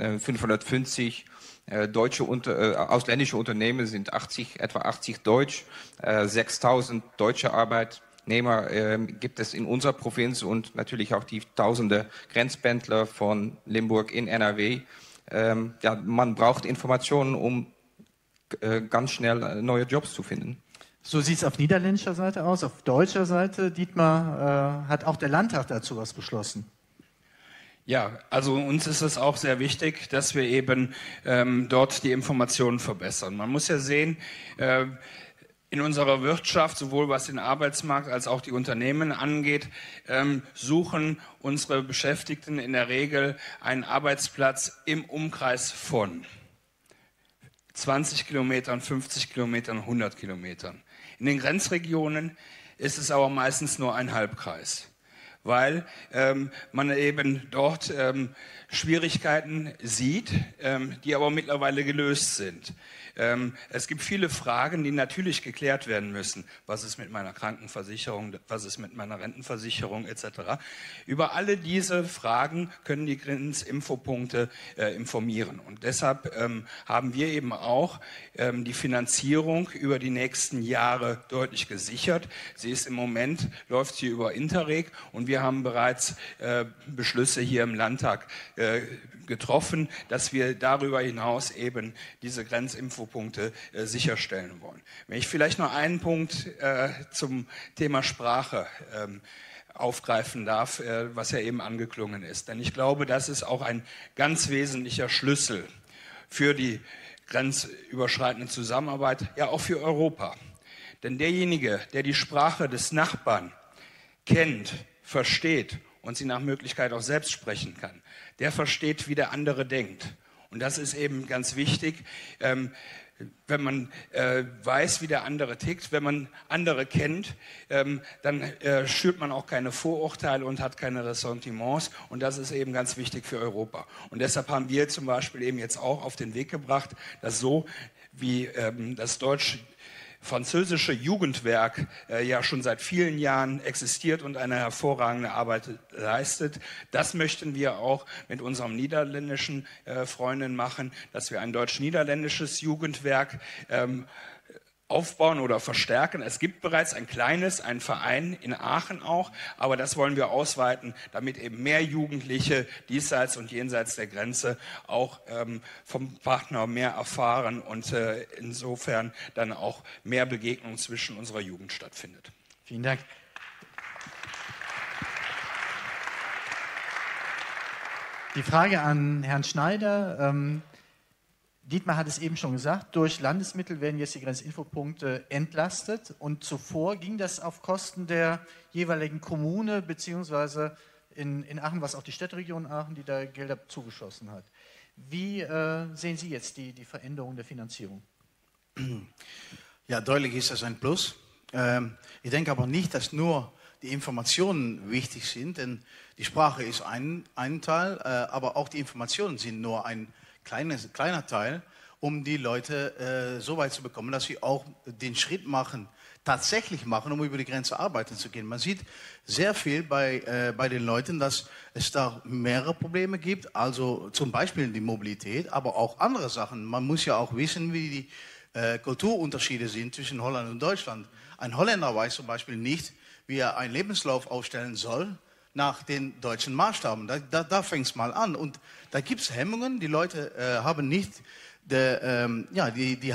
550 ausländische Unternehmen sind etwa 80 deutsch, 6.000 deutsche Arbeitnehmer gibt es in unserer Provinz und natürlich auch die tausende Grenzpendler von Limburg in NRW. Man braucht Informationen, um ganz schnell neue Jobs zu finden. So sieht es auf niederländischer Seite aus. Auf deutscher Seite, Dietmar, hat auch der Landtag dazu was beschlossen. Ja, also uns ist es auch sehr wichtig, dass wir eben dort die Informationen verbessern. Man muss ja sehen, in unserer Wirtschaft, sowohl was den Arbeitsmarkt als auch die Unternehmen angeht, suchen unsere Beschäftigten in der Regel einen Arbeitsplatz im Umkreis von 20 Kilometern, 50 Kilometern, 100 Kilometern. In den Grenzregionen ist es aber meistens nur ein Halbkreis, weil man eben dort Schwierigkeiten sieht, die aber mittlerweile gelöst sind. Es gibt viele Fragen, die natürlich geklärt werden müssen. Was ist mit meiner Krankenversicherung, was ist mit meiner Rentenversicherung etc. Über alle diese Fragen können die Grenzinfopunkte informieren. Und deshalb haben wir eben auch die Finanzierung über die nächsten Jahre deutlich gesichert. Sie ist im Moment, läuft sie über Interreg und wir haben bereits Beschlüsse hier im Landtag getroffen, dass wir darüber hinaus eben diese Grenzinfopunkte sicherstellen wollen. Wenn ich vielleicht noch einen Punkt zum Thema Sprache aufgreifen darf, was ja eben angeklungen ist. Denn ich glaube, das ist auch ein ganz wesentlicher Schlüssel für die grenzüberschreitende Zusammenarbeit, ja auch für Europa. Denn derjenige, der die Sprache des Nachbarn kennt, versteht und sie nach Möglichkeit auch selbst sprechen kann, der versteht, wie der andere denkt. Und das ist eben ganz wichtig, wenn man weiß, wie der andere tickt, wenn man andere kennt, dann schürt man auch keine Vorurteile und hat keine Ressentiments. Und das ist eben ganz wichtig für Europa. Und deshalb haben wir zum Beispiel eben jetzt auch auf den Weg gebracht, dass so wie das deutsch-französische Jugendwerk ja schon seit vielen Jahren existiert und eine hervorragende Arbeit leistet. Das möchten wir auch mit unserem niederländischen Freunden machen, dass wir ein deutsch-niederländisches Jugendwerk aufbauen oder verstärken. Es gibt bereits ein Verein in Aachen auch, aber das wollen wir ausweiten, damit eben mehr Jugendliche diesseits und jenseits der Grenze auch vom Partner mehr erfahren und insofern dann auch mehr Begegnung zwischen unserer Jugend stattfindet. Vielen Dank. Die Frage an Herrn Schneider. Dietmar hat es eben schon gesagt, durch Landesmittel werden jetzt die Grenzinfopunkte entlastet und zuvor ging das auf Kosten der jeweiligen Kommune beziehungsweise in Aachen, was auch die Städteregion Aachen, die da Gelder zugeschossen hat. Wie sehen Sie jetzt die Veränderung der Finanzierung? Ja, deutlich ist das ein Plus. Ich denke aber nicht, dass nur die Informationen wichtig sind, denn die Sprache ist ein Teil, aber auch die Informationen sind nur ein kleiner Teil, um die Leute so weit zu bekommen, dass sie auch den Schritt tatsächlich machen, um über die Grenze arbeiten zu gehen. Man sieht sehr viel bei den Leuten, dass es da mehrere Probleme gibt, also zum Beispiel die Mobilität, aber auch andere Sachen. Man muss ja auch wissen, wie die Kulturunterschiede sind zwischen Holland und Deutschland. Ein Holländer weiß zum Beispiel nicht, wie er einen Lebenslauf aufstellen soll, nach den deutschen Maßstaben. Da fängt es mal an. Und da gibt es Hemmungen. Die Leute haben nicht, die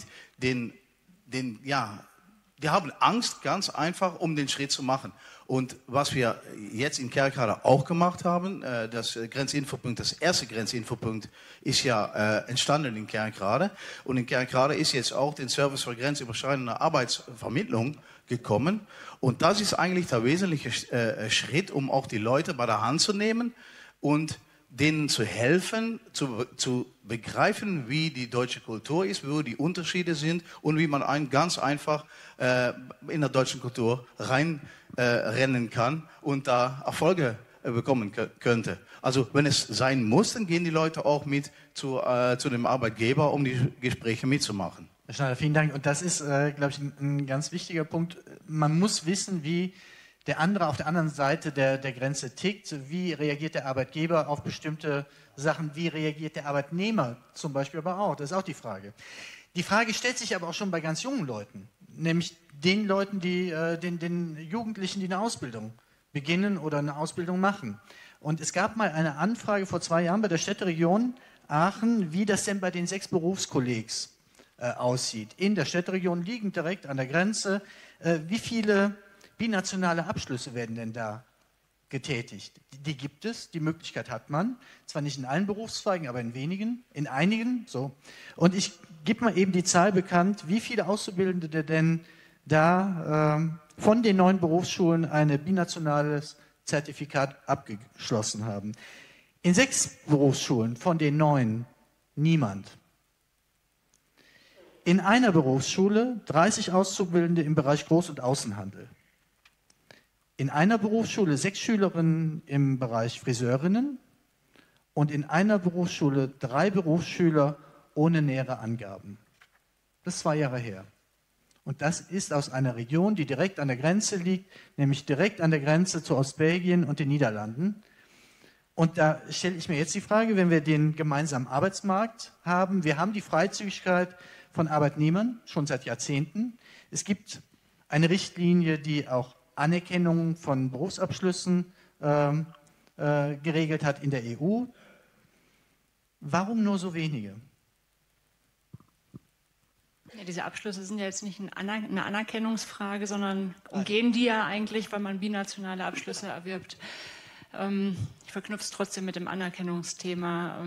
haben Angst, ganz einfach, um den Schritt zu machen. Und was wir jetzt in Kerkrade auch gemacht haben, das erste Grenzinfopunkt ist ja entstanden in Kerkrade. Und in Kerkrade ist jetzt auch der Service für grenzüberschreitende Arbeitsvermittlung gekommen. Und das ist eigentlich der wesentliche Schritt, um auch die Leute bei der Hand zu nehmen und denen zu helfen, zu begreifen, wie die deutsche Kultur ist, wo die Unterschiede sind und wie man ganz einfach in der deutschen Kultur reinrennen kann und da Erfolge bekommen könnte. Also wenn es sein muss, dann gehen die Leute auch mit zu dem Arbeitgeber, um die Gespräche mitzumachen. Herr Schneider, vielen Dank. Und das ist, glaube ich, ein ganz wichtiger Punkt. Man muss wissen, wie der andere auf der anderen Seite der Grenze tickt. Wie reagiert der Arbeitgeber auf bestimmte Sachen? Wie reagiert der Arbeitnehmer zum Beispiel aber auch? Das ist auch die Frage. Die Frage stellt sich aber auch schon bei ganz jungen Leuten, nämlich den Leuten, den Jugendlichen, die eine Ausbildung beginnen oder eine Ausbildung machen. Und es gab mal eine Anfrage vor 2 Jahren bei der Städteregion Aachen, wie das denn bei den 6 Berufskollegs aussieht. In der Städteregion liegend direkt an der Grenze. Wie viele binationale Abschlüsse werden denn da getätigt? Die gibt es, die Möglichkeit hat man. Zwar nicht in allen Berufszweigen, aber in wenigen, in einigen. So. Und ich gebe mal eben die Zahl bekannt, wie viele Auszubildende denn da von den 9 Berufsschulen ein binationales Zertifikat abgeschlossen haben. In 6 Berufsschulen von den 9 niemand. In einer Berufsschule 30 Auszubildende im Bereich Groß- und Außenhandel. In einer Berufsschule 6 Schülerinnen im Bereich Friseurinnen und in einer Berufsschule 3 Berufsschüler ohne nähere Angaben. Das ist 2 Jahre her. Und das ist aus einer Region, die direkt an der Grenze liegt, nämlich direkt an der Grenze zu Ostbelgien und den Niederlanden. Und da stelle ich mir jetzt die Frage, wenn wir den gemeinsamen Arbeitsmarkt haben, wir haben die Freizügigkeit von Arbeitnehmern schon seit Jahrzehnten. Es gibt eine Richtlinie, die auch Anerkennung von Berufsabschlüssen geregelt hat in der EU. Warum nur so wenige? Ja, diese Abschlüsse sind ja jetzt nicht eine Anerkennungsfrage, sondern umgehen die ja eigentlich, weil man binationale Abschlüsse erwirbt. Ich verknüpfe es trotzdem mit dem Anerkennungsthema.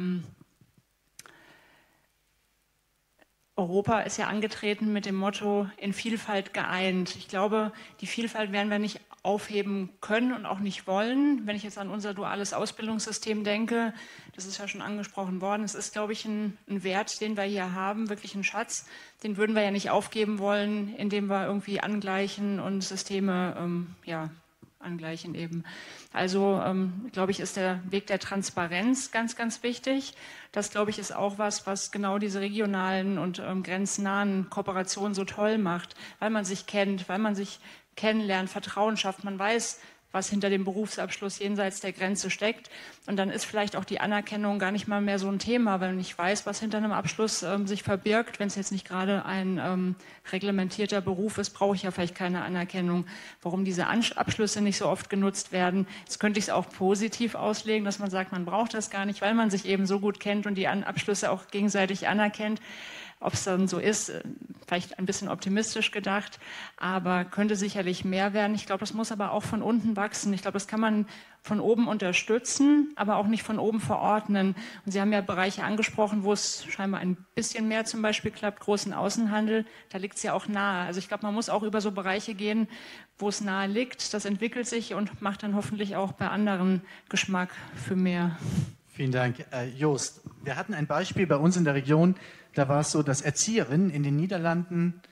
Europa ist ja angetreten mit dem Motto, in Vielfalt geeint. Ich glaube, die Vielfalt werden wir nicht aufheben können und auch nicht wollen. Wenn ich jetzt an unser duales Ausbildungssystem denke, das ist ja schon angesprochen worden, es ist, glaube ich, ein Wert, den wir hier haben, wirklich ein Schatz. Den würden wir ja nicht aufgeben wollen, indem wir irgendwie angleichen und Systeme angleichen eben. Also, glaube ich, ist der Weg der Transparenz ganz, ganz wichtig. Das, glaube ich, ist auch was genau diese regionalen und grenznahen Kooperationen so toll macht, weil man sich kennt, weil man sich kennenlernt, Vertrauen schafft, man weiß, was hinter dem Berufsabschluss jenseits der Grenze steckt. Und dann ist vielleicht auch die Anerkennung gar nicht mal mehr so ein Thema, wenn ich weiß, was hinter einem Abschluss sich verbirgt. Wenn es jetzt nicht gerade ein reglementierter Beruf ist, brauche ich ja vielleicht keine Anerkennung. Warum diese Abschlüsse nicht so oft genutzt werden, jetzt könnte ich es auch positiv auslegen, dass man sagt, man braucht das gar nicht, weil man sich eben so gut kennt und die Abschlüsse auch gegenseitig anerkennt. Ob es dann so ist, vielleicht ein bisschen optimistisch gedacht, aber könnte sicherlich mehr werden. Ich glaube, das muss aber auch von unten wachsen. Ich glaube, das kann man von oben unterstützen, aber auch nicht von oben verordnen. Und Sie haben ja Bereiche angesprochen, wo es scheinbar ein bisschen mehr zum Beispiel klappt, großen Außenhandel, da liegt es ja auch nahe. Also ich glaube, man muss auch über so Bereiche gehen, wo es nahe liegt. Das entwickelt sich und macht dann hoffentlich auch bei anderen Geschmack für mehr. Vielen Dank. Joost, wir hatten ein Beispiel bei uns in der Region, da war es so, dass Erzieherinnen in den Niederlanden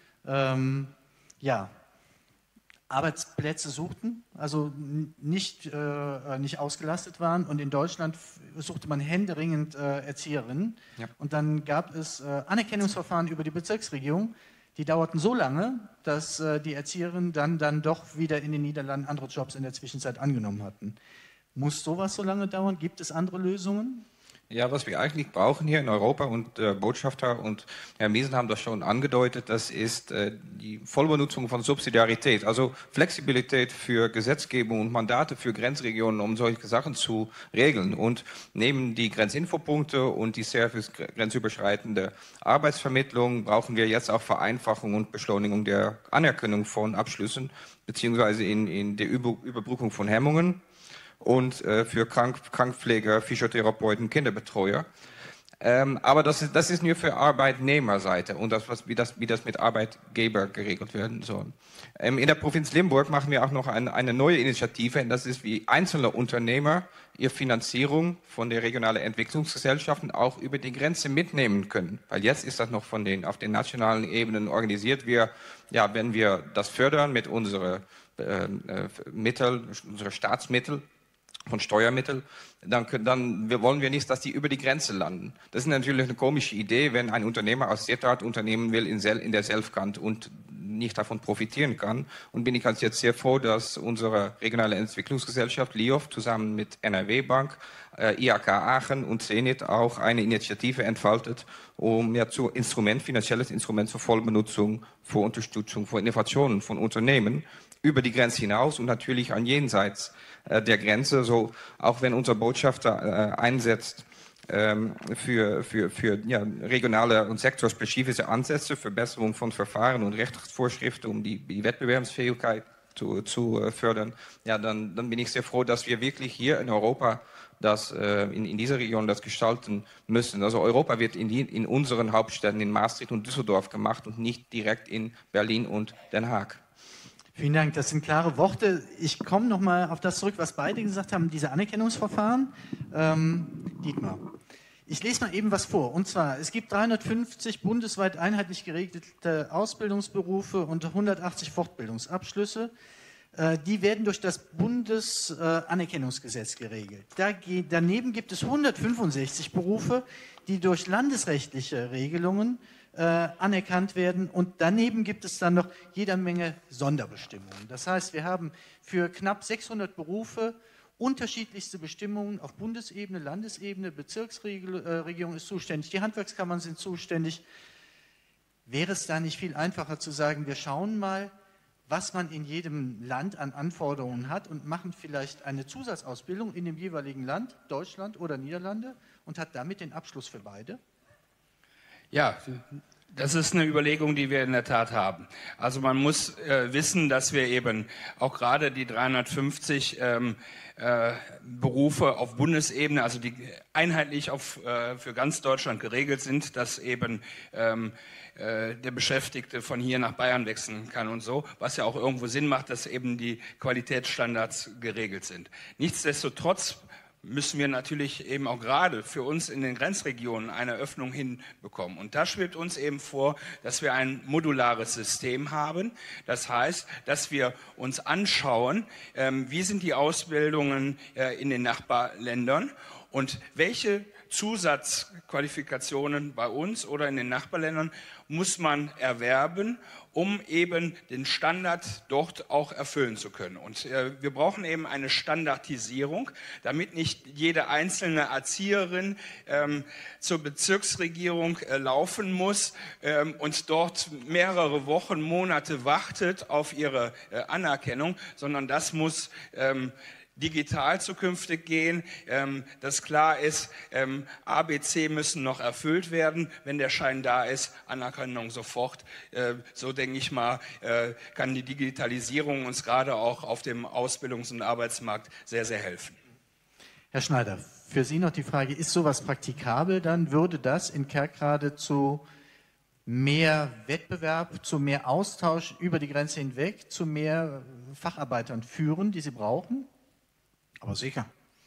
Arbeitsplätze suchten, also nicht ausgelastet waren. Und in Deutschland suchte man händeringend Erzieherinnen. Ja. Und dann gab es Anerkennungsverfahren über die Bezirksregierung. Die dauerten so lange, dass die Erzieherinnen dann doch wieder in den Niederlanden andere Jobs in der Zwischenzeit angenommen hatten. Muss sowas so lange dauern? Gibt es andere Lösungen? Ja, was wir eigentlich brauchen hier in Europa, und der Botschafter und Herr Miesen haben das schon angedeutet, das ist die Vollbenutzung von Subsidiarität, also Flexibilität für Gesetzgebung und Mandate für Grenzregionen, um solche Sachen zu regeln. Und neben die Grenzinfopunkte und die Service grenzüberschreitende Arbeitsvermittlung brauchen wir jetzt auch Vereinfachung und Beschleunigung der Anerkennung von Abschlüssen, beziehungsweise in der Überbrückung von Hemmungen. Und für Krankpfleger, Physiotherapeuten, Kinderbetreuer. Aber das ist nur für Arbeitnehmerseite und wie das mit Arbeitgeber geregelt werden soll. In der Provinz Limburg machen wir auch noch eine neue Initiative, und das ist, wie einzelne Unternehmer ihre Finanzierung von der regionalen Entwicklungsgesellschaften auch über die Grenze mitnehmen können. Weil jetzt ist das noch auf den nationalen Ebenen organisiert. Wenn wir das fördern mit unseren Staatsmitteln, von Steuermitteln, dann wollen wir nicht, dass die über die Grenze landen. Das ist natürlich eine komische Idee, wenn ein Unternehmer aus Sittard unternehmen will in der Selfkant und nicht davon profitieren kann. Und bin ich jetzt sehr froh, dass unsere regionale Entwicklungsgesellschaft LIOF zusammen mit NRW Bank, IHK Aachen und Zenit auch eine Initiative entfaltet, um finanzielles Instrument zur Vollbenutzung, für Unterstützung, für Innovationen von Unternehmen über die Grenze hinaus und natürlich an jenseits der Grenze, so auch wenn unser Botschafter einsetzt für regionale und sektorspezifische Ansätze, Verbesserung von Verfahren und Rechtsvorschriften, um die Wettbewerbsfähigkeit zu fördern, dann bin ich sehr froh, dass wir wirklich hier in Europa in dieser Region das gestalten müssen. Also Europa wird in unseren Hauptstädten, in Maastricht und Düsseldorf gemacht und nicht direkt in Berlin und Den Haag. Vielen Dank, das sind klare Worte. Ich komme noch mal auf das zurück, was beide gesagt haben, diese Anerkennungsverfahren. Dietmar, ich lese mal eben was vor. Und zwar, es gibt 350 bundesweit einheitlich geregelte Ausbildungsberufe und 180 Fortbildungsabschlüsse. Die werden durch das Bundesanerkennungsgesetz geregelt. Daneben gibt es 165 Berufe, die durch landesrechtliche Regelungen anerkannt werden, und daneben gibt es dann noch jede Menge Sonderbestimmungen. Das heißt, wir haben für knapp 600 Berufe unterschiedlichste Bestimmungen auf Bundesebene, Landesebene, Bezirksregierung ist zuständig, die Handwerkskammern sind zuständig. Wäre es da nicht viel einfacher zu sagen, wir schauen mal, was man in jedem Land an Anforderungen hat und machen vielleicht eine Zusatzausbildung in dem jeweiligen Land, Deutschland oder Niederlande, und hat damit den Abschluss für beide? Ja, das ist eine Überlegung, die wir in der Tat haben. Also man muss wissen, dass wir eben auch gerade die 350 Berufe auf Bundesebene, also die einheitlich für ganz Deutschland geregelt sind, dass eben der Beschäftigte von hier nach Bayern wechseln kann und so, was ja auch irgendwo Sinn macht, dass eben die Qualitätsstandards geregelt sind. Nichtsdestotrotz müssen wir natürlich eben auch gerade für uns in den Grenzregionen eine Öffnung hinbekommen. Und da schwebt uns eben vor, dass wir ein modulares System haben. Das heißt, dass wir uns anschauen, wie sind die Ausbildungen in den Nachbarländern und welche Zusatzqualifikationen bei uns oder in den Nachbarländern muss man erwerben, um eben den Standard dort auch erfüllen zu können. Und wir brauchen eben eine Standardisierung, damit nicht jede einzelne Erzieherin zur Bezirksregierung laufen muss und dort mehrere Wochen, Monate wartet auf ihre Anerkennung, sondern das muss digital zukünftig gehen, dass klar ist, A, B, C müssen noch erfüllt werden. Wenn der Schein da ist, Anerkennung sofort. So denke ich mal, kann die Digitalisierung uns gerade auch auf dem Ausbildungs- und Arbeitsmarkt sehr, sehr helfen. Herr Schneider, für Sie noch die Frage, ist sowas praktikabel dann? Würde das in Kerkrade zu mehr Wettbewerb, zu mehr Austausch über die Grenze hinweg, zu mehr Facharbeitern führen, die Sie brauchen? Aber sicher,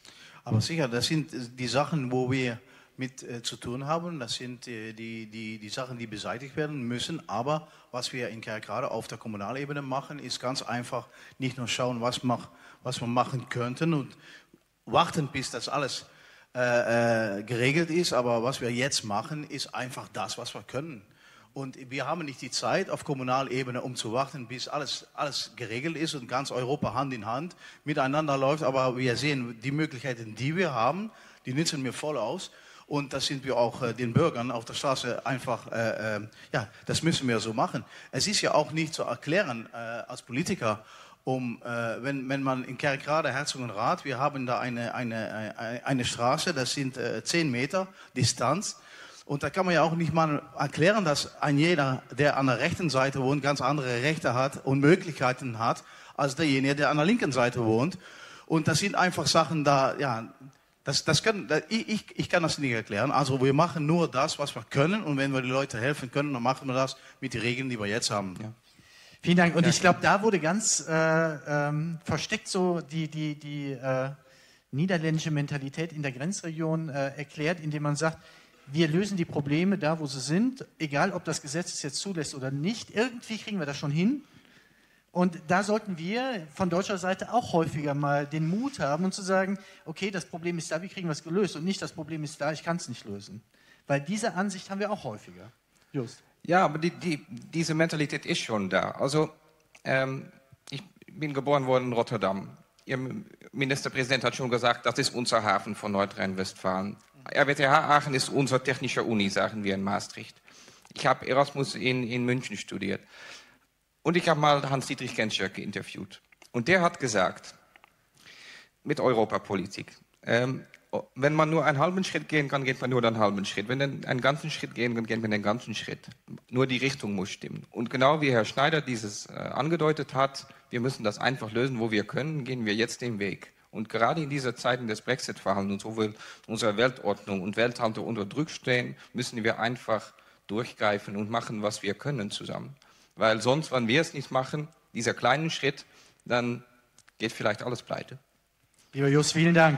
das sind die Sachen, wo wir mit zu tun haben. Das sind die Sachen, die beseitigt werden müssen. Aber was wir in Kerkrade auf der Kommunalebene machen, ist ganz einfach nicht nur schauen, was wir machen könnten und warten, bis das alles geregelt ist. Aber was wir jetzt machen, ist einfach das, was wir können. Und wir haben nicht die Zeit auf Kommunalebene, um zu warten, bis alles geregelt ist und ganz Europa Hand in Hand miteinander läuft. Aber wir sehen die Möglichkeiten, die wir haben, die nutzen wir voll aus. Und das sind wir auch den Bürgern auf der Straße einfach, das müssen wir so machen. Es ist ja auch nicht zu erklären als Politiker, wenn man in Kerkrade, Herzogenrath, wir haben da eine Straße, das sind 10 Meter Distanz. Und da kann man ja auch nicht mal erklären, dass ein jeder, der an der rechten Seite wohnt, ganz andere Rechte hat und Möglichkeiten hat, als derjenige, der an der linken Seite wohnt. Und das sind einfach Sachen da, ja, ich kann das nicht erklären. Also wir machen nur das, was wir können. Und wenn wir die Leute helfen können, dann machen wir das mit den Regeln, die wir jetzt haben. Ja. Vielen Dank. Und ich glaube, da wurde ganz versteckt so die niederländische Mentalität in der Grenzregion erklärt, indem man sagt, wir lösen die Probleme da, wo sie sind, egal ob das Gesetz es jetzt zulässt oder nicht. Irgendwie kriegen wir das schon hin. Und da sollten wir von deutscher Seite auch häufiger mal den Mut haben und zu sagen, okay, das Problem ist da, wie kriegen wir es gelöst? Und nicht, das Problem ist da, ich kann es nicht lösen. Weil diese Ansicht haben wir auch häufiger. Just. Ja, aber diese Mentalität ist schon da. Also, ich bin geboren worden in Rotterdam. Ihr Ministerpräsident hat schon gesagt, das ist unser Hafen von Nordrhein-Westfalen. RWTH Aachen ist unsere technische Uni, sagen wir in Maastricht. Ich habe Erasmus in München studiert. Und ich habe mal Hans-Dietrich Genscher interviewt. Und der hat gesagt, mit Europapolitik, wenn man nur einen halben Schritt gehen kann, geht man nur den halben Schritt. Wenn man einen ganzen Schritt gehen kann, geht man den ganzen Schritt. Nur die Richtung muss stimmen. Und genau wie Herr Schneider dieses angedeutet hat, wir müssen das einfach lösen, wo wir können, gehen wir jetzt den Weg. Und gerade in dieser Zeiten des Brexit-Verhandlens, wo wir unsere Weltordnung und Welthandel unter Druck stehen, müssen wir einfach durchgreifen und machen, was wir können zusammen. Weil sonst, wenn wir es nicht machen, dieser kleinen Schritt, dann geht vielleicht alles pleite. Lieber Just, vielen Dank.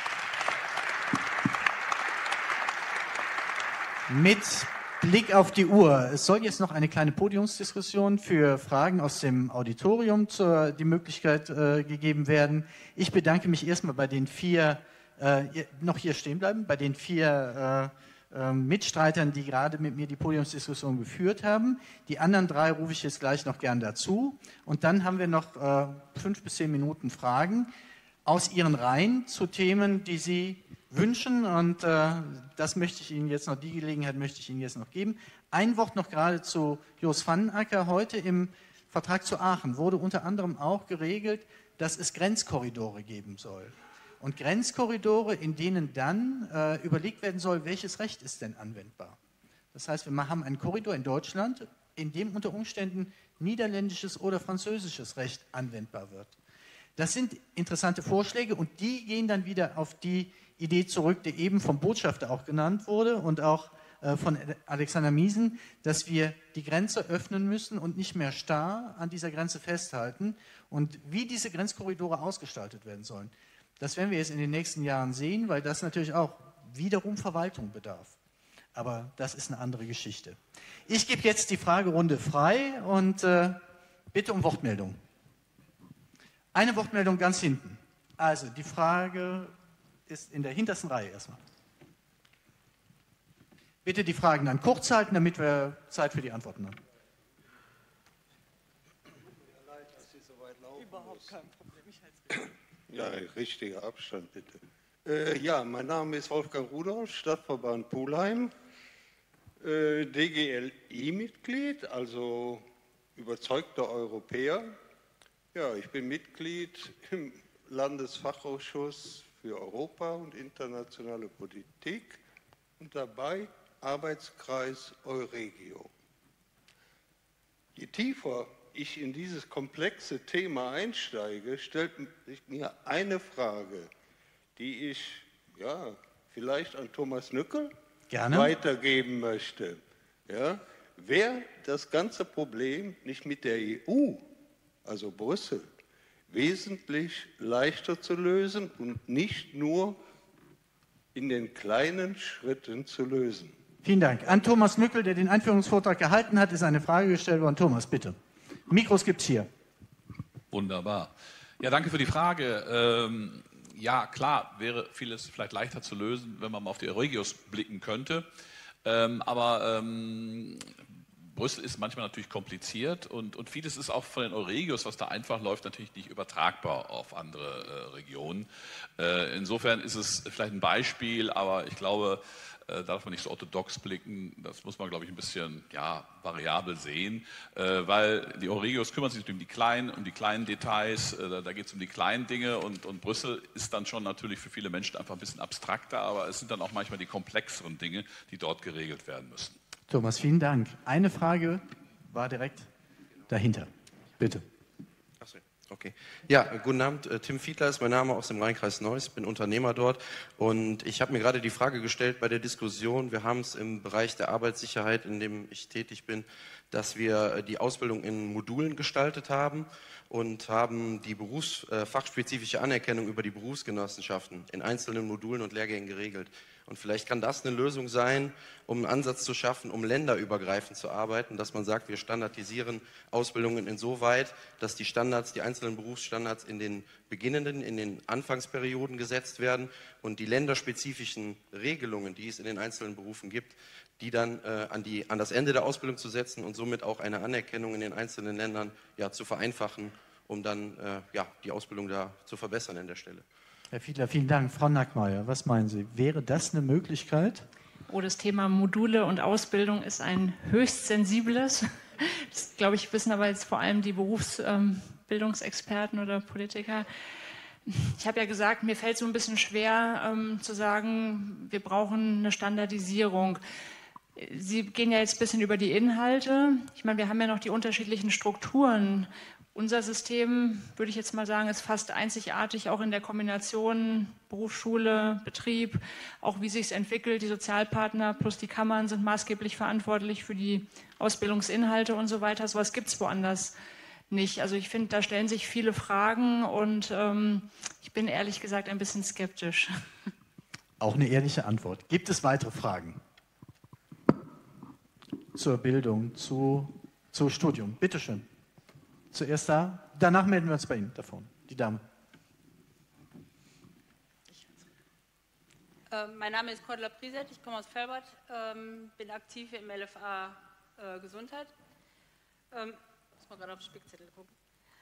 Mit Blick auf die Uhr. Es soll jetzt noch eine kleine Podiumsdiskussion für Fragen aus dem Auditorium die Möglichkeit gegeben werden. Ich bedanke mich erstmal bei den 4, noch hier stehen bleiben, bei den 4 Mitstreitern, die gerade mit mir die Podiumsdiskussion geführt haben. Die anderen 3 rufe ich jetzt gleich noch gern dazu. Und dann haben wir noch 5 bis 10 Minuten Fragen aus Ihren Reihen zu Themen, die Sie wünschen, und das möchte ich Ihnen jetzt noch, die Gelegenheit möchte ich Ihnen jetzt noch geben. Ein Wort noch gerade zu Jos Vannenacker. Heute im Vertrag zu Aachen wurde unter anderem auch geregelt, dass es Grenzkorridore geben soll. Und Grenzkorridore, in denen dann überlegt werden soll, welches Recht ist denn anwendbar. Das heißt, wir haben einen Korridor in Deutschland, in dem unter Umständen niederländisches oder französisches Recht anwendbar wird. Das sind interessante Vorschläge, und die gehen dann wieder auf die Idee zurück, die eben vom Botschafter auch genannt wurde und auch von Alexander Miesen, dass wir die Grenze öffnen müssen und nicht mehr starr an dieser Grenze festhalten. Und wie diese Grenzkorridore ausgestaltet werden sollen, Das werden wir jetzt in den nächsten Jahren sehen, weil das natürlich auch wiederum Verwaltung bedarf. Aber das ist eine andere Geschichte. Ich gebe jetzt die Fragerunde frei und bitte um Wortmeldung. Eine Wortmeldung ganz hinten. Also die Frage ist in der hintersten Reihe erstmal. Bitte die Fragen dann kurz halten, damit wir Zeit für die Antworten haben. Überhaupt kein Problem. Ja, richtiger Abstand bitte. Ja, mein Name ist Wolfgang Rudolph, Stadtverband Pulheim, DGLI-Mitglied, also überzeugter Europäer. Ja, ich bin Mitglied im Landesfachausschuss für Europa und internationale Politik und dabei Arbeitskreis Euregio. Je tiefer ich in dieses komplexe Thema einsteige, stellt sich mir eine Frage, die ich ja, vielleicht an Thomas Nückel weitergeben möchte. Ja, wäre das ganze Problem nicht mit der EU, also Brüssel, wesentlich leichter zu lösen und nicht nur in den kleinen Schritten zu lösen? Vielen Dank. An Thomas Nückel, der den Einführungsvortrag gehalten hat, ist eine Frage gestellt worden. Thomas, bitte. Mikros gibt es hier. Wunderbar. Ja, danke für die Frage. Ja, klar, wäre vieles vielleicht leichter zu lösen, wenn man mal auf die Euregios blicken könnte. Aber Brüssel ist manchmal natürlich kompliziert und vieles ist auch von den Euregios, was da einfach läuft, natürlich nicht übertragbar auf andere Regionen. Insofern ist es vielleicht ein Beispiel, aber ich glaube, da darf man nicht so orthodox blicken, das muss man, glaube ich, ein bisschen variabel sehen, weil die Euregios kümmern sich um die kleinen Details, da geht es um die kleinen Dinge und Brüssel ist dann schon natürlich für viele Menschen einfach ein bisschen abstrakter, aber es sind dann auch manchmal die komplexeren Dinge, die dort geregelt werden müssen. Thomas, vielen Dank. Eine Frage war direkt dahinter. Bitte. Okay. Ja, guten Abend. Tim Fiedler ist mein Name aus dem Rheinkreis Neuss, bin Unternehmer dort und ich habe mir gerade die Frage gestellt bei der Diskussion, wir haben es im Bereich der Arbeitssicherheit, in dem ich tätig bin, dass wir die Ausbildung in Modulen gestaltet haben und haben die fachspezifische Anerkennung über die Berufsgenossenschaften in einzelnen Modulen und Lehrgängen geregelt. Und vielleicht kann das eine Lösung sein, um einen Ansatz zu schaffen, um länderübergreifend zu arbeiten, dass man sagt, wir standardisieren Ausbildungen insoweit, dass die Standards, die einzelnen Berufsstandards in den beginnenden, in den Anfangsperioden gesetzt werden und die länderspezifischen Regelungen, die es in den einzelnen Berufen gibt, die dann an das Ende der Ausbildung zu setzen und somit auch eine Anerkennung in den einzelnen Ländern zu vereinfachen, um dann die Ausbildung da zu verbessern an der Stelle. Herr Fiedler, vielen Dank. Frau Nackmeier, was meinen Sie? Wäre das eine Möglichkeit? Oh, das Thema Module und Ausbildung ist ein höchst sensibles. Das, glaube ich, wissen aber jetzt vor allem die Berufsbildungsexperten oder Politiker. Ich habe ja gesagt, mir fällt so ein bisschen schwer zu sagen, wir brauchen eine Standardisierung. Sie gehen ja jetzt ein bisschen über die Inhalte. Ich meine, wir haben ja noch die unterschiedlichen Strukturen. Unser System, würde ich jetzt mal sagen, ist fast einzigartig, auch in der Kombination Berufsschule, Betrieb, auch wie sich es entwickelt. Die Sozialpartner plus die Kammern sind maßgeblich verantwortlich für die Ausbildungsinhalte und so weiter. So etwas gibt es woanders nicht. Also ich finde, da stellen sich viele Fragen und ich bin ehrlich gesagt ein bisschen skeptisch. Auch eine ehrliche Antwort. Gibt es weitere Fragen zur Bildung, zu Studium? Bitte schön. Zuerst da, danach melden wir uns bei Ihnen, da vorne, die Dame. Mein Name ist Cordula Priset, ich komme aus Velbert, bin aktiv im LFA Gesundheit. Muss mal gerade auf den Spickzettel gucken.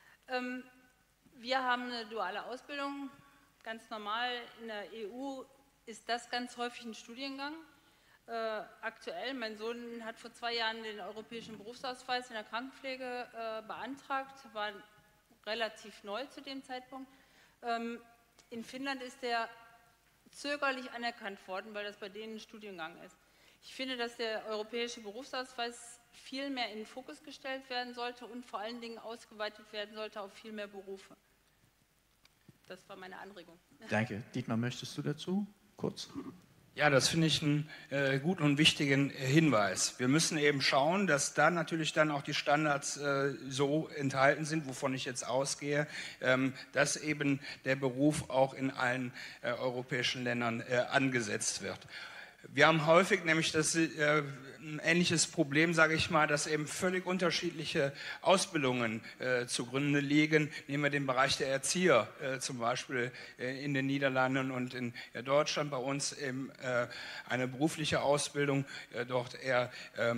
Wir haben eine duale Ausbildung, ganz normal. In der EU ist das ganz häufig ein Studiengang. Aktuell, mein Sohn hat vor 2 Jahren den europäischen Berufsausweis in der Krankenpflege beantragt, war relativ neu zu dem Zeitpunkt. In Finnland ist der zögerlich anerkannt worden, weil das bei denen ein Studiengang ist. Ich finde, dass der europäische Berufsausweis viel mehr in den Fokus gestellt werden sollte und vor allen Dingen ausgeweitet werden sollte auf viel mehr Berufe. Das war meine Anregung. Danke. Dietmar, möchtest du dazu kurz? Ja, das finde ich einen guten und wichtigen Hinweis. Wir müssen eben schauen, dass da natürlich dann auch die Standards so enthalten sind, wovon ich jetzt ausgehe, dass eben der Beruf auch in allen europäischen Ländern angesetzt wird. Wir haben häufig nämlich ein ähnliches Problem, sage ich mal, dass eben völlig unterschiedliche Ausbildungen zugrunde liegen. Nehmen wir den Bereich der Erzieher zum Beispiel in den Niederlanden und in Deutschland. Bei uns eben eine berufliche Ausbildung dort eher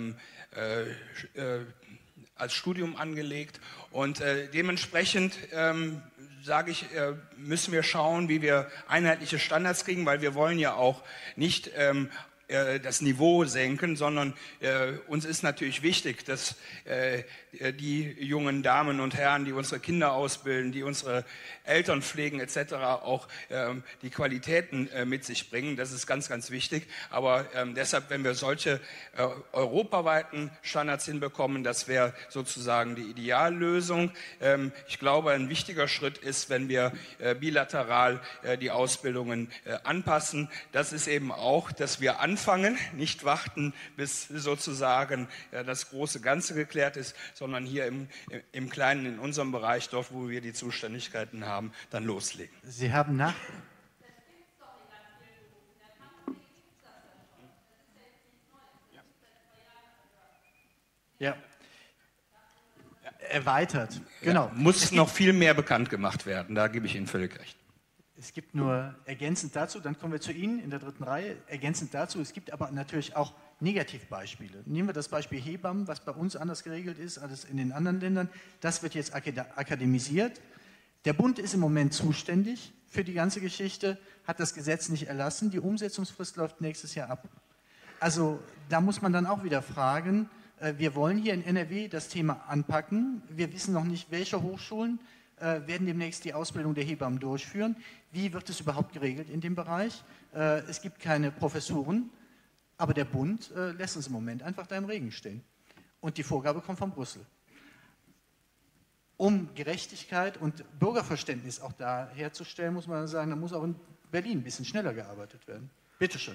als Studium angelegt. Und dementsprechend sage ich, müssen wir schauen, wie wir einheitliche Standards kriegen, weil wir wollen ja auch nicht das Niveau senken, sondern uns ist natürlich wichtig, dass die jungen Damen und Herren, die unsere Kinder ausbilden, die unsere Eltern pflegen etc., auch die Qualitäten mit sich bringen. Das ist ganz, ganz wichtig. Aber deshalb, wenn wir solche europaweiten Standards hinbekommen, das wäre sozusagen die Ideallösung. Ich glaube, ein wichtiger Schritt ist, wenn wir bilateral die Ausbildungen anpassen. Das ist eben auch, dass wir anfangen, nicht warten, bis sozusagen das große Ganze geklärt ist, sondern hier im Kleinen, in unserem Bereich, dort, wo wir die Zuständigkeiten haben, dann loslegen. Sie haben nach... Ja. Erweitert, genau. Ja, muss noch viel mehr bekannt gemacht werden, da gebe ich Ihnen völlig recht. Es gibt nur ergänzend dazu, dann kommen wir zu Ihnen in der dritten Reihe, ergänzend dazu, es gibt aber natürlich auch Negativbeispiele. Nehmen wir das Beispiel Hebammen, was bei uns anders geregelt ist als in den anderen Ländern. Das wird jetzt akademisiert. Der Bund ist im Moment zuständig für die ganze Geschichte, hat das Gesetz nicht erlassen, die Umsetzungsfrist läuft nächstes Jahr ab. Also da muss man dann auch wieder fragen, wir wollen hier in NRW das Thema anpacken, wir wissen noch nicht, welche Hochschulen werden demnächst die Ausbildung der Hebammen durchführen. Wie wird es überhaupt geregelt in dem Bereich? Es gibt keine Professuren, aber der Bund lässt uns im Moment einfach da im Regen stehen. Und die Vorgabe kommt von Brüssel. Um Gerechtigkeit und Bürgerverständnis auch da herzustellen, muss man sagen, da muss auch in Berlin ein bisschen schneller gearbeitet werden. Bitte schön.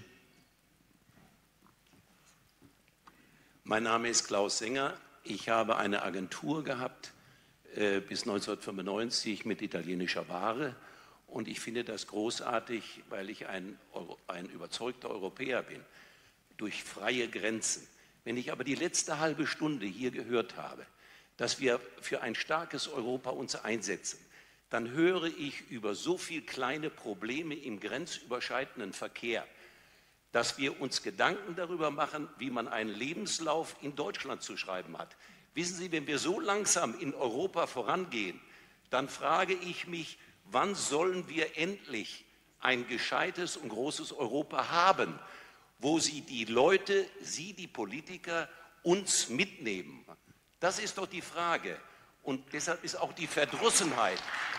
Mein Name ist Klaus Sänger. Ich habe eine Agentur gehabt bis 1995 mit italienischer Ware. Und ich finde das großartig, weil ich ein überzeugter Europäer bin, durch freie Grenzen. Wenn ich aber die letzte halbe Stunde hier gehört habe, dass wir für ein starkes Europa uns einsetzen, dann höre ich über so viele kleine Probleme im grenzüberschreitenden Verkehr, dass wir uns Gedanken darüber machen, wie man einen Lebenslauf in Deutschland zu schreiben hat. Wissen Sie, wenn wir so langsam in Europa vorangehen, dann frage ich mich, wann sollen wir endlich ein gescheites und großes Europa haben, wo Sie die Leute, Sie die Politiker, uns mitnehmen? Das ist doch die Frage. Und deshalb ist auch die Verdrossenheit.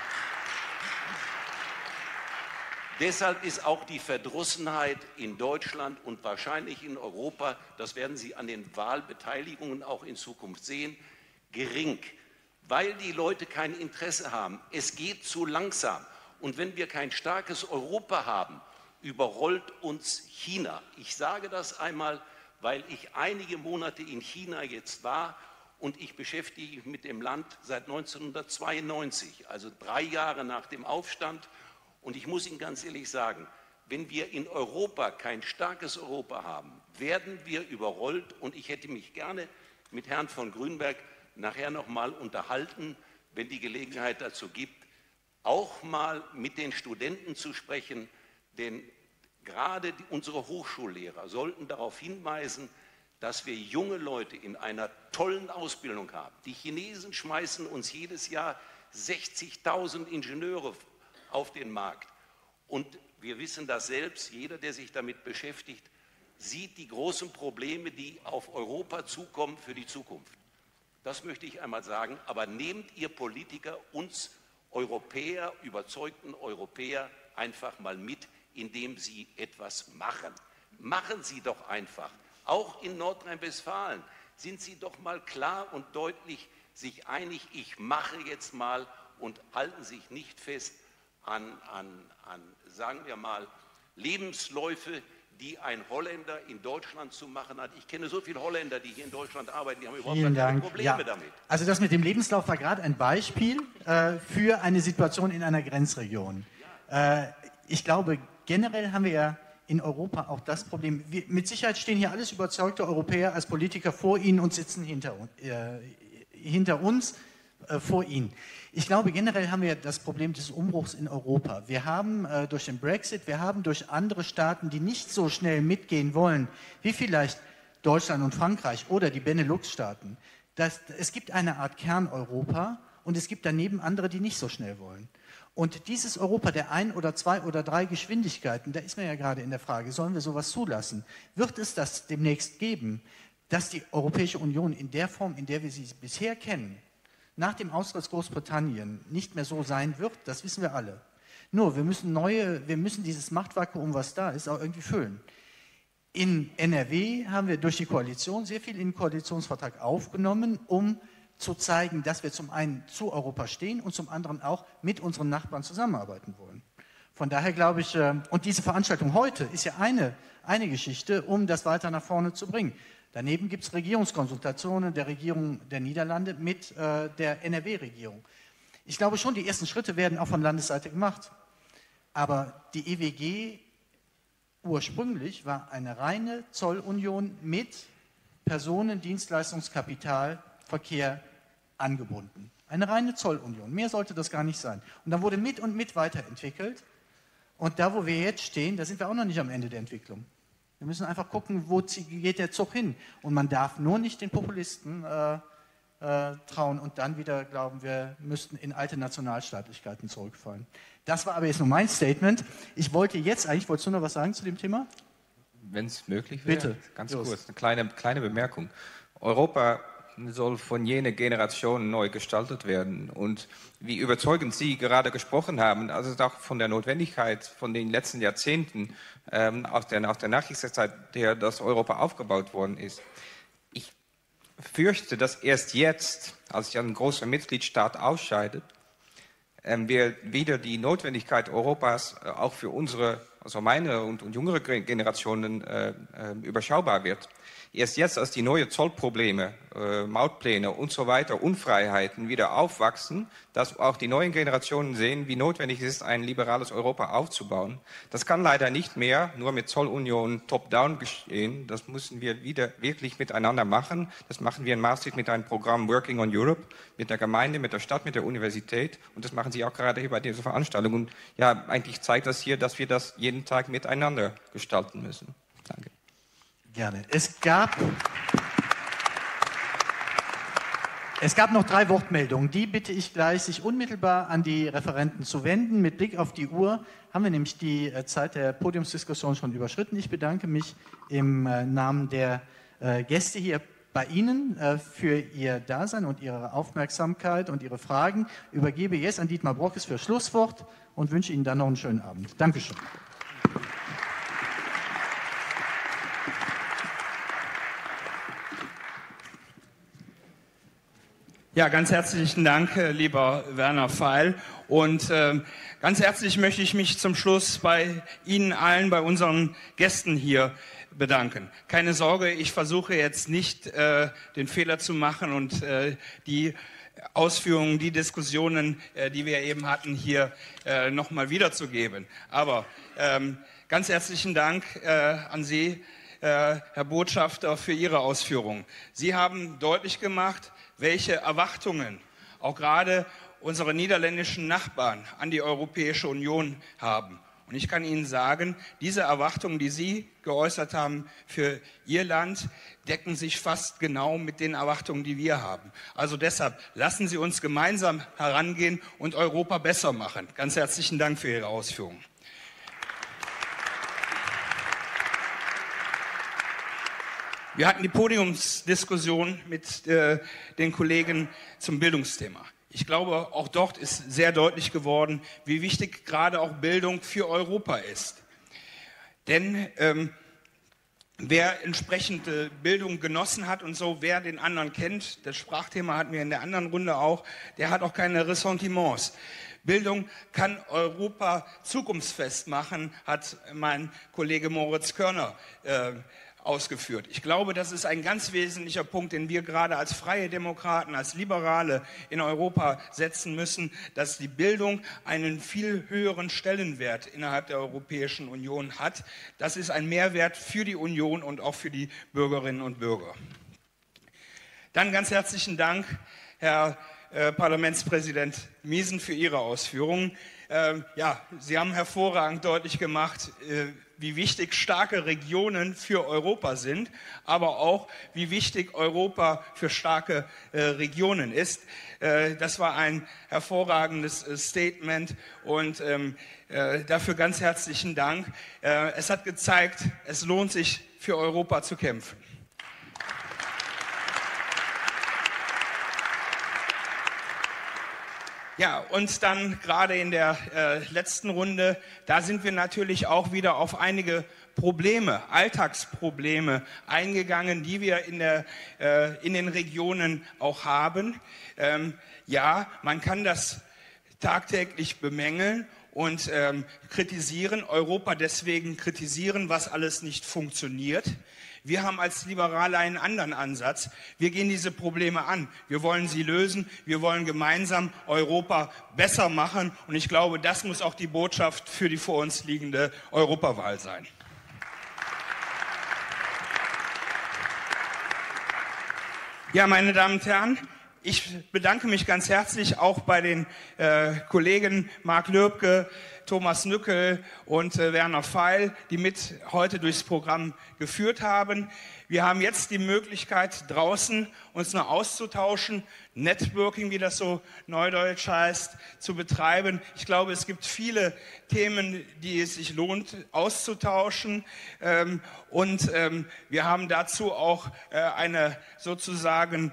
Deshalb ist auch die Verdrossenheit in Deutschland und wahrscheinlich in Europa, das werden Sie an den Wahlbeteiligungen auch in Zukunft sehen, gering, weil die Leute kein Interesse haben. Es geht zu langsam. Und wenn wir kein starkes Europa haben, überrollt uns China. Ich sage das einmal, weil ich einige Monate in China jetzt war und ich beschäftige mich mit dem Land seit 1992, also 3 Jahre nach dem Aufstand. Und ich muss Ihnen ganz ehrlich sagen, wenn wir in Europa kein starkes Europa haben, werden wir überrollt. Und ich hätte mich gerne mit Herrn von Grünberg nachher noch mal unterhalten, wenn die Gelegenheit dazu gibt, auch mal mit den Studenten zu sprechen. Denn gerade unsere Hochschullehrer sollten darauf hinweisen, dass wir junge Leute in einer tollen Ausbildung haben. Die Chinesen schmeißen uns jedes Jahr 60.000 Ingenieure auf den Markt. Und wir wissen das selbst, jeder, der sich damit beschäftigt, sieht die großen Probleme, die auf Europa zukommen für die Zukunft. Das möchte ich einmal sagen. Aber nehmt ihr Politiker uns Europäer, überzeugten Europäer, einfach mal mit, indem sie etwas machen. Machen Sie doch einfach. Auch in Nordrhein-Westfalen sind Sie doch mal klar und deutlich sich einig, ich mache jetzt mal, und halten sich nicht fest an sagen wir mal, Lebensläufe, die ein Holländer in Deutschland zu machen hat. Ich kenne so viele Holländer, die hier in Deutschland arbeiten, die haben überhaupt Vielen keine Dank. Probleme damit. Also das mit dem Lebenslauf war gerade ein Beispiel für eine Situation in einer Grenzregion. Ich glaube, generell haben wir ja in Europa auch das Problem. Mit Sicherheit stehen hier alles überzeugte Europäer als Politiker vor Ihnen und sitzen hinter uns, vor Ihnen. Ich glaube, generell haben wir das Problem des Umbruchs in Europa. Wir haben durch den Brexit, wir haben durch andere Staaten, die nicht so schnell mitgehen wollen, wie vielleicht Deutschland und Frankreich oder die Benelux-Staaten. Es gibt eine Art Kerneuropa und es gibt daneben andere, die nicht so schnell wollen. Und dieses Europa der 1 oder 2 oder 3 Geschwindigkeiten, da ist man ja gerade in der Frage, sollen wir sowas zulassen? Wird es das demnächst geben, dass die Europäische Union in der Form, in der wir sie bisher kennen, nach dem Austritt Großbritannien nicht mehr so sein wird? Das wissen wir alle. Nur, wir müssen dieses Machtvakuum, was da ist, auch irgendwie füllen. In NRW haben wir durch die Koalition sehr viel in den Koalitionsvertrag aufgenommen, um zu zeigen, dass wir zum einen zu Europa stehen und zum anderen auch mit unseren Nachbarn zusammenarbeiten wollen. Von daher glaube ich, und diese Veranstaltung heute ist ja eine Geschichte, um das weiter nach vorne zu bringen. Daneben gibt es Regierungskonsultationen der Regierung der Niederlande mit der NRW-Regierung. Ich glaube schon, die ersten Schritte werden auch von Landesseite gemacht. Aber die EWG ursprünglich war eine reine Zollunion mit Personen-, Dienstleistungskapital, Verkehr angebunden. Eine reine Zollunion. Mehr sollte das gar nicht sein. Und dann wurde mit und mit weiterentwickelt. Und da, wo wir jetzt stehen, da sind wir auch noch nicht am Ende der Entwicklung. Wir müssen einfach gucken, wo geht der Zug hin. Und man darf nur nicht den Populisten trauen und dann wieder glauben, wir müssten in alte Nationalstaatlichkeiten zurückfallen. Das war aber jetzt nur mein Statement. Wolltest du noch was sagen zu dem Thema? Wenn es möglich wäre. Bitte. Ganz kurz, eine kleine Bemerkung. Europa soll von jener Generation neu gestaltet werden. Und wie überzeugend Sie gerade gesprochen haben, also auch von der Notwendigkeit von den letzten Jahrzehnten, aus der Nachkriegszeit, dass Europa aufgebaut worden ist. Ich fürchte, dass erst jetzt, als ein großer Mitgliedstaat ausscheidet, wir wieder die Notwendigkeit Europas auch für unsere, also meine und jüngere Generationen überschaubar wird. Erst jetzt, als die neuen Zollprobleme, Mautpläne und so weiter, Unfreiheiten wieder aufwachsen, dass auch die neuen Generationen sehen, wie notwendig es ist, ein liberales Europa aufzubauen. Das kann leider nicht mehr nur mit Zollunion top-down geschehen. Das müssen wir wieder wirklich miteinander machen. Das machen wir in Maastricht mit einem Programm Working on Europe, mit der Gemeinde, mit der Stadt, mit der Universität. Und das machen Sie auch gerade hier bei dieser Veranstaltung. Und ja, eigentlich zeigt das hier, dass wir das jeden Tag miteinander gestalten müssen. Danke. Gerne. Es gab noch 3 Wortmeldungen. Die bitte ich gleich, sich unmittelbar an die Referenten zu wenden. Mit Blick auf die Uhr haben wir nämlich die Zeit der Podiumsdiskussion schon überschritten. Ich bedanke mich im Namen der Gäste hier bei Ihnen für Ihr Dasein und Ihre Aufmerksamkeit und Ihre Fragen. Übergebe jetzt an Dietmar Brockes für Schlusswort und wünsche Ihnen dann noch einen schönen Abend. Dankeschön. Ja, ganz herzlichen Dank, lieber Werner Feil. Und ganz herzlich möchte ich mich zum Schluss bei Ihnen allen, bei unseren Gästen hier bedanken. Keine Sorge, ich versuche jetzt nicht den Fehler zu machen und die Ausführungen, die Diskussionen, die wir eben hatten, hier nochmal wiederzugeben. Aber ganz herzlichen Dank an Sie, Herr Botschafter, für Ihre Ausführungen. Sie haben deutlich gemacht, welche Erwartungen auch gerade unsere niederländischen Nachbarn an die Europäische Union haben. Und ich kann Ihnen sagen, diese Erwartungen, die Sie geäußert haben für Ihr Land, decken sich fast genau mit den Erwartungen, die wir haben. Also deshalb lassen Sie uns gemeinsam herangehen und Europa besser machen. Ganz herzlichen Dank für Ihre Ausführungen. Wir hatten die Podiumsdiskussion mit den Kollegen zum Bildungsthema. Ich glaube, auch dort ist sehr deutlich geworden, wie wichtig gerade auch Bildung für Europa ist. Denn wer entsprechende Bildung genossen hat und so, wer den anderen kennt, das Sprachthema hatten wir in der anderen Runde auch, der hat auch keine Ressentiments. Bildung kann Europa zukunftsfest machen, hat mein Kollege Moritz Körner ausgeführt. Ich glaube, das ist ein ganz wesentlicher Punkt, den wir gerade als Freie Demokraten, als Liberale in Europa setzen müssen, dass die Bildung einen viel höheren Stellenwert innerhalb der Europäischen Union hat. Das ist ein Mehrwert für die Union und auch für die Bürgerinnen und Bürger. Dann ganz herzlichen Dank, Herr Parlamentspräsident Miesen, für Ihre Ausführungen. Sie haben hervorragend deutlich gemacht, wie wichtig starke Regionen für Europa sind, aber auch, wie wichtig Europa für starke Regionen ist. Das war ein hervorragendes Statement und dafür ganz herzlichen Dank. Es hat gezeigt, es lohnt sich, für Europa zu kämpfen. Ja, und dann gerade in der letzten Runde, da sind wir natürlich auch wieder auf einige Probleme, Alltagsprobleme eingegangen, die wir in den Regionen auch haben. Ja, man kann das tagtäglich bemängeln und kritisieren, Europa deswegen kritisieren, was alles nicht funktioniert. Wir haben als Liberale einen anderen Ansatz. Wir gehen diese Probleme an. Wir wollen sie lösen. Wir wollen gemeinsam Europa besser machen. Und ich glaube, das muss auch die Botschaft für die vor uns liegende Europawahl sein. Ja, meine Damen und Herren, ich bedanke mich ganz herzlich auch bei den Kollegen Marc Lürbke, Thomas Nückel und Werner Feil, die mit heute durchs Programm geführt haben. Wir haben jetzt die Möglichkeit, draußen uns noch auszutauschen, Networking, wie das so neudeutsch heißt, zu betreiben. Ich glaube, es gibt viele Themen, die es sich lohnt, auszutauschen. Wir haben dazu auch eine sozusagen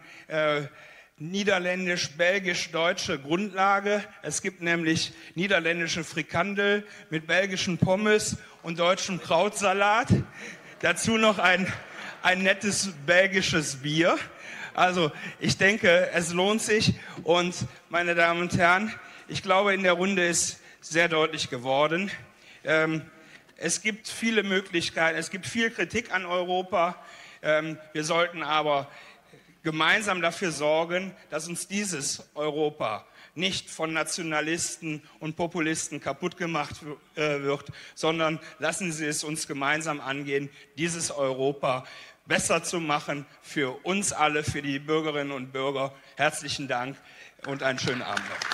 niederländisch-belgisch-deutsche Grundlage. Es gibt nämlich niederländische Frikandel mit belgischen Pommes und deutschem Krautsalat. Dazu noch ein nettes belgisches Bier. Also ich denke, es lohnt sich. Und meine Damen und Herren, ich glaube, in der Runde ist sehr deutlich geworden. Es gibt viele Möglichkeiten, es gibt viel Kritik an Europa. Wir sollten aber gemeinsam dafür sorgen, dass uns dieses Europa nicht von Nationalisten und Populisten kaputt gemacht wird, sondern lassen Sie es uns gemeinsam angehen, dieses Europa besser zu machen für uns alle, für die Bürgerinnen und Bürger. Herzlichen Dank und einen schönen Abend noch.